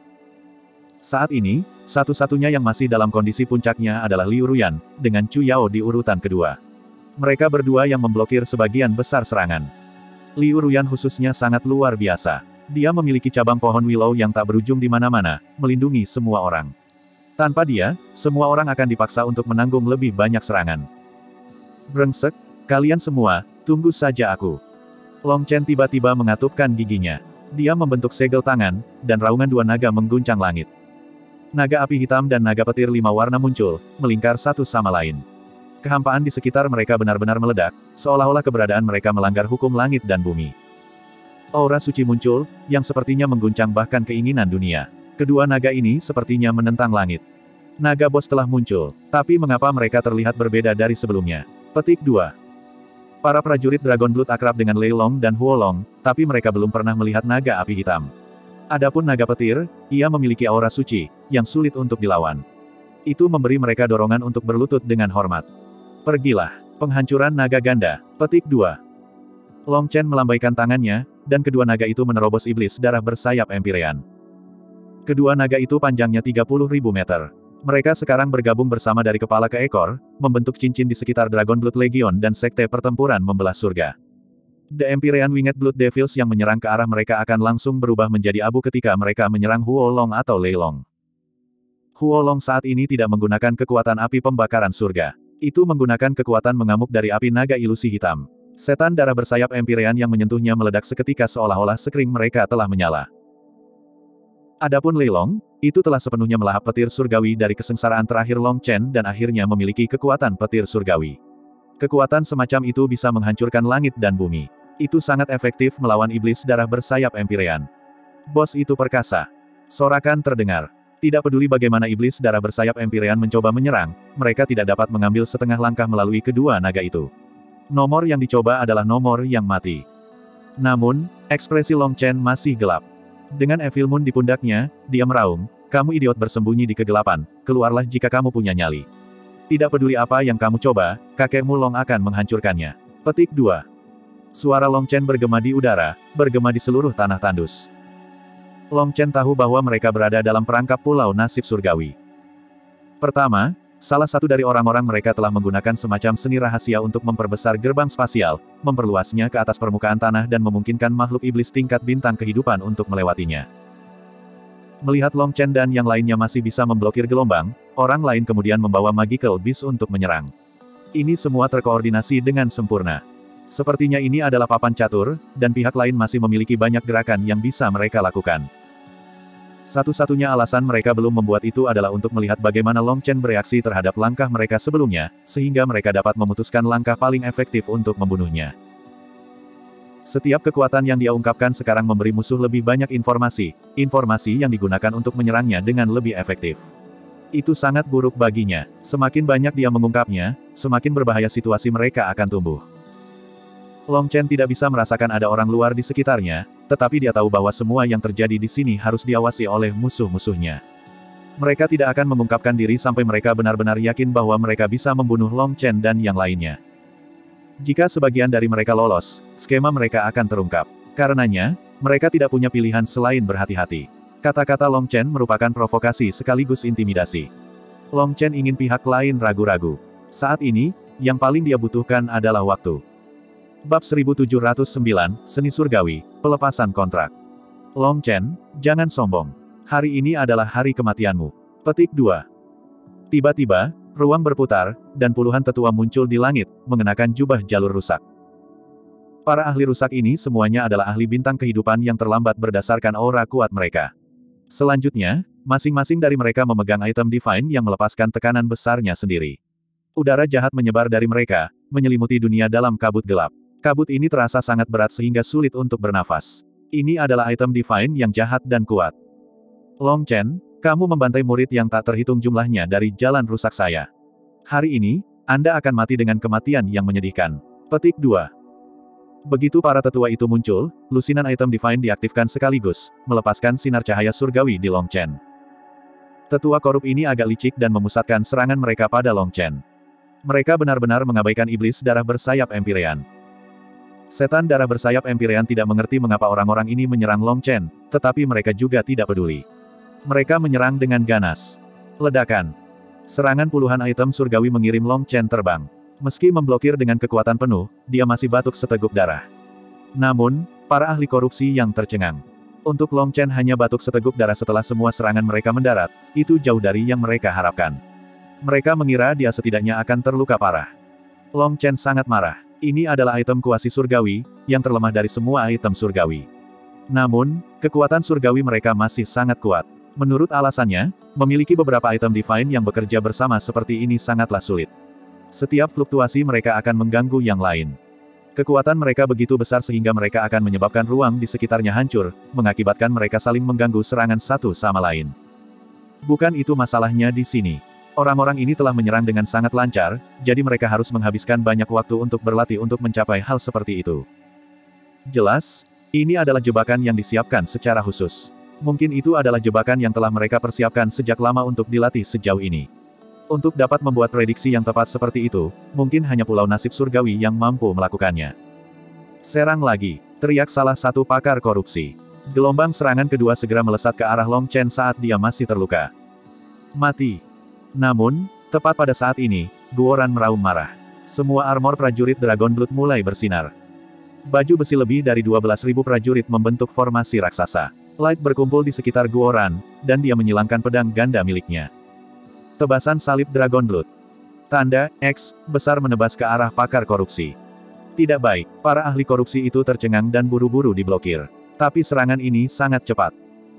Saat ini, satu-satunya yang masih dalam kondisi puncaknya adalah Liu Ruyan, dengan Chu Yao di urutan kedua. Mereka berdua yang memblokir sebagian besar serangan. Liu Ruyan khususnya sangat luar biasa. Dia memiliki cabang pohon willow yang tak berujung di mana-mana, melindungi semua orang. Tanpa dia, semua orang akan dipaksa untuk menanggung lebih banyak serangan. Brengsek, kalian semua, tunggu saja aku. Long Chen tiba-tiba mengatupkan giginya. Dia membentuk segel tangan, dan raungan dua naga mengguncang langit. Naga api hitam dan naga petir 5 warna muncul, melingkar satu sama lain. Kehampaan di sekitar mereka benar-benar meledak, seolah-olah keberadaan mereka melanggar hukum langit dan bumi. Aura suci muncul, yang sepertinya mengguncang bahkan keinginan dunia. Kedua naga ini sepertinya menentang langit. Naga bos telah muncul, tapi mengapa mereka terlihat berbeda dari sebelumnya? Petik 2. Para prajurit Dragon Blood akrab dengan Lei Long dan Huo Long, tapi mereka belum pernah melihat naga api hitam. Adapun naga petir, ia memiliki aura suci, yang sulit untuk dilawan. Itu memberi mereka dorongan untuk berlutut dengan hormat. Pergilah. Penghancuran naga ganda. Petik 2. Long Chen melambaikan tangannya, dan kedua naga itu menerobos iblis darah bersayap Empyrean. Kedua naga itu panjangnya 30.000 meter. Mereka sekarang bergabung bersama dari kepala ke ekor, membentuk cincin di sekitar Dragon Blood Legion dan sekte pertempuran membelah surga. The Empyrean Winged Blood Devils yang menyerang ke arah mereka akan langsung berubah menjadi abu ketika mereka menyerang Huo Long atau Lei Long. Huo Long saat ini tidak menggunakan kekuatan api pembakaran surga. Itu menggunakan kekuatan mengamuk dari api naga ilusi hitam. Setan darah bersayap Empyrean yang menyentuhnya meledak seketika seolah-olah sekring mereka telah menyala. Adapun Lei Long, itu telah sepenuhnya melahap petir surgawi dari kesengsaraan terakhir Long Chen dan akhirnya memiliki kekuatan petir surgawi. Kekuatan semacam itu bisa menghancurkan langit dan bumi. Itu sangat efektif melawan iblis darah bersayap Empyrean. Bos itu perkasa. Sorakan terdengar. Tidak peduli bagaimana iblis darah bersayap Empyrean mencoba menyerang, mereka tidak dapat mengambil setengah langkah melalui kedua naga itu. Nomor yang dicoba adalah nomor yang mati. Namun, ekspresi Long Chen masih gelap. Dengan Evil Moon di pundaknya, dia meraung, "Kamu idiot bersembunyi di kegelapan, keluarlah jika kamu punya nyali. Tidak peduli apa yang kamu coba, kakekmu Long akan menghancurkannya." Petik 2. Suara Long Chen bergema di udara, bergema di seluruh tanah tandus. Long Chen tahu bahwa mereka berada dalam perangkap pulau nasib surgawi. Pertama, salah satu dari orang-orang mereka telah menggunakan semacam seni rahasia untuk memperbesar gerbang spasial, memperluasnya ke atas permukaan tanah dan memungkinkan makhluk iblis tingkat bintang kehidupan untuk melewatinya. Melihat Long Chen dan yang lainnya masih bisa memblokir gelombang, orang lain kemudian membawa Magical Beast untuk menyerang. Ini semua terkoordinasi dengan sempurna. Sepertinya ini adalah papan catur, dan pihak lain masih memiliki banyak gerakan yang bisa mereka lakukan. Satu-satunya alasan mereka belum membuat itu adalah untuk melihat bagaimana Long Chen bereaksi terhadap langkah mereka sebelumnya, sehingga mereka dapat memutuskan langkah paling efektif untuk membunuhnya. Setiap kekuatan yang dia ungkapkan sekarang memberi musuh lebih banyak informasi yang digunakan untuk menyerangnya dengan lebih efektif. Itu sangat buruk baginya. Semakin banyak dia mengungkapnya, semakin berbahaya situasi mereka akan tumbuh. Long Chen tidak bisa merasakan ada orang luar di sekitarnya, tetapi dia tahu bahwa semua yang terjadi di sini harus diawasi oleh musuh-musuhnya. Mereka tidak akan mengungkapkan diri sampai mereka benar-benar yakin bahwa mereka bisa membunuh Long Chen dan yang lainnya. Jika sebagian dari mereka lolos, skema mereka akan terungkap. Karenanya, mereka tidak punya pilihan selain berhati-hati. Kata-kata Long Chen merupakan provokasi sekaligus intimidasi. Long Chen ingin pihak lain ragu-ragu. Saat ini, yang paling dia butuhkan adalah waktu. Bab 1709, Seni Surgawi, Pelepasan Kontrak. Long Chen, jangan sombong. Hari ini adalah hari kematianmu. Petik 2. Tiba-tiba, ruang berputar, dan puluhan tetua muncul di langit, mengenakan jubah jalur rusak. Para ahli rusak ini semuanya adalah ahli bintang kehidupan yang terlambat berdasarkan aura kuat mereka. Selanjutnya, masing-masing dari mereka memegang item divine yang melepaskan tekanan besarnya sendiri. Udara jahat menyebar dari mereka, menyelimuti dunia dalam kabut gelap. Kabut ini terasa sangat berat sehingga sulit untuk bernafas. Ini adalah item divine yang jahat dan kuat. Long Chen, kamu membantai murid yang tak terhitung jumlahnya dari jalan rusak saya. Hari ini, Anda akan mati dengan kematian yang menyedihkan. Petik 2. Begitu para tetua itu muncul, lusinan item divine diaktifkan sekaligus, melepaskan sinar cahaya surgawi di Long Chen. Tetua korup ini agak licik dan memusatkan serangan mereka pada Long Chen. Mereka benar-benar mengabaikan iblis darah bersayap Empyrean. Setan darah bersayap Empyrean tidak mengerti mengapa orang-orang ini menyerang Long Chen, tetapi mereka juga tidak peduli. Mereka menyerang dengan ganas. Ledakan. Serangan puluhan item surgawi mengirim Long Chen terbang. Meski memblokir dengan kekuatan penuh, dia masih batuk seteguk darah. Namun, para ahli korupsi yang tercengang. Untuk Long Chen hanya batuk seteguk darah setelah semua serangan mereka mendarat, itu jauh dari yang mereka harapkan. Mereka mengira dia setidaknya akan terluka parah. Long Chen sangat marah. Ini adalah item kuasi surgawi, yang terlemah dari semua item surgawi. Namun, kekuatan surgawi mereka masih sangat kuat. Menurut alasannya, memiliki beberapa item divine yang bekerja bersama seperti ini sangatlah sulit. Setiap fluktuasi mereka akan mengganggu yang lain. Kekuatan mereka begitu besar sehingga mereka akan menyebabkan ruang di sekitarnya hancur, mengakibatkan mereka saling mengganggu serangan satu sama lain. Bukan itu masalahnya di sini. Orang-orang ini telah menyerang dengan sangat lancar, jadi mereka harus menghabiskan banyak waktu untuk berlatih untuk mencapai hal seperti itu. Jelas, ini adalah jebakan yang disiapkan secara khusus. Mungkin itu adalah jebakan yang telah mereka persiapkan sejak lama untuk dilatih sejauh ini. Untuk dapat membuat prediksi yang tepat seperti itu, mungkin hanya pulau nasib surgawi yang mampu melakukannya. Serang lagi, teriak salah satu pakar korupsi. Gelombang serangan kedua segera melesat ke arah Long Chen saat dia masih terluka. Mati. Namun, tepat pada saat ini, Guoran meraung marah. Semua armor prajurit Dragon Blood mulai bersinar. Baju besi lebih dari 12.000 prajurit membentuk formasi raksasa. Light berkumpul di sekitar Guoran, dan dia menyilangkan pedang ganda miliknya. Tebasan salib Dragon Blood. Tanda X besar menebas ke arah pakar korupsi. Tidak baik, para ahli korupsi itu tercengang dan buru-buru diblokir. Tapi serangan ini sangat cepat.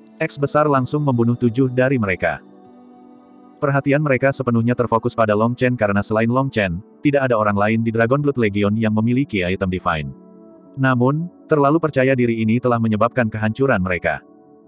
X besar langsung membunuh 7 dari mereka. Perhatian mereka sepenuhnya terfokus pada Long Chen karena selain Long Chen, tidak ada orang lain di Dragon Blood Legion yang memiliki item divine. Namun, terlalu percaya diri ini telah menyebabkan kehancuran mereka.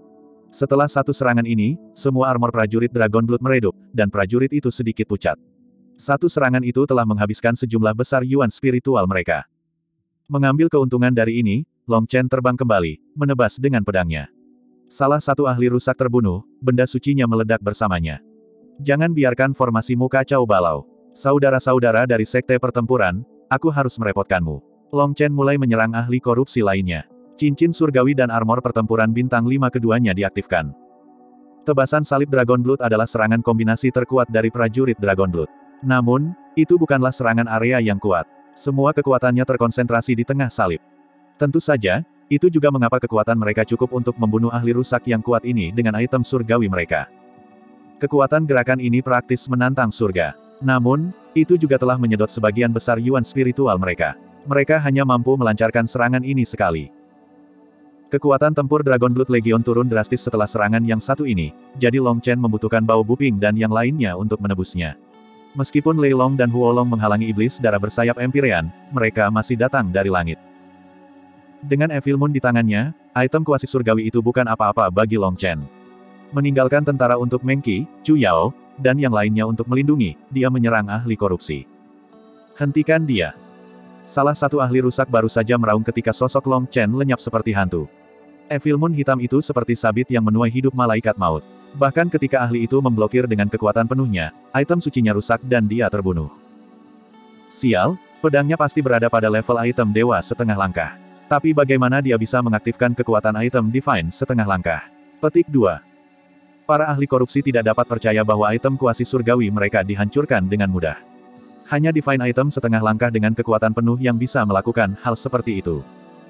Setelah satu serangan ini, semua armor prajurit Dragon Blood meredup, dan prajurit itu sedikit pucat. Satu serangan itu telah menghabiskan sejumlah besar yuan spiritual mereka. Mengambil keuntungan dari ini, Long Chen terbang kembali, menebas dengan pedangnya. Salah satu ahli rusak terbunuh, benda sucinya meledak bersamanya. Jangan biarkan formasimu kacau balau. Saudara-saudara dari sekte pertempuran, aku harus merepotkanmu. Long Chen mulai menyerang ahli korupsi lainnya. Cincin surgawi dan armor pertempuran bintang 5 keduanya diaktifkan. Tebasan salib Dragon Blood adalah serangan kombinasi terkuat dari prajurit Dragon Blood. Namun, itu bukanlah serangan area yang kuat. Semua kekuatannya terkonsentrasi di tengah salib. Tentu saja, itu juga mengapa kekuatan mereka cukup untuk membunuh ahli rusak yang kuat ini dengan item surgawi mereka. Kekuatan gerakan ini praktis menantang surga. Namun, itu juga telah menyedot sebagian besar yuan spiritual mereka. Mereka hanya mampu melancarkan serangan ini sekali. Kekuatan tempur Dragon Blood Legion turun drastis setelah serangan yang satu ini, jadi Long Chen membutuhkan Bao Buping dan yang lainnya untuk menebusnya. Meskipun Lei Long dan Huo Long menghalangi iblis darah bersayap Empyrean, mereka masih datang dari langit. Dengan Evil Moon di tangannya, item kuasi surgawi itu bukan apa-apa bagi Long Chen. Meninggalkan tentara untuk Meng Qi, Chu Yao, dan yang lainnya untuk melindungi, dia menyerang ahli korupsi. Hentikan dia. Salah satu ahli rusak baru saja meraung ketika sosok Long Chen lenyap seperti hantu. Evil Moon hitam itu seperti sabit yang menuai hidup malaikat maut. Bahkan ketika ahli itu memblokir dengan kekuatan penuhnya, item sucinya rusak dan dia terbunuh. Sial, pedangnya pasti berada pada level item dewa setengah langkah. Tapi bagaimana dia bisa mengaktifkan kekuatan item divine setengah langkah? Petik 2. Para ahli korupsi tidak dapat percaya bahwa item kuasi surgawi mereka dihancurkan dengan mudah. Hanya divine item setengah langkah dengan kekuatan penuh yang bisa melakukan hal seperti itu.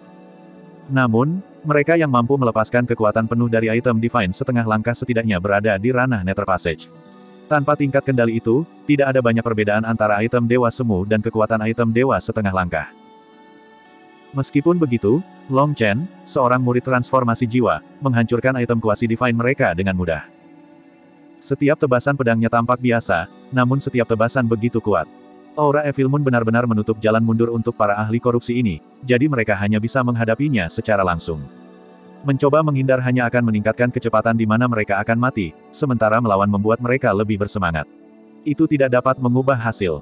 Namun, mereka yang mampu melepaskan kekuatan penuh dari item divine setengah langkah setidaknya berada di ranah Nether Passage. Tanpa tingkat kendali itu, tidak ada banyak perbedaan antara item dewa semu dan kekuatan item dewa setengah langkah. Meskipun begitu, Long Chen, seorang murid transformasi jiwa, menghancurkan item kuasi divine mereka dengan mudah. Setiap tebasan pedangnya tampak biasa, namun setiap tebasan begitu kuat. Aura Evil Moon benar-benar menutup jalan mundur untuk para ahli korupsi ini, jadi mereka hanya bisa menghadapinya secara langsung. Mencoba menghindar hanya akan meningkatkan kecepatan di mana mereka akan mati, sementara melawan membuat mereka lebih bersemangat. Itu tidak dapat mengubah hasil.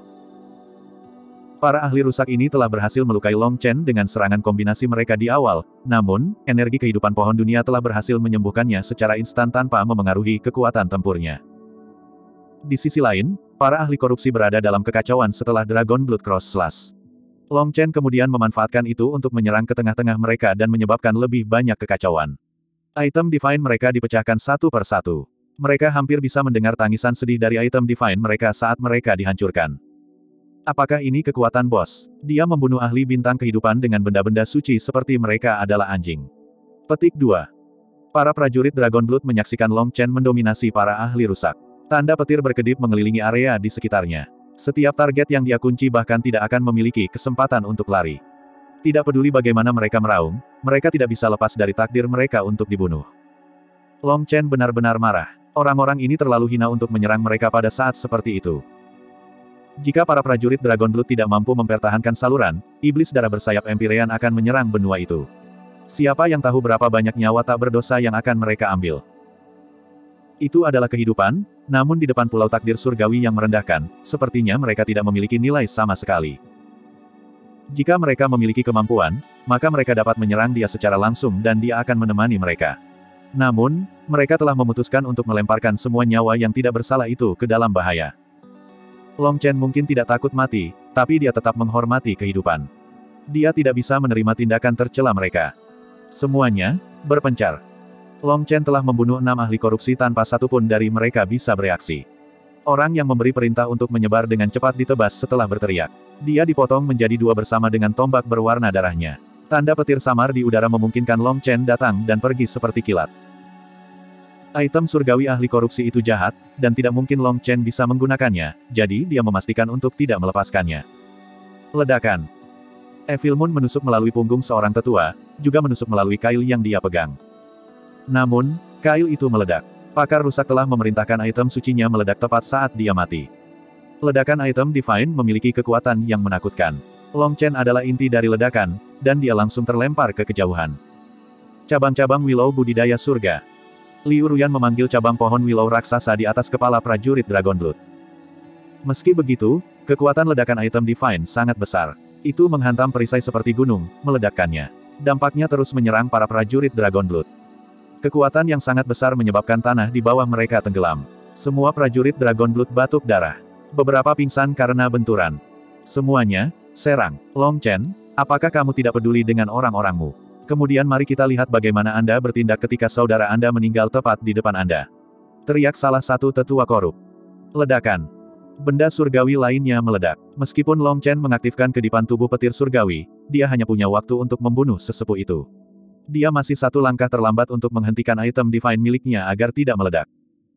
Para ahli rusak ini telah berhasil melukai Long Chen dengan serangan kombinasi mereka di awal, namun, energi kehidupan pohon dunia telah berhasil menyembuhkannya secara instan tanpa memengaruhi kekuatan tempurnya. Di sisi lain, para ahli korupsi berada dalam kekacauan setelah Dragon Blood Cross Slash. Long Chen kemudian memanfaatkan itu untuk menyerang ke tengah-tengah mereka dan menyebabkan lebih banyak kekacauan. Item Divine mereka dipecahkan satu per satu. Mereka hampir bisa mendengar tangisan sedih dari item Divine mereka saat mereka dihancurkan. Apakah ini kekuatan bos? Dia membunuh ahli bintang kehidupan dengan benda-benda suci seperti mereka adalah anjing. Petik 2. Para prajurit Dragon Blood menyaksikan Long Chen mendominasi para ahli rusak. Tanda petir berkedip mengelilingi area di sekitarnya. Setiap target yang dia kunci bahkan tidak akan memiliki kesempatan untuk lari. Tidak peduli bagaimana mereka meraung, mereka tidak bisa lepas dari takdir mereka untuk dibunuh. Long Chen benar-benar marah. Orang-orang ini terlalu hina untuk menyerang mereka pada saat seperti itu. Jika para prajurit Dragon Blood tidak mampu mempertahankan saluran, iblis darah bersayap Empyrean akan menyerang benua itu. Siapa yang tahu berapa banyak nyawa tak berdosa yang akan mereka ambil? Itu adalah kehidupan, namun di depan pulau takdir surgawi yang merendahkan, sepertinya mereka tidak memiliki nilai sama sekali. Jika mereka memiliki kemampuan, maka mereka dapat menyerang dia secara langsung dan dia akan menemani mereka. Namun, mereka telah memutuskan untuk melemparkan semua nyawa yang tidak bersalah itu ke dalam bahaya. Long Chen mungkin tidak takut mati, tapi dia tetap menghormati kehidupan. Dia tidak bisa menerima tindakan tercela mereka. Semuanya berpencar. Long Chen telah membunuh 6 ahli korupsi tanpa satupun dari mereka bisa bereaksi. Orang yang memberi perintah untuk menyebar dengan cepat ditebas setelah berteriak. Dia dipotong menjadi 2 bersama dengan tombak berwarna darahnya. Tanda petir samar di udara memungkinkan Long Chen datang dan pergi seperti kilat. Item surgawi ahli korupsi itu jahat, dan tidak mungkin Long Chen bisa menggunakannya, jadi dia memastikan untuk tidak melepaskannya. Ledakan. Evil Moon menusuk melalui punggung seorang tetua, juga menusuk melalui kail yang dia pegang. Namun, kail itu meledak. Pakar rusak telah memerintahkan item sucinya meledak tepat saat dia mati. Ledakan item Divine memiliki kekuatan yang menakutkan. Long Chen adalah inti dari ledakan, dan dia langsung terlempar ke kejauhan. Cabang-cabang Willow budidaya surga. Liu Ruyan memanggil cabang pohon Willow raksasa di atas kepala prajurit Dragon Blood. Meski begitu, kekuatan ledakan item Divine sangat besar. Itu menghantam perisai seperti gunung, meledakkannya. Dampaknya terus menyerang para prajurit Dragon Blood. Kekuatan yang sangat besar menyebabkan tanah di bawah mereka tenggelam. Semua prajurit Dragon Blood batuk darah. Beberapa pingsan karena benturan. Semuanya serang. Long Chen, apakah kamu tidak peduli dengan orang-orangmu? Kemudian mari kita lihat bagaimana Anda bertindak ketika saudara Anda meninggal tepat di depan Anda. Teriak salah satu tetua korup. Ledakan. Benda surgawi lainnya meledak. Meskipun Long Chen mengaktifkan kedipan tubuh petir surgawi, dia hanya punya waktu untuk membunuh sesepuh itu. Dia masih satu langkah terlambat untuk menghentikan item Divine miliknya agar tidak meledak.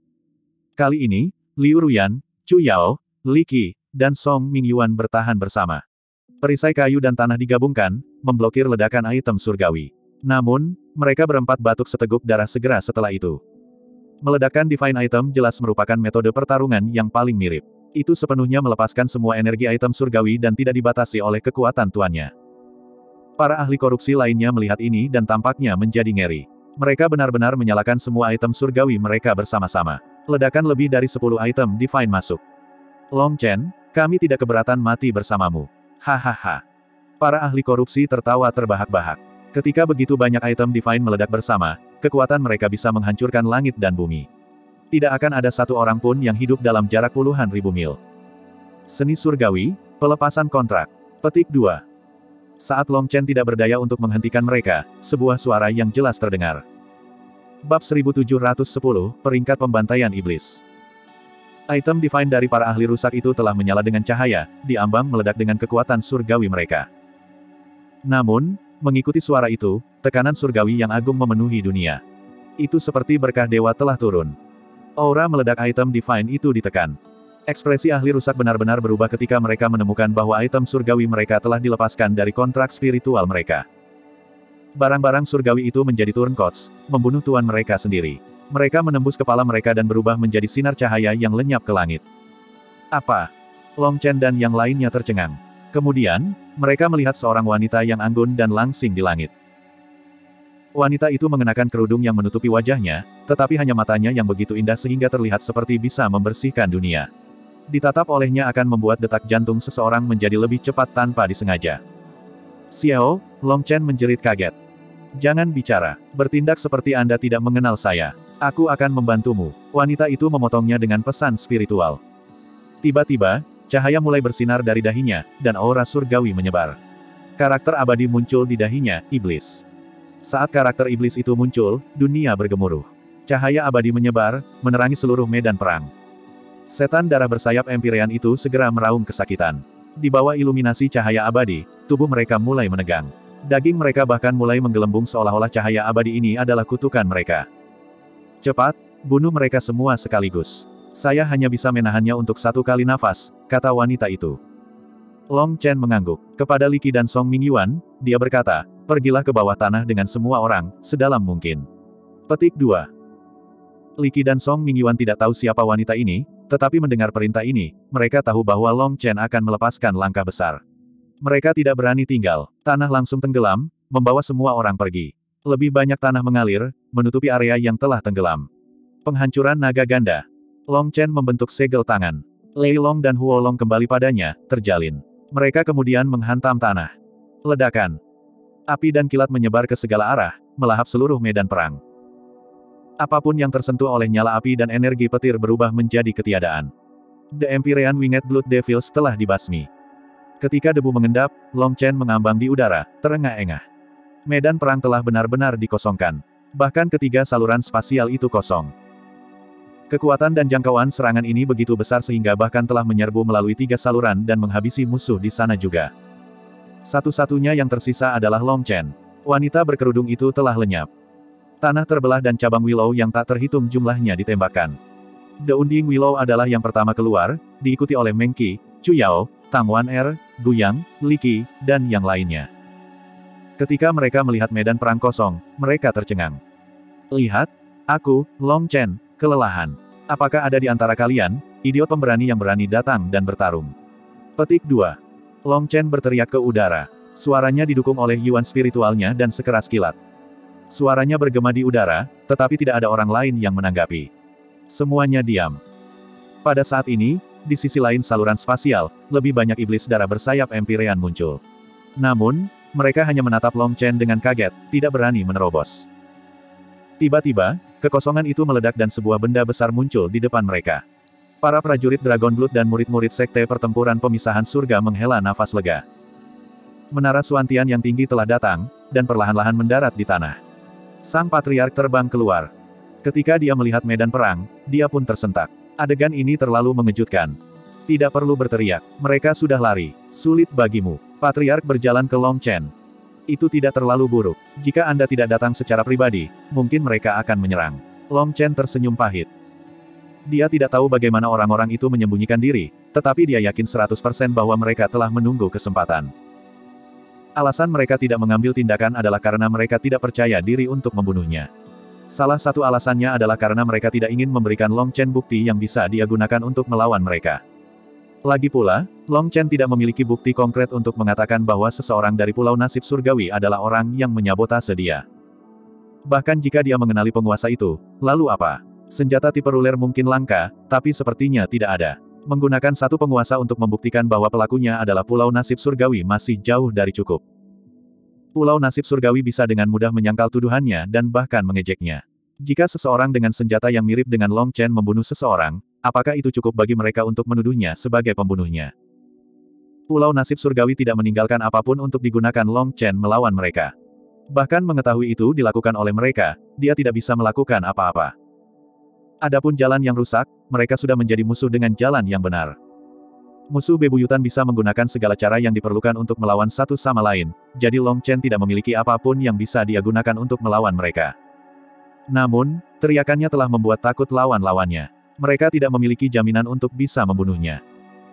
Kali ini, Liu Ruyan, Chu Yao, Li Qi, dan Song Mingyuan bertahan bersama. Perisai kayu dan tanah digabungkan, memblokir ledakan item surgawi. Namun, mereka berempat batuk seteguk darah segera setelah itu. Meledakkan Divine item jelas merupakan metode pertarungan yang paling mirip. Itu sepenuhnya melepaskan semua energi item surgawi dan tidak dibatasi oleh kekuatan tuannya. Para ahli korupsi lainnya melihat ini dan tampaknya menjadi ngeri. Mereka benar-benar menyalakan semua item surgawi mereka bersama-sama. Ledakan lebih dari 10 item Divine masuk. Long Chen, kami tidak keberatan mati bersamamu. Hahaha. Para ahli korupsi tertawa terbahak-bahak. Ketika begitu banyak item Divine meledak bersama, kekuatan mereka bisa menghancurkan langit dan bumi. Tidak akan ada satu orang pun yang hidup dalam jarak puluhan ribu mil. Seni surgawi, pelepasan kontrak. Petik 2. Saat Long Chen tidak berdaya untuk menghentikan mereka, sebuah suara yang jelas terdengar. Bab 1710, Peringkat Pembantaian Iblis. Item Divine dari para ahli rusak itu telah menyala dengan cahaya, diambang meledak dengan kekuatan surgawi mereka. Namun, mengikuti suara itu, tekanan surgawi yang agung memenuhi dunia. Itu seperti berkah dewa telah turun. Aura meledak item Divine itu ditekan. Ekspresi ahli rusak benar-benar berubah ketika mereka menemukan bahwa item surgawi mereka telah dilepaskan dari kontrak spiritual mereka. Barang-barang surgawi itu menjadi turncoats, membunuh tuan mereka sendiri. Mereka menembus kepala mereka dan berubah menjadi sinar cahaya yang lenyap ke langit. Apa? Long Chen dan yang lainnya tercengang. Kemudian, mereka melihat seorang wanita yang anggun dan langsing di langit. Wanita itu mengenakan kerudung yang menutupi wajahnya, tetapi hanya matanya yang begitu indah sehingga terlihat seperti bisa membersihkan dunia. Ditatap olehnya akan membuat detak jantung seseorang menjadi lebih cepat tanpa disengaja. Xiao, Long Chen menjerit kaget. Jangan bicara, bertindak seperti Anda tidak mengenal saya. Aku akan membantumu. Wanita itu memotongnya dengan pesan spiritual. Tiba-tiba, cahaya mulai bersinar dari dahinya, dan aura surgawi menyebar. Karakter abadi muncul di dahinya, iblis. Saat karakter iblis itu muncul, dunia bergemuruh. Cahaya abadi menyebar, menerangi seluruh medan perang. Setan darah bersayap Empyrean itu segera meraung kesakitan. Di bawah iluminasi cahaya abadi, tubuh mereka mulai menegang. Daging mereka bahkan mulai menggelembung seolah-olah cahaya abadi ini adalah kutukan mereka. Cepat, bunuh mereka semua sekaligus. Saya hanya bisa menahannya untuk 1 kali nafas, kata wanita itu. Long Chen mengangguk. Kepada Li Qi dan Song Mingyuan, dia berkata, pergilah ke bawah tanah dengan semua orang, sedalam mungkin. Petik 2. Li Qi dan Song Mingyuan tidak tahu siapa wanita ini, tetapi mendengar perintah ini, mereka tahu bahwa Long Chen akan melepaskan langkah besar. Mereka tidak berani tinggal. Tanah langsung tenggelam, membawa semua orang pergi. Lebih banyak tanah mengalir, menutupi area yang telah tenggelam. Penghancuran naga ganda. Long Chen membentuk segel tangan. Lei Long dan Huo Long kembali padanya, terjalin. Mereka kemudian menghantam tanah. Ledakan. Api dan kilat menyebar ke segala arah, melahap seluruh medan perang. Apapun yang tersentuh oleh nyala api dan energi petir berubah menjadi ketiadaan. The Empyrean Winged Blood Devils telah dibasmi. Ketika debu mengendap, Long Chen mengambang di udara, terengah-engah. Medan perang telah benar-benar dikosongkan. Bahkan ketiga saluran spasial itu kosong. Kekuatan dan jangkauan serangan ini begitu besar sehingga bahkan telah menyerbu melalui 3 saluran dan menghabisi musuh di sana juga. Satu-satunya yang tersisa adalah Long Chen. Wanita berkerudung itu telah lenyap. Tanah terbelah dan cabang Willow yang tak terhitung jumlahnya ditembakkan. The Unding Willow adalah yang pertama keluar, diikuti oleh Meng Qi, Chu Yao, Tang Wan-er, Gu Yang, Li Qi, dan yang lainnya. Ketika mereka melihat medan perang kosong, mereka tercengang. Lihat, aku, Long Chen, kelelahan. Apakah ada di antara kalian, idiot pemberani yang berani datang dan bertarung? Petik 2. Long Chen berteriak ke udara. Suaranya didukung oleh yuan spiritualnya dan sekeras kilat. Suaranya bergema di udara, tetapi tidak ada orang lain yang menanggapi. Semuanya diam. Pada saat ini, di sisi lain saluran spasial, lebih banyak iblis darah bersayap Empyrean muncul. Namun, mereka hanya menatap Long Chen dengan kaget, tidak berani menerobos. Tiba-tiba, kekosongan itu meledak dan sebuah benda besar muncul di depan mereka. Para prajurit Dragon Blood dan murid-murid sekte pertempuran pemisahan surga menghela nafas lega. Menara Suantian yang tinggi telah datang, dan perlahan-lahan mendarat di tanah. Sang Patriark terbang keluar. Ketika dia melihat medan perang, dia pun tersentak. Adegan ini terlalu mengejutkan. Tidak perlu berteriak, mereka sudah lari. Sulit bagimu. Patriark berjalan ke Long Chen. Itu tidak terlalu buruk. Jika Anda tidak datang secara pribadi, mungkin mereka akan menyerang. Long Chen tersenyum pahit. Dia tidak tahu bagaimana orang-orang itu menyembunyikan diri, tetapi dia yakin 100% bahwa mereka telah menunggu kesempatan. Alasan mereka tidak mengambil tindakan adalah karena mereka tidak percaya diri untuk membunuhnya. Salah satu alasannya adalah karena mereka tidak ingin memberikan Long Chen bukti yang bisa dia gunakan untuk melawan mereka. Lagi pula, Long Chen tidak memiliki bukti konkret untuk mengatakan bahwa seseorang dari Pulau Nasib Surgawi adalah orang yang menyabotase dia. Bahkan jika dia mengenali penguasa itu, lalu apa? Senjata tipe ruler mungkin langka, tapi sepertinya tidak ada. Menggunakan satu penguasa untuk membuktikan bahwa pelakunya adalah Pulau Nasib Surgawi masih jauh dari cukup. Pulau Nasib Surgawi bisa dengan mudah menyangkal tuduhannya dan bahkan mengejeknya. Jika seseorang dengan senjata yang mirip dengan Long Chen membunuh seseorang, apakah itu cukup bagi mereka untuk menuduhnya sebagai pembunuhnya? Pulau Nasib Surgawi tidak meninggalkan apapun untuk digunakan Long Chen melawan mereka. Bahkan mengetahui itu dilakukan oleh mereka, dia tidak bisa melakukan apa-apa. Adapun jalan yang rusak, mereka sudah menjadi musuh dengan jalan yang benar. Musuh bebuyutan bisa menggunakan segala cara yang diperlukan untuk melawan satu sama lain, jadi Long Chen tidak memiliki apapun yang bisa dia gunakan untuk melawan mereka. Namun, teriakannya telah membuat takut lawan-lawannya. Mereka tidak memiliki jaminan untuk bisa membunuhnya.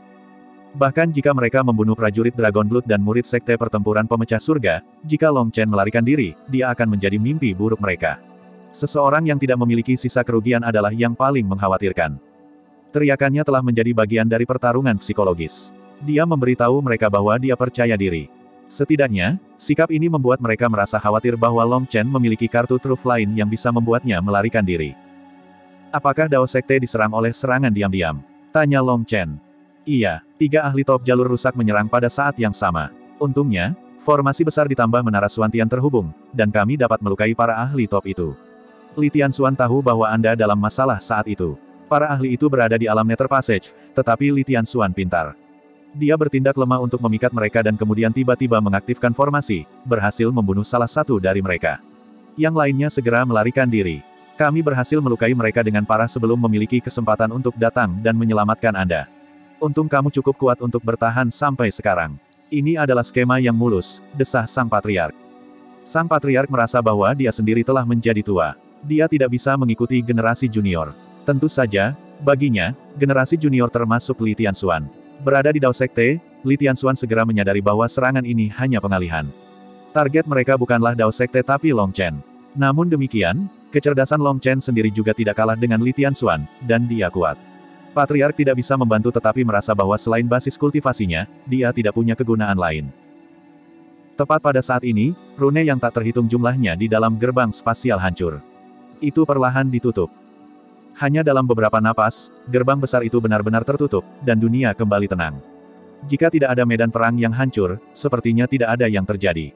Bahkan jika mereka membunuh prajurit Dragonblood dan murid Sekte Pertempuran Pemecah Surga, jika Long Chen melarikan diri, dia akan menjadi mimpi buruk mereka. Seseorang yang tidak memiliki sisa kerugian adalah yang paling mengkhawatirkan. Teriakannya telah menjadi bagian dari pertarungan psikologis. Dia memberitahu mereka bahwa dia percaya diri. Setidaknya, sikap ini membuat mereka merasa khawatir bahwa Long Chen memiliki kartu truf lain yang bisa membuatnya melarikan diri. Apakah Dao Sekte diserang oleh serangan diam-diam? Tanya Long Chen. Iya, 3 ahli top jalur rusak menyerang pada saat yang sama. Untungnya, formasi besar ditambah menara Suantian terhubung, dan kami dapat melukai para ahli top itu. Li Tianxuan tahu bahwa Anda dalam masalah saat itu. Para ahli itu berada di alam Nether Passage, tetapi Li Tianxuan pintar. Dia bertindak lemah untuk memikat mereka dan kemudian tiba-tiba mengaktifkan formasi, berhasil membunuh salah satu dari mereka. Yang lainnya segera melarikan diri. Kami berhasil melukai mereka dengan parah sebelum memiliki kesempatan untuk datang dan menyelamatkan Anda. Untung kamu cukup kuat untuk bertahan sampai sekarang. Ini adalah skema yang mulus, desah Sang Patriark. Sang Patriark merasa bahwa dia sendiri telah menjadi tua. Dia tidak bisa mengikuti generasi junior. Tentu saja, baginya, generasi junior termasuk Li Tianxuan. Berada di Dao Sekte, Li Tianxuan segera menyadari bahwa serangan ini hanya pengalihan. Target mereka bukanlah Dao Sekte tapi Long Chen. Namun demikian, kecerdasan Long Chen sendiri juga tidak kalah dengan Li Tianxuan, dan dia kuat. Patriark tidak bisa membantu tetapi merasa bahwa selain basis kultivasinya, dia tidak punya kegunaan lain. Tepat pada saat ini, rune yang tak terhitung jumlahnya di dalam gerbang spasial hancur. Itu perlahan ditutup. Hanya dalam beberapa napas, gerbang besar itu benar-benar tertutup, dan dunia kembali tenang. Jika tidak ada medan perang yang hancur, sepertinya tidak ada yang terjadi.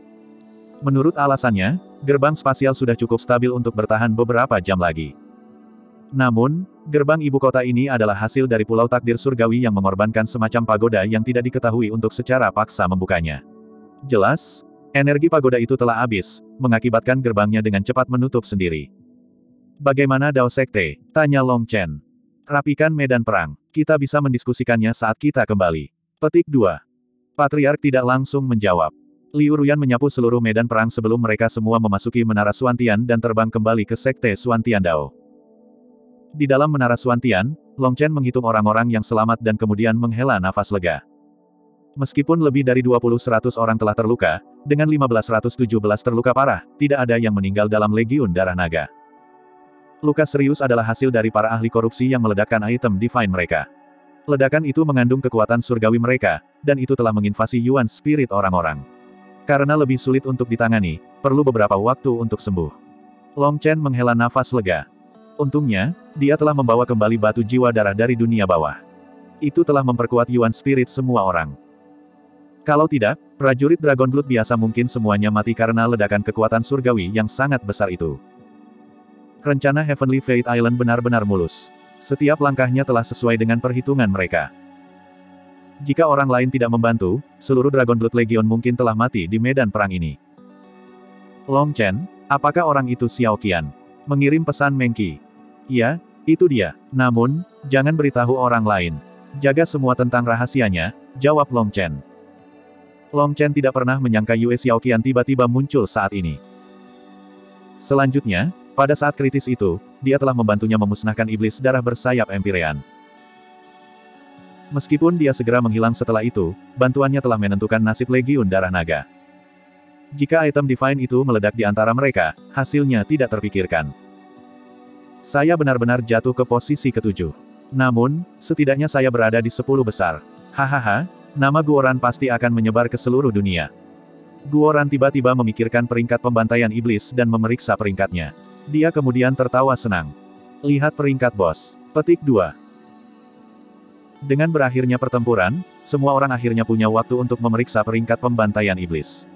Menurut alasannya, gerbang spasial sudah cukup stabil untuk bertahan beberapa jam lagi. Namun, gerbang ibu kota ini adalah hasil dari Pulau Takdir Surgawi yang mengorbankan semacam pagoda yang tidak diketahui untuk secara paksa membukanya. Jelas, energi pagoda itu telah habis, mengakibatkan gerbangnya dengan cepat menutup sendiri. Bagaimana Dao Sekte? Tanya Long Chen. Rapikan medan perang. Kita bisa mendiskusikannya saat kita kembali. Petik 2. Patriark tidak langsung menjawab. Liu Ruyan menyapu seluruh medan perang sebelum mereka semua memasuki Menara Suantian dan terbang kembali ke Sekte Suantian Dao. Di dalam Menara Suantian, Long Chen menghitung orang-orang yang selamat dan kemudian menghela nafas lega. Meskipun lebih dari 20.100 orang telah terluka, dengan 1517 terluka parah, tidak ada yang meninggal dalam Legiun Darah Naga. Luka serius adalah hasil dari para ahli korupsi yang meledakkan item divine mereka. Ledakan itu mengandung kekuatan surgawi mereka, dan itu telah menginvasi Yuan Spirit orang-orang. Karena lebih sulit untuk ditangani, perlu beberapa waktu untuk sembuh. Long Chen menghela nafas lega. Untungnya, dia telah membawa kembali batu jiwa darah dari dunia bawah. Itu telah memperkuat Yuan Spirit semua orang. Kalau tidak, prajurit Dragonblood biasa mungkin semuanya mati karena ledakan kekuatan surgawi yang sangat besar itu. Rencana Heavenly Fate Island benar-benar mulus. Setiap langkahnya telah sesuai dengan perhitungan mereka. Jika orang lain tidak membantu, seluruh Dragonblood Legion mungkin telah mati di medan perang ini. Long Chen, apakah orang itu Xiao Qian? Mengirim pesan Mengqi. Ya, itu dia. Namun, jangan beritahu orang lain. Jaga semua tentang rahasianya, jawab Long Chen. Long Chen tidak pernah menyangka Yue Xiao Qian tiba-tiba muncul saat ini. Selanjutnya, pada saat kritis itu, dia telah membantunya memusnahkan iblis darah bersayap Empyrean. Meskipun dia segera menghilang setelah itu, bantuannya telah menentukan nasib Legiun Darah Naga. Jika item divine itu meledak di antara mereka, hasilnya tidak terpikirkan. Saya benar-benar jatuh ke posisi ke-7. Namun, setidaknya saya berada di 10 besar. Hahaha, nama Guoran pasti akan menyebar ke seluruh dunia. Guoran tiba-tiba memikirkan peringkat pembantaian iblis dan memeriksa peringkatnya. Dia kemudian tertawa senang. Lihat peringkat bos. Petik 2. Dengan berakhirnya pertempuran, semua orang akhirnya punya waktu untuk memeriksa peringkat pembantaian iblis.